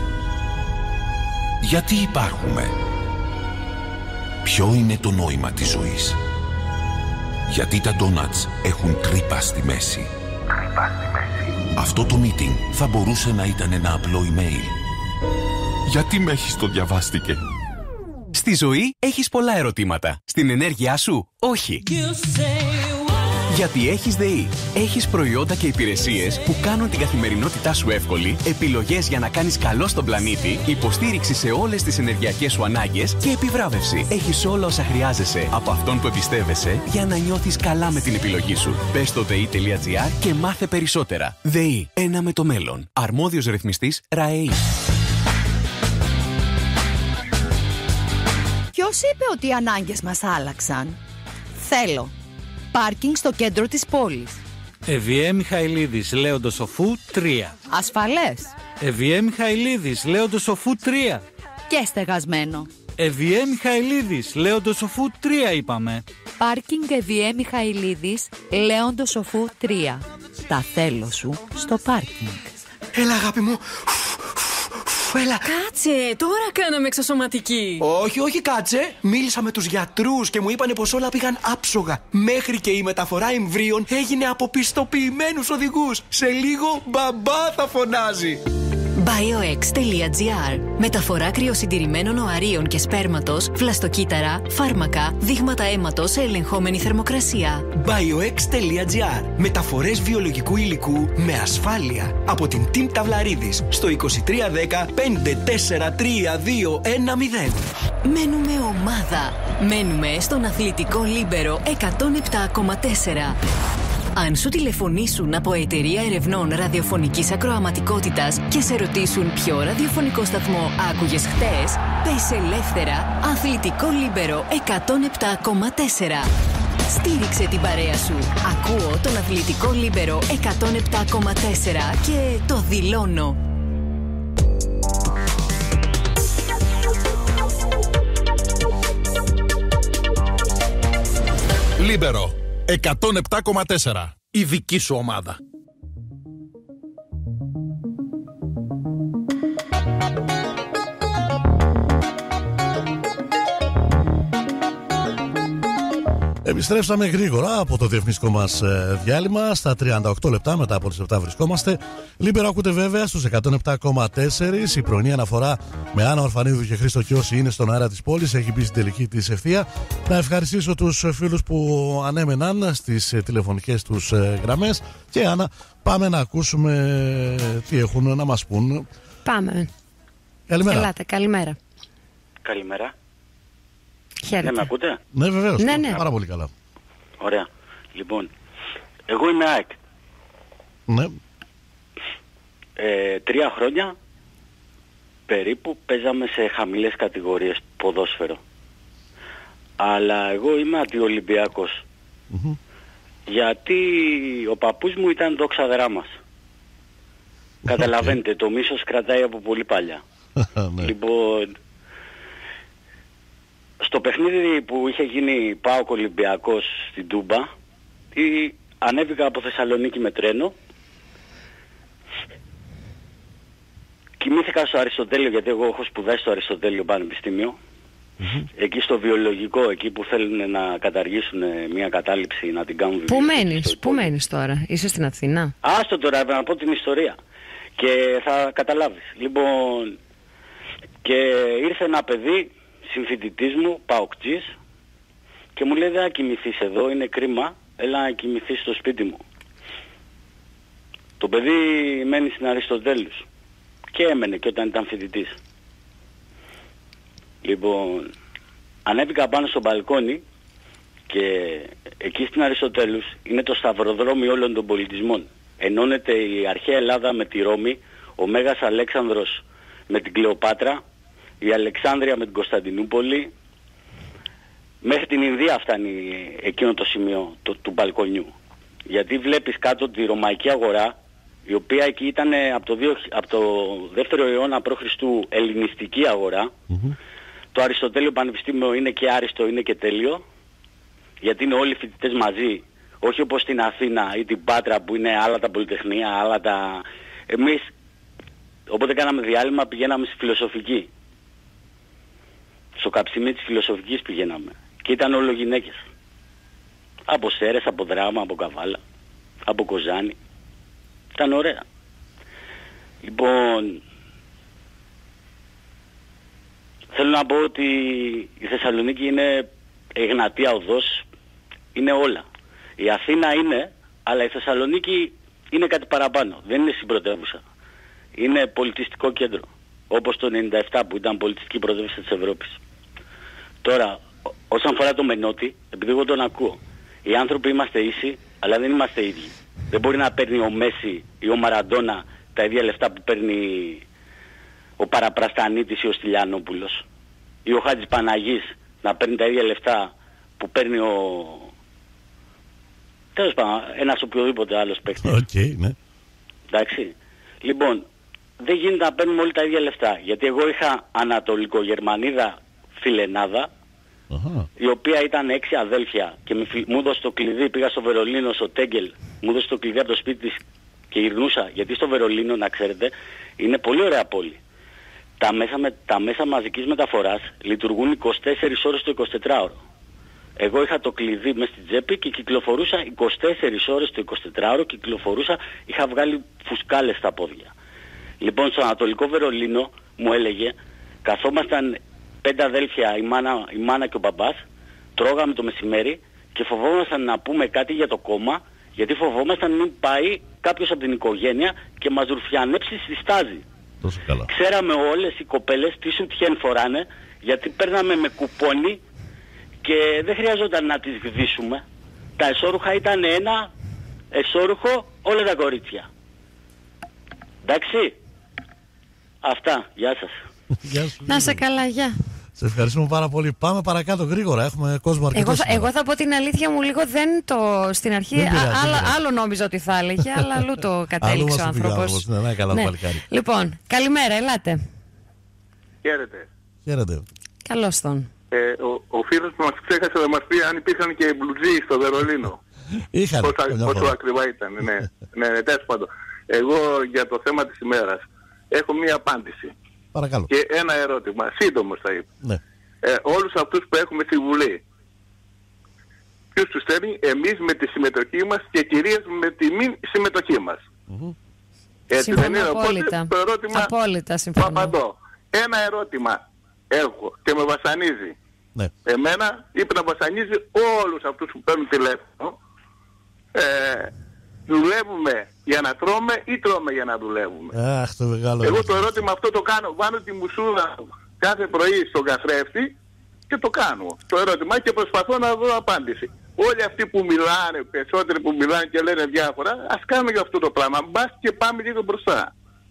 Γιατί υπάρχουμε? Ποιο είναι το νόημα της ζωής? Γιατί τα ντόνατς έχουν τρύπα στη μέση? Τρύπα στη μέση. Αυτό το meeting θα μπορούσε να ήταν ένα απλό email. Γιατί με έχεις το διαβάστηκε? Στη ζωή έχεις πολλά ερωτήματα. Στην ενέργειά σου, όχι. Γιατί έχεις ΔΕΗ. Έχεις προϊόντα και υπηρεσίες που κάνουν την καθημερινότητά σου εύκολη, επιλογές για να κάνεις καλό στον πλανήτη, υποστήριξη σε όλες τις ενεργειακές σου ανάγκες και επιβράβευση. Έχεις όλα όσα χρειάζεσαι από αυτόν που εμπιστεύεσαι για να νιώθεις καλά με την επιλογή σου. Μπες στο ΔΕΗ.gr και μάθε περισσότερα. ΔΕΗ. Ένα με το μέλλον. Αρμόδιος ρυθμιστής ΡΑΕΗ. Ποιος είπε ότι οι ανάγκες μας άλλαξαν? Θέλω πάρκινγκ στο κέντρο της πόλης. Εβιέ Μιχαηλίδης, Λέοντος Σοφού τρία. Ασφαλές. Εβιέ Μιχαηλίδης, Λέοντος Σοφού τρία. Και στεγασμένο. Εβιέ Μιχαηλίδης, Λέοντος Σοφού τρία είπαμε. Πάρκινγκ Εβιέ Μιχαηλίδης, Λέοντος Σοφού τρία. Τα θέλω σου στο πάρκινγκ. Έλα αγάπη μου. Έλα. Κάτσε, τώρα κάναμε εξωσωματική. Όχι, όχι, κάτσε. Μίλησα με τους γιατρούς και μου είπανε πως όλα πήγαν άψογα. Μέχρι και η μεταφορά εμβρίων έγινε από πιστοποιημένους οδηγούς. Σε λίγο μπαμπά θα φωνάζει. Bioex.gr. Μεταφορά κρυοσυντηρημένων οαρίων και σπέρματος, φλαστοκύτταρα, φάρμακα, δείγματα αίματος σε ελεγχόμενη θερμοκρασία. Bioex.gr. Μεταφορές βιολογικού υλικού με ασφάλεια. Από την Team Ταυλαρίδης στο είκοσι τρία δέκα πέντε τέσσερα τρία δύο ένα μηδέν. Μένουμε ομάδα. Μένουμε στον αθλητικό Λίμπερο εκατόν επτά κόμμα τέσσερα. Αν σου τηλεφωνήσουν από εταιρεία ερευνών ραδιοφωνικής ακροαματικότητας και σε ρωτήσουν ποιο ραδιοφωνικό σταθμό άκουγες χτες, πες ελεύθερα Αθλητικό Λίμπερο εκατόν επτά κόμμα τέσσερα. Στήριξε την παρέα σου. Ακούω τον Αθλητικό Λίμπερο εκατόν επτά κόμμα τέσσερα και το δηλώνω. Λίμπερο εκατόν επτά κόμμα τέσσερα. Η δική σου ομάδα. Επιστρέψαμε γρήγορα από το διαφημιστικό μας διάλειμμα. Στα τριάντα οκτώ λεπτά μετά από τις επτά βρισκόμαστε. Λίμπερο ακούτε βέβαια στους εκατόν επτά κόμμα τέσσερα. Η πρωινή αναφορά με Άννα Ορφανίδου και Χρήστο Κιώση είναι στον αέρα της πόλης. Έχει μπει στην τελική της ευθεία. Να ευχαριστήσω τους φίλους που ανέμεναν στις τηλεφωνικές τους γραμμές. Και Άννα, πάμε να ακούσουμε τι έχουν να μας πούν. Πάμε. Καλημέρα. Ελάτε, καλημέρα. Καλημέρα. Χαίρετε. Ναι, με ακούτε? Ναι, βεβαίως. Ναι, ναι. Πάρα πολύ καλά. Ωραία. Λοιπόν, εγώ είμαι ΑΕΚ. Ναι. Ε, τρία χρόνια περίπου παίζαμε σε χαμηλές κατηγορίες ποδόσφαιρο. Αλλά εγώ είμαι αντιολυμπιακός. Mm-hmm. Γιατί ο παππούς μου ήταν δόξα δράμας. Καταλαβαίνετε, το μίσος κρατάει από πολύ παλιά. Ναι. Λοιπόν, στο παιχνίδι που είχε γίνει ΠΑΟΚ Ολυμπιακός στην Τούμπα, ή, ανέβηκα από Θεσσαλονίκη με τρένο, κοιμήθηκα στο Αριστοτέλειο, γιατί εγώ έχω σπουδάσει στο Αριστοτέλειο Πανεπιστήμιο. Mm-hmm. Εκεί στο βιολογικό, εκεί που θέλουν να καταργήσουν μια κατάληψη, να την κάνουν Πού μένεις, πού μένεις τώρα, είσαι στην Αθήνα? Άστο τώρα να πω την ιστορία και θα καταλάβεις. Λοιπόν, και ήρθε ένα παιδί, συμφοιτητής μου, παοκτζής, και μου λέει: δεν θα κοιμηθείς εδώ, είναι κρίμα, έλα να κοιμηθείς στο σπίτι μου. Το παιδί μένει στην Αριστοτέλους και έμενε και όταν ήταν φοιτητής. Λοιπόν, ανέβηκα πάνω στο μπαλκόνι και εκεί στην Αριστοτέλους είναι το σταυροδρόμι όλων των πολιτισμών. Ενώνεται η αρχαία Ελλάδα με τη Ρώμη, ο Μέγας Αλέξανδρος με την Κλεοπάτρα, η Αλεξάνδρεια με την Κωνσταντινούπολη, Μέχρι την Ινδία φτάνει εκείνο το σημείο το, του μπαλκονιού. Γιατί βλέπεις κάτω τη Ρωμαϊκή αγορά, η οποία εκεί ήταν από το, δύο, από το δεύτερο αιώνα π.Χ. ελληνιστική αγορά. Mm-hmm. Το Αριστοτέλειο Πανεπιστήμιο είναι και άριστο, είναι και τέλειο, γιατί είναι όλοι οι φοιτητές μαζί, όχι όπως στην Αθήνα ή την Πάτρα που είναι άλλα τα πολυτεχνία, άλλα τα... Εμείς, όποτε κάναμε διάλειμμα, πηγαίναμε στη φιλοσοφική. Στο καψιμί της φιλοσοφικής πηγαίναμε. Και ήταν όλο γυναίκες. Από Σέρες, από Δράμα, από Καβάλα, από Κοζάνη. Ήταν ωραία. Λοιπόν, θέλω να πω ότι η Θεσσαλονίκη είναι Εγνατία οδός, είναι όλα. Η Αθήνα είναι, αλλά η Θεσσαλονίκη είναι κάτι παραπάνω. Δεν είναι συμπρωτεύουσα. Είναι πολιτιστικό κέντρο. Όπως το ενενήντα επτά που ήταν πολιτιστική πρωτεύουσα της Ευρώπης. Τώρα, όσον αφορά το Μενώτη, επειδή εγώ τον ακούω, οι άνθρωποι είμαστε ίσοι, αλλά δεν είμαστε ίδιοι. Δεν μπορεί να παίρνει ο Μέση ή ο Μαραντόνα τα ίδια λεφτά που παίρνει ο Παραπραστανίτης ή ο Στυλιανόπουλος. Ή ο Χάτζης Παναγής να παίρνει τα ίδια λεφτά που παίρνει ο... Τέλος πάντων, ένας οποιοδήποτε άλλος παίκτης. Okay, ναι. Εντάξει. Λοιπόν, δεν γίνεται να παίρνουμε όλοι τα ίδια λεφτά. Γιατί εγώ είχα Ανατολικογερμανίδα φιλενάδα, uh-huh. η οποία ήταν έξι αδέλφια και μου έδωσε το κλειδί, πήγα στο Βερολίνο, στο Τέγκελ, μου έδωσε το κλειδί από το σπίτι της και γυρνούσα, γιατί στο Βερολίνο, να ξέρετε, είναι πολύ ωραία πόλη. Τα μέσα, με, τα μέσα μαζικής μεταφοράς λειτουργούν είκοσι τέσσερις ώρες το εικοσιτετράωρο. Εγώ είχα το κλειδί μες στην τσέπη και κυκλοφορούσα είκοσι τέσσερις ώρες το εικοσιτετράωρο, κυκλοφορούσα, είχα βγάλει φουσκάλες στα πόδια. Λοιπόν, στο Ανατολικό Βερολίνο μου έλεγε, καθόμασταν πέντε αδέλφια, η μάνα, η μάνα και ο μπαμπάς, τρώγαμε το μεσημέρι και φοβόμασταν να πούμε κάτι για το κόμμα, γιατί φοβόμασταν μην πάει κάποιος από την οικογένεια και μας ρουφιανέψει στη στάζη. Τόσο καλά. Ξέραμε όλες οι κοπέλες τι σουτιέν φοράνε, γιατί παίρναμε με κουπόνι και δεν χρειαζόταν να τις γδίσουμε. Τα εσώρουχα ήταν ένα εσώρουχο όλα τα κορίτσια. Εντάξει. Αυτά. Γεια σας. Γεια σου. Να σε καλά, γεια. Σε ευχαριστούμε πάρα πολύ. Πάμε παρακάτω γρήγορα. Έχουμε κόσμο αρκετό. Εγώ, εγώ θα πω την αλήθεια μου λίγο. Δεν το. Στην αρχή πειράζει, α, άλλο, άλλο νόμιζα ότι θα έλεγε, αλλά αλλού το κατέληξε ο άνθρωπος. Ναι, ναι, καλά, ναι. Λοιπόν, καλημέρα, ελάτε. Χαίρετε. Χαίρετε. Καλώς τον. Ε, ο, ο φίλος που μας ξέχασε να μας πει αν υπήρχαν και μπλουτζοί στο Βερολίνο. Είχαν. Πόσο ακριβά ήταν. Ναι, ναι, ναι, τέλος πάντων. Εγώ για το θέμα της ημέρας έχω μία απάντηση. Παρακαλώ. Και ένα ερώτημα, σύντομο θα είπα. Ναι. Ε, όλους αυτούς που έχουμε στη Βουλή, ποιος τους στέλνει? Εμείς με τη συμμετοχή μας και κυρίως με τη μη συμμετοχή μας. Mm-hmm. Έτσι δεν είναι? Απόλυτα. Οπότε το ερώτημα απόλυτα συμφωνώ. το απαντώ. Ένα ερώτημα έχω και με βασανίζει. Ναι. Εμένα είπε να βασανίζει όλους αυτούς που παίρνουν τηλέφωνο. Ε, δουλεύουμε για να τρώμε ή τρώμε για να δουλεύουμε? Αχ, το μεγάλο. Εγώ το ερώτημα αυτό το κάνω. Βάνω τη μουσούδα κάθε πρωί στον καθρέφτη και το κάνω. Το ερώτημα και προσπαθώ να δω απάντηση. Όλοι αυτοί που μιλάνε, περισσότεροι που μιλάνε και λένε διάφορα, ας κάνουμε για αυτό το πράγμα. Μπας και πάμε λίγο μπροστά.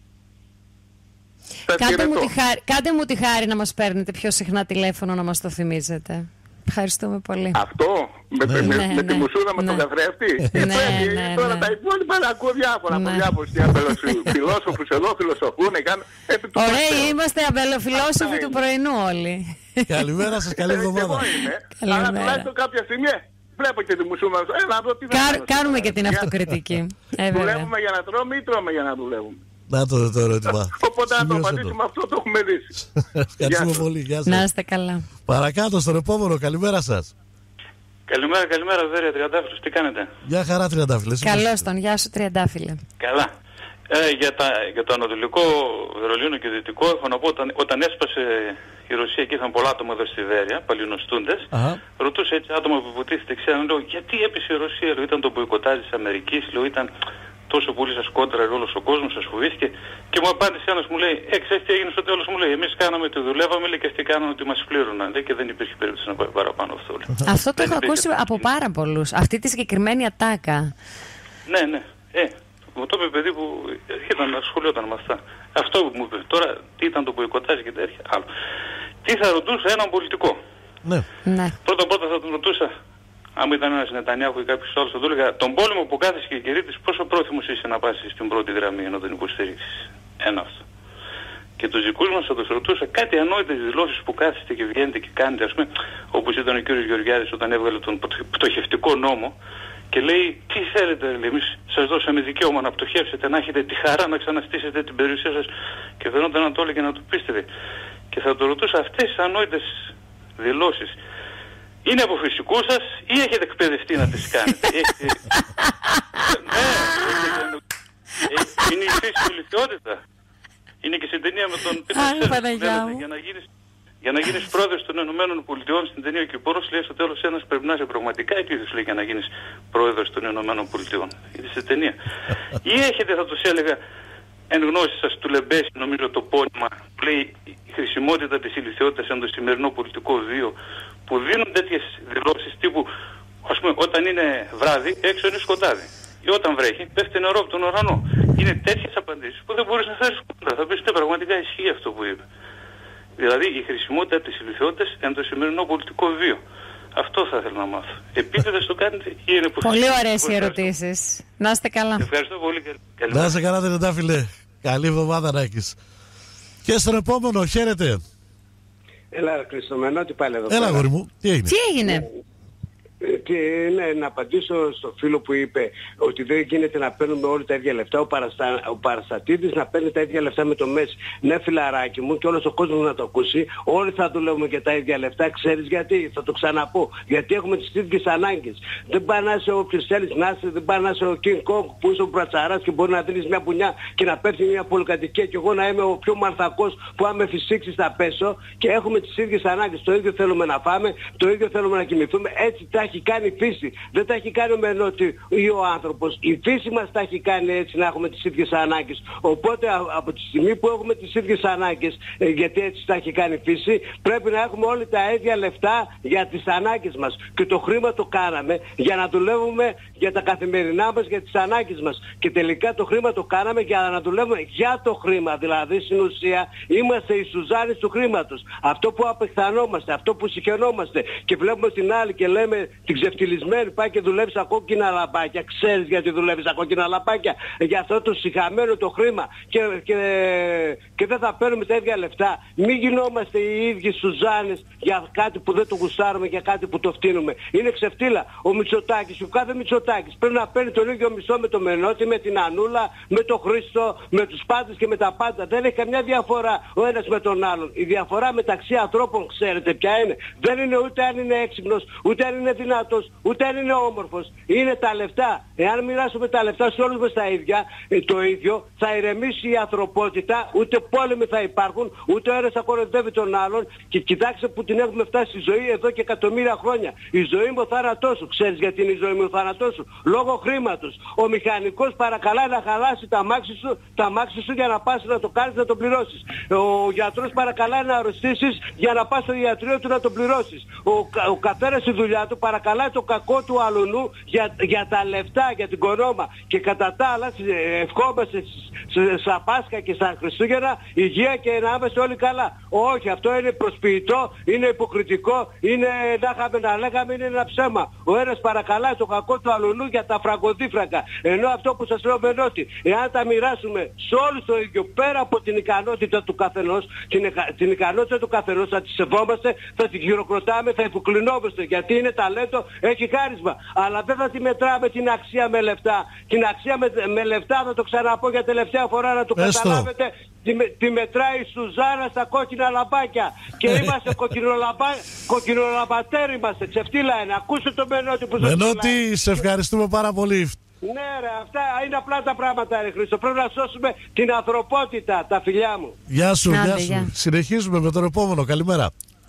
Κάντε μου, τη χάρη, κάντε μου τη χάρη να μας παίρνετε πιο συχνά τηλέφωνο, να μας το θυμίζετε. Ευχαριστούμε πολύ. Αυτό, με, ναι, με, ναι, με ναι, τη μουσούδα με ναι. τον καθρέφτη. Ναι, ναι, ναι, τώρα ναι. τα υπόλοιπα να ακούω διάφορα ναι. από διάφορους φιλόσοφους εδώ φιλοσοφούν. Ωραίοι είμαστε αμπελοφιλόσοφοι του πρωινού όλοι. Καλημέρα σας, καλή εβδομάδα. Αλλά τουλάχιστον κάποια στιγμή βλέπω και τη μουσούδα. Κάνουμε και την αυτοκριτική. Δουλεύουμε για να τρώμε ή τρώμε για να δουλεύουμε? Να το, το ερώτημα. Οπότε να το απαντήσουμε αυτό, το έχουμε λύσει. Ευχαριστούμε πολύ. Γεια σας. Να είστε καλά. Παρακάτω στον επόμενο, καλημέρα σας. Καλημέρα, καλημέρα, Βέρεια Τριαντάφυλλος. Τι κάνετε? Γεια χαρά, Τριαντάφυλλε. Καλώς τον, γεια σου, Τριαντάφυλλε. Καλά. Ε, για, τα, για το ανατολικό Βερολίνο και δυτικό, έχω να πω όταν, όταν έσπασε η Ρωσία και είχαν πολλά άτομα εδώ στη Βέρεια, παλινοστούντες, ρωτούσε έτσι άτομα που υποτίθεται ξέραν, λέω, γιατί έπεσε η Ρωσία, λέω, ήταν το μποϊκοτάζ της Αμερικής, λέω, ήταν τόσο πολύ σας κόντραρε όλος ο κόσμος, σας φοβήθηκε. Και μου απάντησε ένας, μου λέει, ε, ξέρεις τι έγινε στο τέλος, μου λέει, εμείς κάναμε τη δουλεύαμε, λέει, και αυτοί κάνανε ότι μας πλήρωναν, λέει, και δεν υπήρχε περίπτωση να πάει παραπάνω αυτό. Λέει. Αυτό το έχω ακούσει από πάρα πολλούς, αυτή τη συγκεκριμένη ατάκα. Ναι, ναι, ε, μου το είπε παιδί που ήταν, ασχολιόταν με αυτά. Αυτό που μου είπε. Τώρα, τι ήταν το μποϊκοτάζ και τέτοια, άλλο. Τι θα ρωτούσα έναν πολιτικό. Ναι. Ναι. Πρώτα πρώτα θα τον ρωτούσα, αν ήταν ένας Νετανιάχου ή κάποιος άλλος, θα του έλεγα τον πόλεμο που κάθεσαι και κηρύττεις, πόσο πρόθυμος είσαι να πάσεις στην πρώτη γραμμή για να τον υποστηρίξεις. Ένα αυτό. Και τους δικούς μας θα τους ρωτούσα κάτι ανόητες δηλώσεις που κάθεστε και βγαίνετε και κάνετε, ας πούμε, όπως ήταν ο κύριος Γεωργιάδης όταν έβγαλε τον πτωχευτικό νόμο και λέει, τι θέλετε, λέει, εμείς σας δώσαμε δικαίωμα να πτωχεύσετε, να έχετε τη χαρά να ξαναστήσετε την περιουσία σας, και φαινόταν να το έλεγε να το πίστευε. Και θα το ρωτούσα, αυτές τις ανόητες δηλώσεις είναι από φυσικού σας ή έχετε εκπαιδευτεί να τις κάνετε? Έχετε... ναι, είναι η φύση του ηλικιότητα. Είναι και στην ταινία με τον Πίτερ, για να γίνεις, για να γίνεις πρόεδρος των Ηνωμένων Πολιτειών, στην ταινία ο Κυπόρος λέει στο τέλος ένας πρέπει να είσαι πραγματικά επίθεση, λέει, για να γίνεις πρόεδρος των Ηνωμένων Πολιτειών. Είναι στην ταινία. Ή έχετε, θα τους έλεγα, εν γνώση σας του Λεμπέση, νομίζω το πόνημα, που λέει η χρησιμότητα της ηλικιότητας εν το σημερινό πολιτικό βίο, που δίνουν τέτοιες δηλώσεις τύπου, ας πούμε, όταν είναι βράδυ, έξω είναι σκοτάδι. Ή όταν βρέχει, πέφτει νερό από τον ουρανό. Είναι τέτοιες απαντήσεις που δεν μπορείς να φέρεις κοντά. Θα πεις, ναι, πραγματικά ισχύει αυτό που είπε. Δηλαδή η χρησιμότητα της ηλικιότητας εν το σημερινό πολιτικό βίο. Αυτό θα ήθελα να μάθω. Επίτηδες το κάνετε ή είναι που... Πολύ ωραίες οι ερωτήσεις. Να είστε καλά. Ευχαριστώ πολύ. Καλή να είστε καλά, δεν φίλε. Καλή εβδομάδα να έχεις. Και στον επόμενο, χαίρετε. Έλα, Χριστομενώτη, πάλι εδώ. Έλα, γόρι μου, τι έγινε? Τι έγινε? Και, ναι, να απαντήσω στο φίλο που είπε ότι δεν γίνεται να παίρνουμε όλοι τα ίδια λεφτά. Ο, παραστα... ο Παραστατήτης να παίρνει τα ίδια λεφτά με το Μέση. Ναι, φιλαράκι μου, και όλος ο κόσμος να το ακούσει. Όλοι θα δουλεύουμε και τα ίδια λεφτά. Ξέρεις γιατί? Θα το ξαναπώ. Γιατί έχουμε τις ίδιες ανάγκες. Δεν πάει να είσαι όποιος θέλεις να είσαι, δεν πάει να είσαι ο King Kong που είσαι ο Μπρατσαράς και μπορεί να δίνεις μια πουνιά και να πέφτει μια πολυκατοικία και εγώ να είμαι ο πιο μαρθακός που αν με φυσήξεις θα πέσω. Και έχουμε τις ίδιες ανάγκες. Το ίδιο θέλουμε να φάμε, το ίδιο θέλουμε να κοιμηθούμε. Έτσι τα έχει κάνει η φύση. Δεν τα έχει κάνει ο Μενώτη ή ο άνθρωπος. Η φύση μας τα έχει κάνει έτσι να έχουμε τις ίδιες ανάγκες. Οπότε από τη στιγμή που έχουμε τις ίδιες ανάγκες, ε, γιατί έτσι τα έχει κάνει η φύση, πρέπει να έχουμε όλοι τα ίδια λεφτά για τις ανάγκες μας. Και το χρήμα το κάναμε για να δουλεύουμε για τα καθημερινά μας, για τις ανάγκες μας. Και τελικά το χρήμα το κάναμε για να δουλεύουμε για το χρήμα. Δηλαδή στην ουσία είμαστε οι Σουζάνες του χρήματος. Αυτό που απεχθανόμαστε, αυτό που συχαινόμαστε και βλέπουμε την άλλη και λέμε την ξεφτυλισμένη, πάει και δουλεύει στα κόκκινα λαμπάκια. Ξέρεις γιατί δουλεύει στα κόκκινα λαμπάκια? Για αυτό το συχαμένο το χρήμα. Και, και, και δεν θα παίρνουμε τα ίδια λεφτά. Μην γινόμαστε οι ίδιοι Σουζάνες για κάτι που δεν το γουστάρουμε, για κάτι που το φτύνουμε. Είναι ξεφτύλα. Ο Μητσοτάκης, ο κάθε Μητσοτάκης πρέπει να παίρνει τον ίδιο μισθό με το Μενώτη, με την Ανούλα, με τον Χρήστο, με τους πάντες και με τα πάντα. Δεν έχει καμιά διαφορά ο ένας με τον άλλον. Η διαφορά μεταξύ ανθρώπων, ξέρετε ποια είναι? Δεν είναι ούτε αν είναι έξυπνος, ούτε αν είναι δυνατός, ούτε αν είναι όμορφος. Είναι τα λεφτά. Εάν μοιράσουμε τα λεφτά σε όλους μας τα ίδια, ε, το ίδιο, θα ηρεμήσει η ανθρωπότητα, ούτε πόλεμοι θα υπάρχουν, ούτε ο ένας θα κοροϊδεύει τον άλλον. Και κοιτάξτε που την έχουμε φτάσει στη ζωή εδώ και εκατομμύρια χρόνια. Η ζωή μου ο θάνατός σου. Ξέρεις γιατί είναι η ζωή μου ο θάνατός σου? Λόγω χρήματος. Ο μηχανικός παρακαλάει να χαλάσει τα μάξι σου, τα μάξι σου για να πας να το κάνεις να το πληρώσεις. Ο γιατρός παρακαλάει να αρρωστήσεις για να πας στο ιατρείο του να το πληρώσεις. Ο, ο καθένας στη δουλειά του παρακαλάει το κακό του αλουνού για, για τα λεφτά, για την κορώμα. Και κατά τα άλλα ευχόμαστε στα Πάσχα και στα Χριστούγεννα υγεία και να είμαστε όλοι καλά. Όχι, αυτό είναι προσποιητό, είναι υποκριτικό, είναι να είχαμε να λέγαμε, είναι ένα ψέμα. Ο ένας παρακαλάει το κακό του αλουνού για τα φραγκοδίφρακα. Ενώ αυτό που σας λέω Μενώτη, εάν τα μοιράσουμε σε όλους το ίδιο, πέρα από την ικανότητα του καθενός, την, την ικανότητα του καθενός θα τη σεβόμαστε, θα τη χειροκροτάμε, θα υποκλεινόμαστε, γιατί είναι ταλέντο, έχει χάρισμα. Αλλά δεν θα τη μετράμε την αξία με λεφτά. Την αξία με, με λεφτά, θα το ξαναπώ για τελευταία φορά να το Έστω. καταλάβετε, τη, τη μετράει η Σουζάνα στα κόκκινα λαμπάκια. Και είμαστε κοκκινολαμπα, κοκκινολαμπατέρ είμαστε, ξεφτύλα είναι. Ακούστε το Μενώτη που σας Μενώτη, σε ευχαριστούμε πάρα πολύ. Ναι ρε, αυτά είναι απλά τα πράγματα ρε Χρήστο. Πρέπει να σώσουμε την ανθρωπότητα, τα φιλιά μου. Γεια σου, Άντε, γεια σου. γεια. Συνεχίζουμε με τον επόμενο, καλημέρα.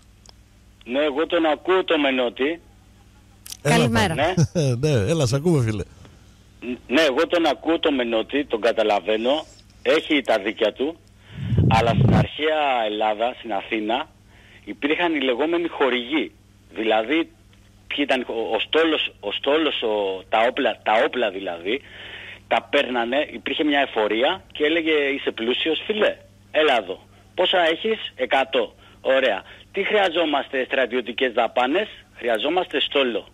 Ναι, εγώ τον ακούω το Μενώτη. Καλημέρα. Ναι. Ναι, έλα, σε ακούμε φίλε. Ναι, εγώ τον ακούω το Μενώτη, τον καταλαβαίνω. Έχει τα δίκια του. Αλλά στην αρχαία Ελλάδα, στην Αθήνα, υπήρχαν οι λεγόμενοι χορηγοί. Δηλαδή, ποιοι ήταν, ο, ο στόλος, ο στόλος ο, τα, όπλα, τα όπλα δηλαδή, τα παίρνανε, υπήρχε μια εφορία και έλεγε είσαι πλούσιος φίλε, έλα εδώ. Πόσα έχεις? εκατό. Ωραία. Τι χρειαζόμαστε στρατιωτικές δαπάνες? Χρειαζόμαστε στόλο.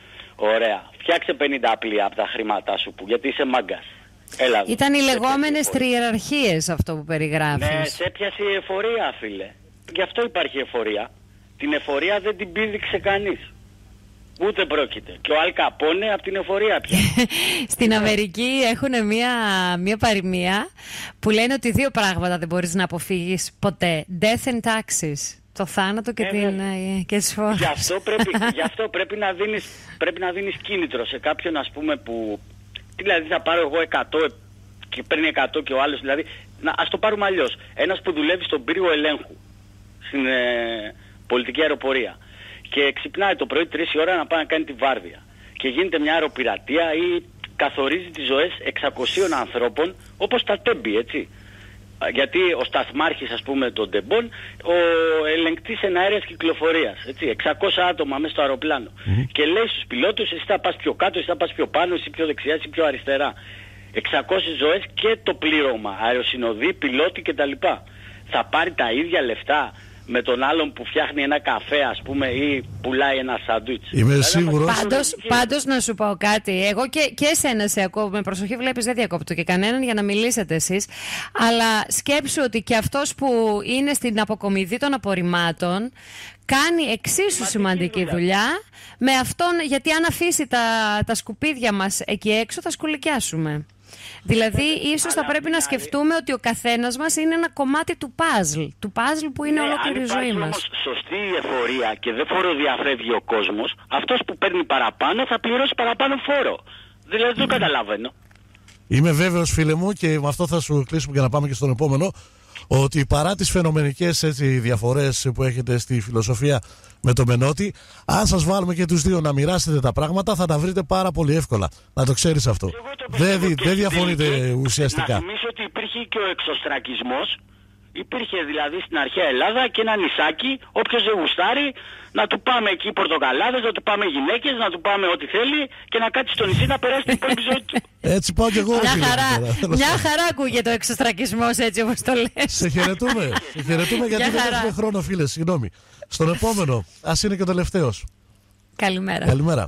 Ωραία. Φτιάξε πενήντα πλοία από τα χρήματά σου, που, γιατί είσαι μάγκας. Έλα, Ήταν οι λεγόμενες τριεραρχίες αυτό που περιγράφεις. Ναι, σε έπιασε η εφορία, φίλε. Γι' αυτό υπάρχει εφορία. Την εφορία δεν την πήδηξε κανείς. Ούτε πρόκειται. Και ο Αλ Καπόνε από την εφορία πια. Στην Αμερική έχουν μια, μια παροιμία που λένε ότι δύο πράγματα δεν μπορείς να αποφύγεις ποτέ. Death and taxes. Το θάνατο και, ε, την, ε, και τις φόρες. Γι' αυτό, πρέπει, γι' αυτό πρέπει, να δίνεις, πρέπει να δίνεις κίνητρο σε κάποιον, ας πούμε, που... Δηλαδή θα πάρω εγώ εκατό και παίρνει εκατό και ο άλλος, δηλαδή... Να, ας το πάρουμε αλλιώς. Ένας που δουλεύει στον πύργο ελέγχου, στην ε, πολιτική αεροπορία, και ξυπνάει το πρωί τρεις η ώρα να πάει να κάνει τη βάρδια, και γίνεται μια αεροπειρατεία ή καθορίζει τις ζωές εξακοσίων ανθρώπων, όπως τα τέμπη, έτσι. Γιατί ο σταθμάρχης, ας πούμε, των τεμπών, ο ελεγκτής εναέρειας κυκλοφορίας, έτσι, εξακόσια άτομα μέσα στο αεροπλάνο. Mm-hmm. Και λέει στους πιλότους, εσύ θα πας πιο κάτω, εσύ θα πας πιο πάνω, εσύ πιο δεξιά, εσύ πιο αριστερά. εξακόσιες ζωές και το πλήρωμα, αεροσυνοδοί, πιλότοι κτλ. Θα πάρει τα ίδια λεφτά με τον άλλον που φτιάχνει ένα καφέ, ας πούμε, ή πουλάει ένα σάντουιτς? Είμαι σίγουρος. Πάντως, πάντως να σου πω κάτι. Εγώ και, και εσένα σε ακούω με προσοχή, βλέπεις, δεν διακόπτω και κανέναν για να μιλήσετε εσείς. Αλλά σκέψου ότι και αυτός που είναι στην αποκομιδή των απορριμμάτων κάνει εξίσου σημαντική δουλειά. δουλειά με αυτόν, γιατί αν αφήσει τα, τα σκουπίδια μας εκεί έξω θα σκουλικιάσουμε. Δηλαδή, ίσως θα πρέπει να σκεφτούμε ότι ο καθένας μας είναι ένα κομμάτι του παζλ. Του παζλ που είναι ναι, ολόκληρη η ζωή μας. Όμως σωστή εφορία και δεν φοροδιαφεύγει ο κόσμος, αυτός που παίρνει παραπάνω θα πληρώσει παραπάνω φόρο. Δηλαδή, δεν το καταλαβαίνω. Είμαι βέβαιος, φίλε μου, και με αυτό θα σου κλείσουμε για να πάμε και στον επόμενο, ότι παρά τις φαινομενικές έτσι, διαφορές που έχετε στη φιλοσοφία με το Μενώτη, αν σας βάλουμε και τους δύο να μοιράσετε τα πράγματα, θα τα βρείτε πάρα πολύ εύκολα. Να το ξέρεις αυτό. Δεν δε, δε διαφωνείτε ουσιαστικά. Να θυμίσω ότι υπήρχε και ο εξωστρακισμός. Υπήρχε δηλαδή στην αρχαία Ελλάδα και ένα νησάκι, όποιος δεν γουστάρει, να του πάμε εκεί πορτοκαλάδες, να του πάμε γυναίκες, να του πάμε ό,τι θέλει και να κάτσει στο νησί να περάσει την υπόλοιπη ζωή του. Έτσι πάω κι εγώ. Μια χαρά, μια χαρά ακούγεται ο εξωστρακισμός, έτσι όπως το λες. Σε χαιρετούμε. Σε χαιρετούμε γιατί δεν έχουμε χρόνο, φίλε. Συγγνώμη. Στον επόμενο, ας είναι και ο τελευταίος. Καλημέρα. Καλημέρα.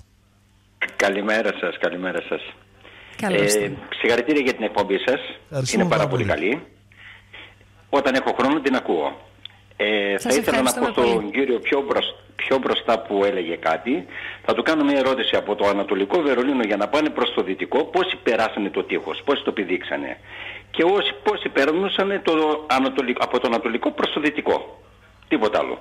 Καλημέρα σας, καλημέρα σας. Καλώς ε, συγχαρητήρια για την εκπομπή σας. Είναι πάρα πολύ καλή. Όταν έχω χρόνο την ακούω. Ε, θα ήθελα να πω στον κύριο πιο, μπροσ, πιο μπροστά που έλεγε κάτι. Θα του κάνω μια ερώτηση από το Ανατολικό Βερολίνο για να πάνε προς το Δυτικό. Πόσοι περάσανε το τείχος, πόσοι το πηδήξανε. Και όσοι, πόσοι περνούσαν το ανατολικό, από το Ανατολικό προς το Δυτικό. Τίποτα άλλο.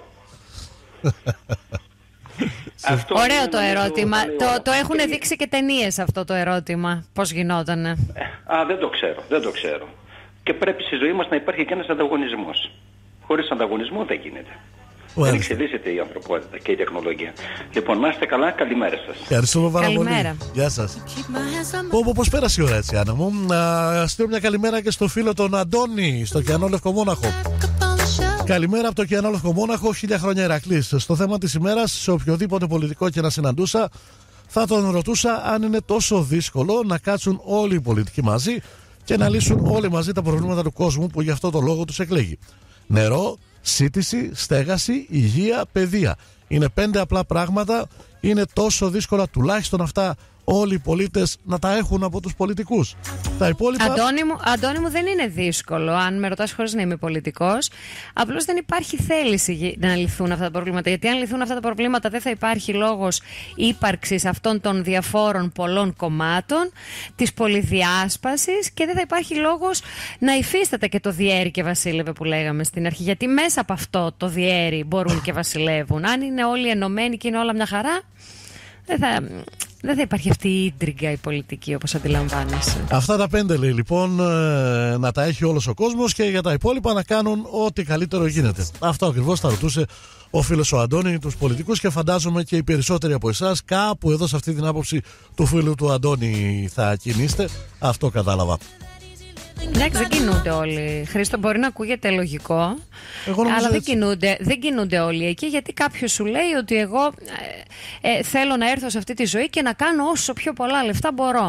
Αυτό ωραίο το ερώτημα. Το, το, το έχουν δείξει και ταινίες αυτό το ερώτημα. Πώς γινότανε. Α, δεν το ξέρω, δεν το ξέρω. Και πρέπει στη ζωή μας να υπάρχει και ένας ανταγωνισμός. Χωρίς ανταγωνισμό δεν γίνεται. Well. Δεν εξελίσσεται η ανθρωπότητα και η τεχνολογία. Λοιπόν, να είστε καλά, καλημέρα σας. Ευχαριστούμε πάρα πολύ. Γεια σας. Πω, πώς πέρασε η ώρα έτσι, Άννα μου. Να στείλω μια καλημέρα και στο φίλο τον Αντώνη, στο Κιανό Λευκομόναχο. Καλημέρα από το Κιανό Λευκομόναχο, χίλια χρόνια Ηρακλής. Στο θέμα της ημέρας, σε οποιοδήποτε πολιτικό και να συναντούσα, θα τον ρωτούσα αν είναι τόσο δύσκολο να κάτσουν όλοι οι πολιτικοί μαζί και να λύσουν όλοι μαζί τα προβλήματα του κόσμου που γι' αυτό το λόγο τους εκλέγει. Νερό, σύντηση, στέγαση, υγεία, παιδεία. Είναι πέντε απλά πράγματα. Είναι τόσο δύσκολα τουλάχιστον αυτά όλοι οι πολίτες να τα έχουν από τους πολιτικούς. Τα υπόλοιπα... Αντώνη μου, Αντώνη μου, δεν είναι δύσκολο. Αν με ρωτάς χωρίς να είμαι πολιτικός, απλώς δεν υπάρχει θέληση να λυθούν αυτά τα προβλήματα. Γιατί αν λυθούν αυτά τα προβλήματα δεν θα υπάρχει λόγος ύπαρξης αυτών των διαφόρων πολλών κομμάτων, της πολυδιάσπασης, και δεν θα υπάρχει λόγος να υφίσταται και το διέρη και βασίλευε που λέγαμε στην αρχή. Γιατί μέσα από αυτό το διέρη μπορούν και βασιλεύουν. Αν είναι όλοι ενωμένοι και είναι όλα μια χαρά, δεν θα... Δεν θα υπάρχει αυτή η ίντριγκα η πολιτική όπως αντιλαμβάνεσαι. Αυτά τα πέντε λέει λοιπόν ε, να τα έχει όλος ο κόσμος και για τα υπόλοιπα να κάνουν ό,τι καλύτερο γίνεται. Αυτό ακριβώς θα ρωτούσε ο φίλος ο Αντώνη τους πολιτικούς και φαντάζομαι και οι περισσότεροι από εσάς κάπου εδώ σε αυτή την άποψη του φίλου του Αντώνη θα κινείστε. Αυτό κατάλαβα. Εντάξει, δεν κινούνται όλοι. Χρήστο, μπορεί να ακούγεται λογικό, αλλά δεν κινούνται, δεν κινούνται όλοι εκεί, γιατί κάποιος σου λέει ότι εγώ ε, ε, θέλω να έρθω σε αυτή τη ζωή και να κάνω όσο πιο πολλά λεφτά μπορώ.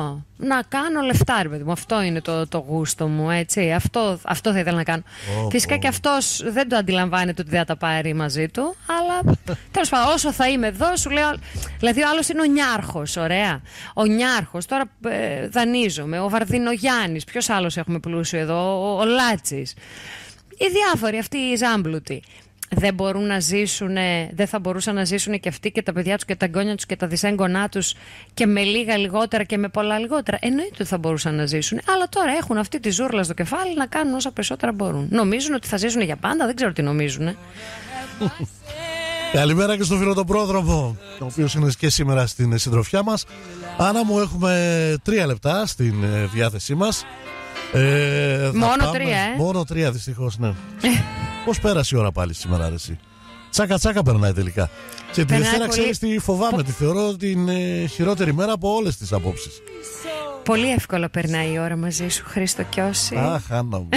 να κάνω λεφτά, ρε παιδί μου. Αυτό είναι το, το γούστο μου, έτσι. Αυτό, αυτό θα ήθελα να κάνω. Oh, Φυσικά oh. και αυτός δεν το αντιλαμβάνεται ότι δεν θα τα πάρει μαζί του, αλλά τέλος πάντων, όσο θα είμαι εδώ, σου λέω. Δηλαδή, ο άλλος είναι ο Νιάρχος, ωραία. Ο Νιάρχος, τώρα ε, δανείζομαι. Ο Βαρδινογιάννης, ποιος άλλος έχουμε πλούσιο εδώ, ο, ο Λάτσης. Οι διάφοροι αυτοί οι ζάμπλουτοι. Δεν μπορούν να ζήσουν, δεν θα μπορούσαν να ζήσουν και αυτοί και τα παιδιά τους και τα εγγόνια τους και τα δυσέγγονά τους και με λίγα λιγότερα και με πολλά λιγότερα. Εννοείται ότι θα μπορούσαν να ζήσουν. Αλλά τώρα έχουν αυτή τη ζούρλα στο κεφάλι να κάνουν όσα περισσότερα μπορούν. Νομίζουν ότι θα ζήσουν για πάντα, δεν ξέρω τι νομίζουν. Καλημέρα και στο φίλο τον πρόδρομο, ο οποίος είναι και σήμερα στην συντροφιά μας. Άννα μου, έχουμε τρία λεπτά στην διάθεσή μας. Ε, μόνο πάμε... τρία, ε? Μόνο τρία, δυστυχώς, ναι. Πώς πέρασε η ώρα πάλι σήμερα, ρε εσύ? Τσάκα τσάκα περνάει τελικά. Και τη Δευτέρα, πολύ... ξέρεις τι φοβάμαι, Πο... τη θεωρώ την ε, χειρότερη μέρα από όλες τις απόψεις. Πολύ εύκολα περνάει η ώρα μαζί σου, Χρήστο Κιώση. Αχ, Άννα μου.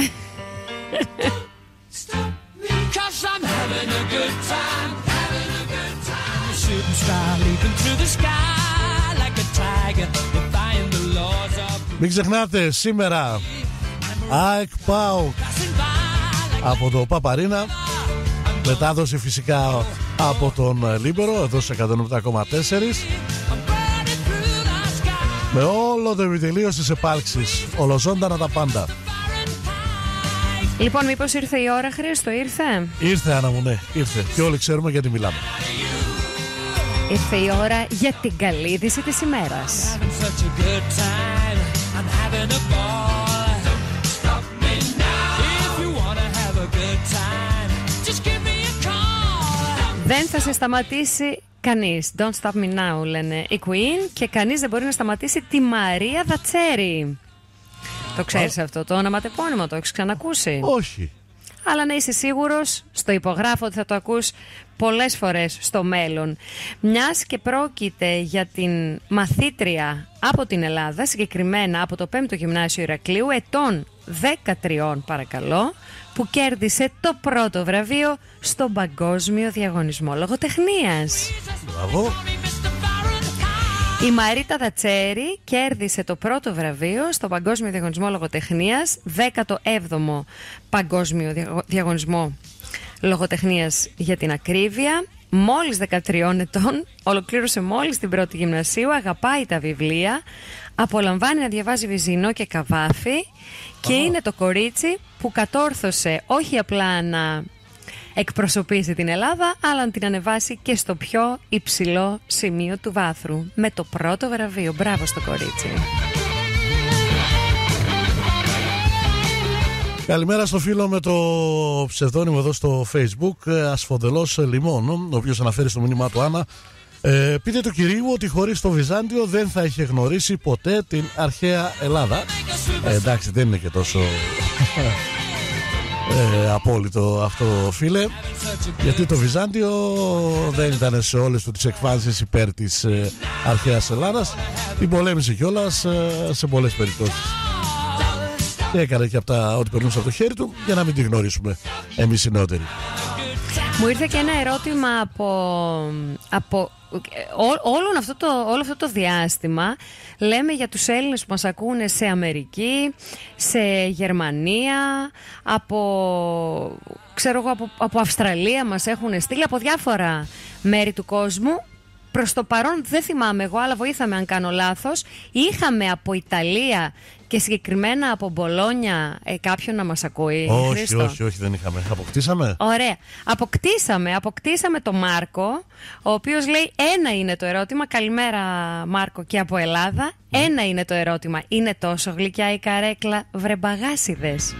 Μην ξεχνάτε σήμερα ΑΕΚ ΠΑΟΚ από το Παπαρίνα, μετάδοση φυσικά από τον Λίμπερο εδώ σε εκατόν επτά κόμμα τέσσερα, με όλο το επιτελείο στις επάλξεις, ολοζώντανα τα πάντα. Λοιπόν, μήπως ήρθε η ώρα, Χρήστο, ήρθε? Ήρθε, Άννα μου, ναι, ήρθε. Και όλοι ξέρουμε γιατί μιλάμε. Ήρθε η ώρα για την καλή είδηση της ημέρας. Δεν θα σε σταματήσει κανείς. Don't stop me now, λένε οι Queen. Και κανείς δεν μπορεί να σταματήσει τη Μαρία Δατσέρη. Το ξέρεις αυτό το ονοματεπώνυμο, το έχεις ξανακούσει? Όχι. Αλλά να είσαι σίγουρος, στο υπογράφω ότι θα το ακούς πολλές φορές στο μέλλον. Μιας και πρόκειται για την μαθήτρια από την Ελλάδα, συγκεκριμένα από το πέμπτο Γυμνάσιο Ηρακλείου, ετών δεκατρία παρακαλώ, που κέρδισε το πρώτο βραβείο στον Παγκόσμιο Διαγωνισμό Λογοτεχνίας. Μπράβο. Η Μαρίτα Δατσέρη κέρδισε το πρώτο βραβείο στο Παγκόσμιο Διαγωνισμό Λογοτεχνίας, δέκατο έβδομο Παγκόσμιο Διαγωνισμό Λογοτεχνίας για την ακρίβεια. Μόλις δεκατρία ετών, ολοκλήρωσε μόλις την πρώτη γυμνασίου, αγαπάει τα βιβλία, απολαμβάνει να διαβάζει Βυζινό και Καβάφη και oh. είναι το κορίτσι που κατόρθωσε όχι απλά να εκπροσωπήσει την Ελλάδα, αλλά να την ανεβάσει και στο πιο υψηλό σημείο του βάθρου, με το πρώτο βραβείο. Μπράβο στο κορίτσι. Καλημέρα στο φίλο με το ψευδόνυμο εδώ στο Facebook, Ασφοδελός Λιμών, ο οποίος αναφέρει στο μήνυμά του, Άννα, ε, πείτε του κυρίου ότι χωρίς το Βυζάντιο δεν θα είχε γνωρίσει ποτέ την αρχαία Ελλάδα. ε, Εντάξει, δεν είναι και τόσο ε, απόλυτο αυτό, φίλε, γιατί το Βυζάντιο δεν ήταν σε όλες του τις εκφάνσεις υπέρ της ε, αρχαίας Ελλάδας. Την πολέμησε κιόλας ε, σε πολλές περιπτώσεις. Και έκανε και αυτά ό,τι περνούσε από το χέρι του για να μην τη γνωρίσουμε εμείς οι νεότεροι. Μου ήρθε και ένα ερώτημα από, από ό, όλο, αυτό το, όλο αυτό το διάστημα. Λέμε για τους Έλληνες που μας ακούνε σε Αμερική, σε Γερμανία, από, ξέρω εγώ, από, από Αυστραλία μας έχουν στείλει, από διάφορα μέρη του κόσμου. Προς το παρόν δεν θυμάμαι εγώ, αλλά βοήθαμε αν κάνω λάθος. Είχαμε από Ιταλία και συγκεκριμένα από Μπολόνια ε, κάποιον να μας ακούει. Όχι, Χρήστο. όχι, όχι, δεν είχαμε. Αποκτήσαμε. Ωραία. Αποκτήσαμε, αποκτήσαμε τον Μάρκο, ο οποίος λέει ένα είναι το ερώτημα. Καλημέρα Μάρκο και από Ελλάδα. Mm. Ένα είναι το ερώτημα. Είναι τόσο γλυκιά η καρέκλα, βρε μπαγάσιδες?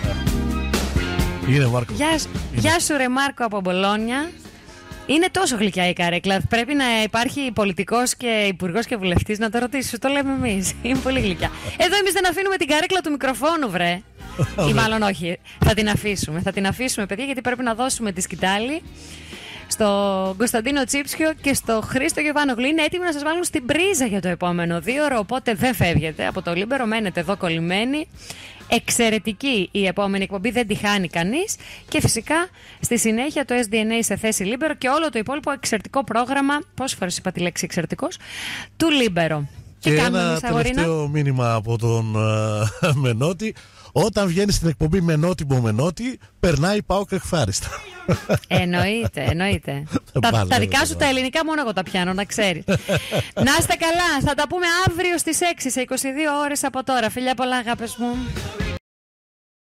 Είναι Μάρκο. Γεια, είναι. Γεια σου ρε Μάρκο από Μπολόνια. Είναι τόσο γλυκιά η καρέκλα. Πρέπει να υπάρχει πολιτικός και υπουργός και βουλευτής να το ρωτήσει. Το λέμε εμείς. Είναι πολύ γλυκιά. Εδώ εμείς δεν αφήνουμε την καρέκλα του μικροφόνου, βρε. Ή μάλλον όχι. Θα την αφήσουμε. Θα την αφήσουμε, παιδιά, γιατί πρέπει να δώσουμε τη σκητάλη στον Κωνσταντίνο Τσίψιο και στο Χρήστο Γιωβάνογλου. Είναι έτοιμοι να σας βάλουν στην πρίζα για το επόμενο δύο ώρο. Οπότε δεν φεύγετε από το Λίμπερο. Μένετε εδώ κολλημένοι. Εξαιρετική η επόμενη εκπομπή, δεν τη χάνει κανείς. Και φυσικά στη συνέχεια το ες ντι εν έι σε θέση Λίμπερο και όλο το υπόλοιπο εξαιρετικό πρόγραμμα. Πόσες φορές είπα τη λέξη εξαιρετικός? Του Λίμπερο. Και ένα τελευταίο μήνυμα από τον uh, Μενώτη. Όταν βγαίνει στην εκπομπή Μενώτη Μενώτη, περνάει ΠΑΟΚ ευχάριστα. Εννοείται, εννοείται. τα, τα δικά σου τα ελληνικά μόνο εγώ τα πιάνω, να ξέρεις. Να είστε καλά, θα τα πούμε αύριο στις έξι σε είκοσι δύο ώρες από τώρα. Φιλιά πολλά, αγάπες μου.